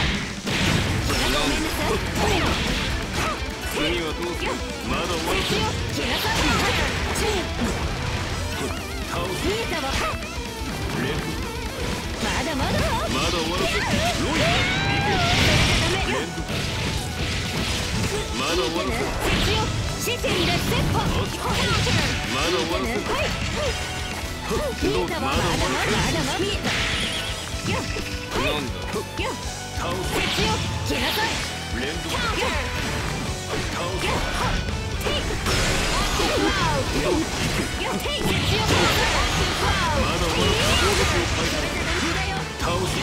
次はどうする。まだ終わる。倒す。連続。 まだまだまだ終わらせ。ロイダーいけ。連続。まだ終わらせ。 視線でセット。 まだ終わらせ。どうだ。まだ終わらせ。なんだ。倒す。連続。倒す。まだ終わらせ。攻撃を開始。倒す。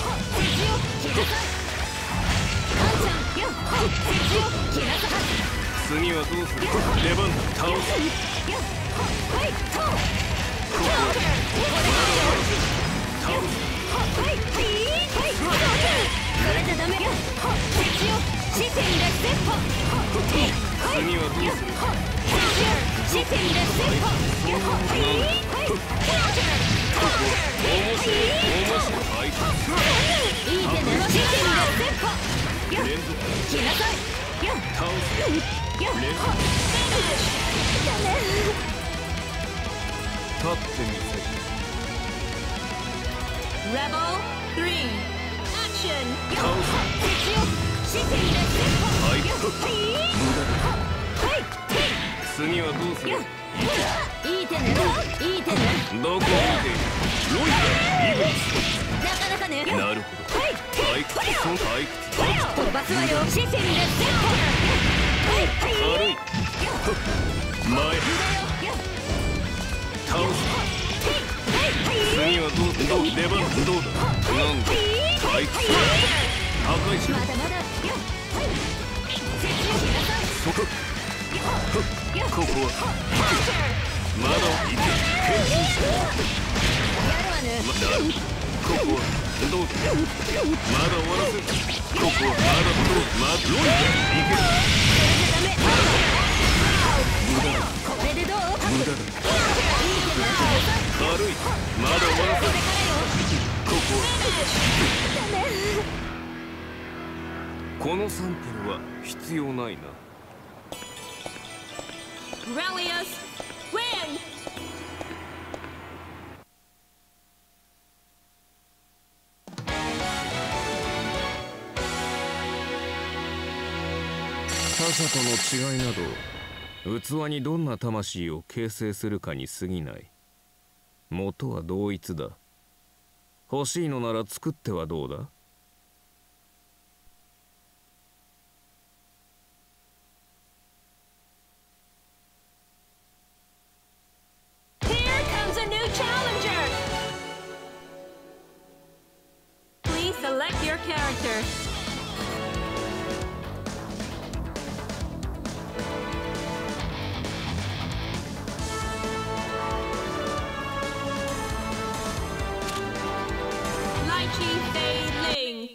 次はどうする。レバン倒す。倒す。 それじゃダメよ。視線でセット。 次はどうする。 視線でセット。 面白い。 いい手ね。視線でセット。 連続。 来なさい。 倒す。連続。立ってみせる。 Rebel 3, action! 倒す。 視線でセット。 はい。次はどうする。 いい手ね。いい手ね。 どこを見ている。ロイダーイグリス。 なかなかね。 なるほど。退屈。退屈。 飛ばすわよ。視線でセット。 軽い。前。倒す。次はどう出番どうだ。なんだ。退屈。破壊しろ。 まだまだ。 そこ。ここはまだ行け。変身した。 やるわね。 ここはどうだ。まだ終わらせ。ここはまだロイダー行け。 これでどう？ 無駄だ。軽い。まだ終わらせ。ここはこのサンプルは必要ないな。 Relius, win! 他者との違いなど器にどんな魂を形成するかに過ぎない。元は同一だ。欲しいのなら作ってはどうだ。 Here comes a new challenger! Please select your character. Lychee Fei Ling.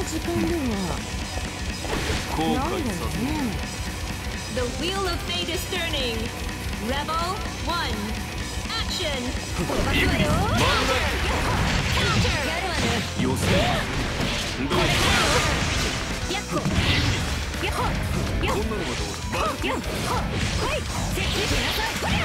時間では後悔させる。 The wheel of fate is turning. Rebel 1. Action. いくにマグナ Counter. やるわね。 予選どうやっこやっほやっこんなのがどうだ。バルやっほはい設置しなさい。これよ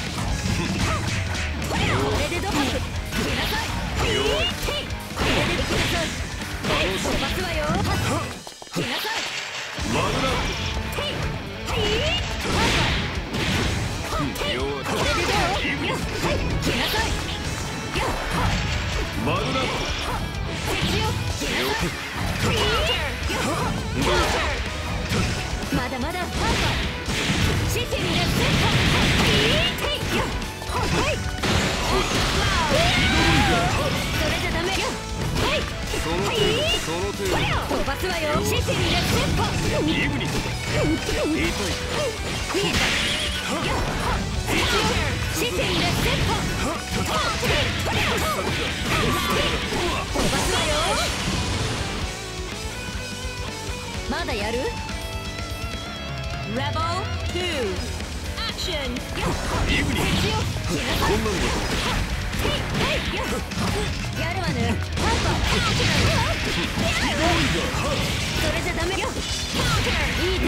これよこれでドアップしなさい。はいへいこれでできなさい。はい飛ばすわよ。しなさい。 マグナはいはい弱い。 これでどうよはいしなさい。やっマグナ設置よしなさい。まだまだパーパーシステムがセット。はいそれじゃダメよ。はいその程度その程度飛ばすわよ。システムがセット。 イグニス痛い見えたシステムがセット。飛ばすわよ。まだやる。 Rebel 2. Action. イグニスこんなのがどうだ。 やるわね。パパそれじゃダメよ。いい手ね。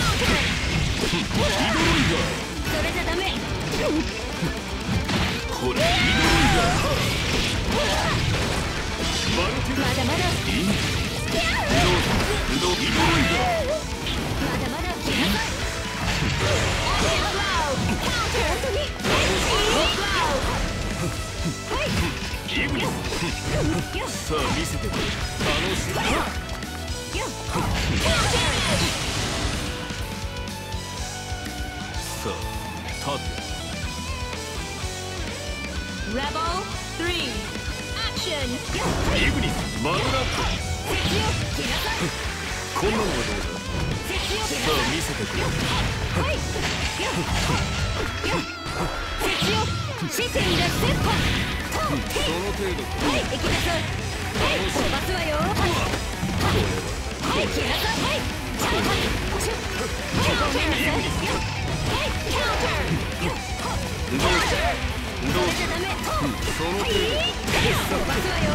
それじゃダメ。 これバルティまだまだどうまだまだ来なさい。 イグニスさあ見せてくれ。楽しい。さあ立て。 Rebel 3. Action. イグニスマグナこんなのがどうだ。さあ見せてくれ。 システムがセット。 その程度はい行きなさい。はい飛ばすわよ。はい来なさい。はいごめんなさい。はいカウンター。 どうそれじゃダメ。 その程度飛ばすわよ。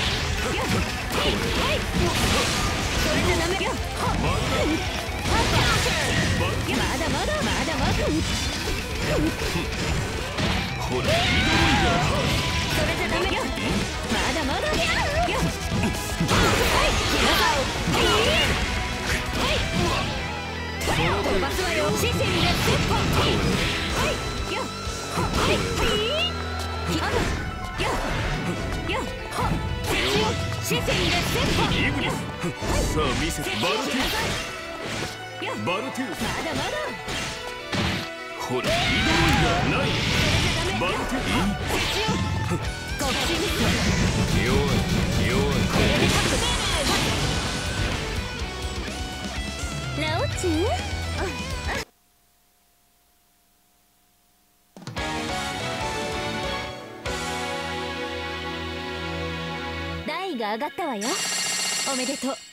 はいそれじゃダメよ。まだまだまだまだ。 ほらそれじゃダメよ。まだまだ。はい来なさい。はい飛ばすわよ。システムがセット。はいよはい来なさい。よ設置よシステムがセット。 イグニスさあ見せて。バルティよバルティまだまだ。 ほら移動がない。バルティ設置よこっちに弱い弱い。 ラオチュウ台が上がったわよ。おめでとう。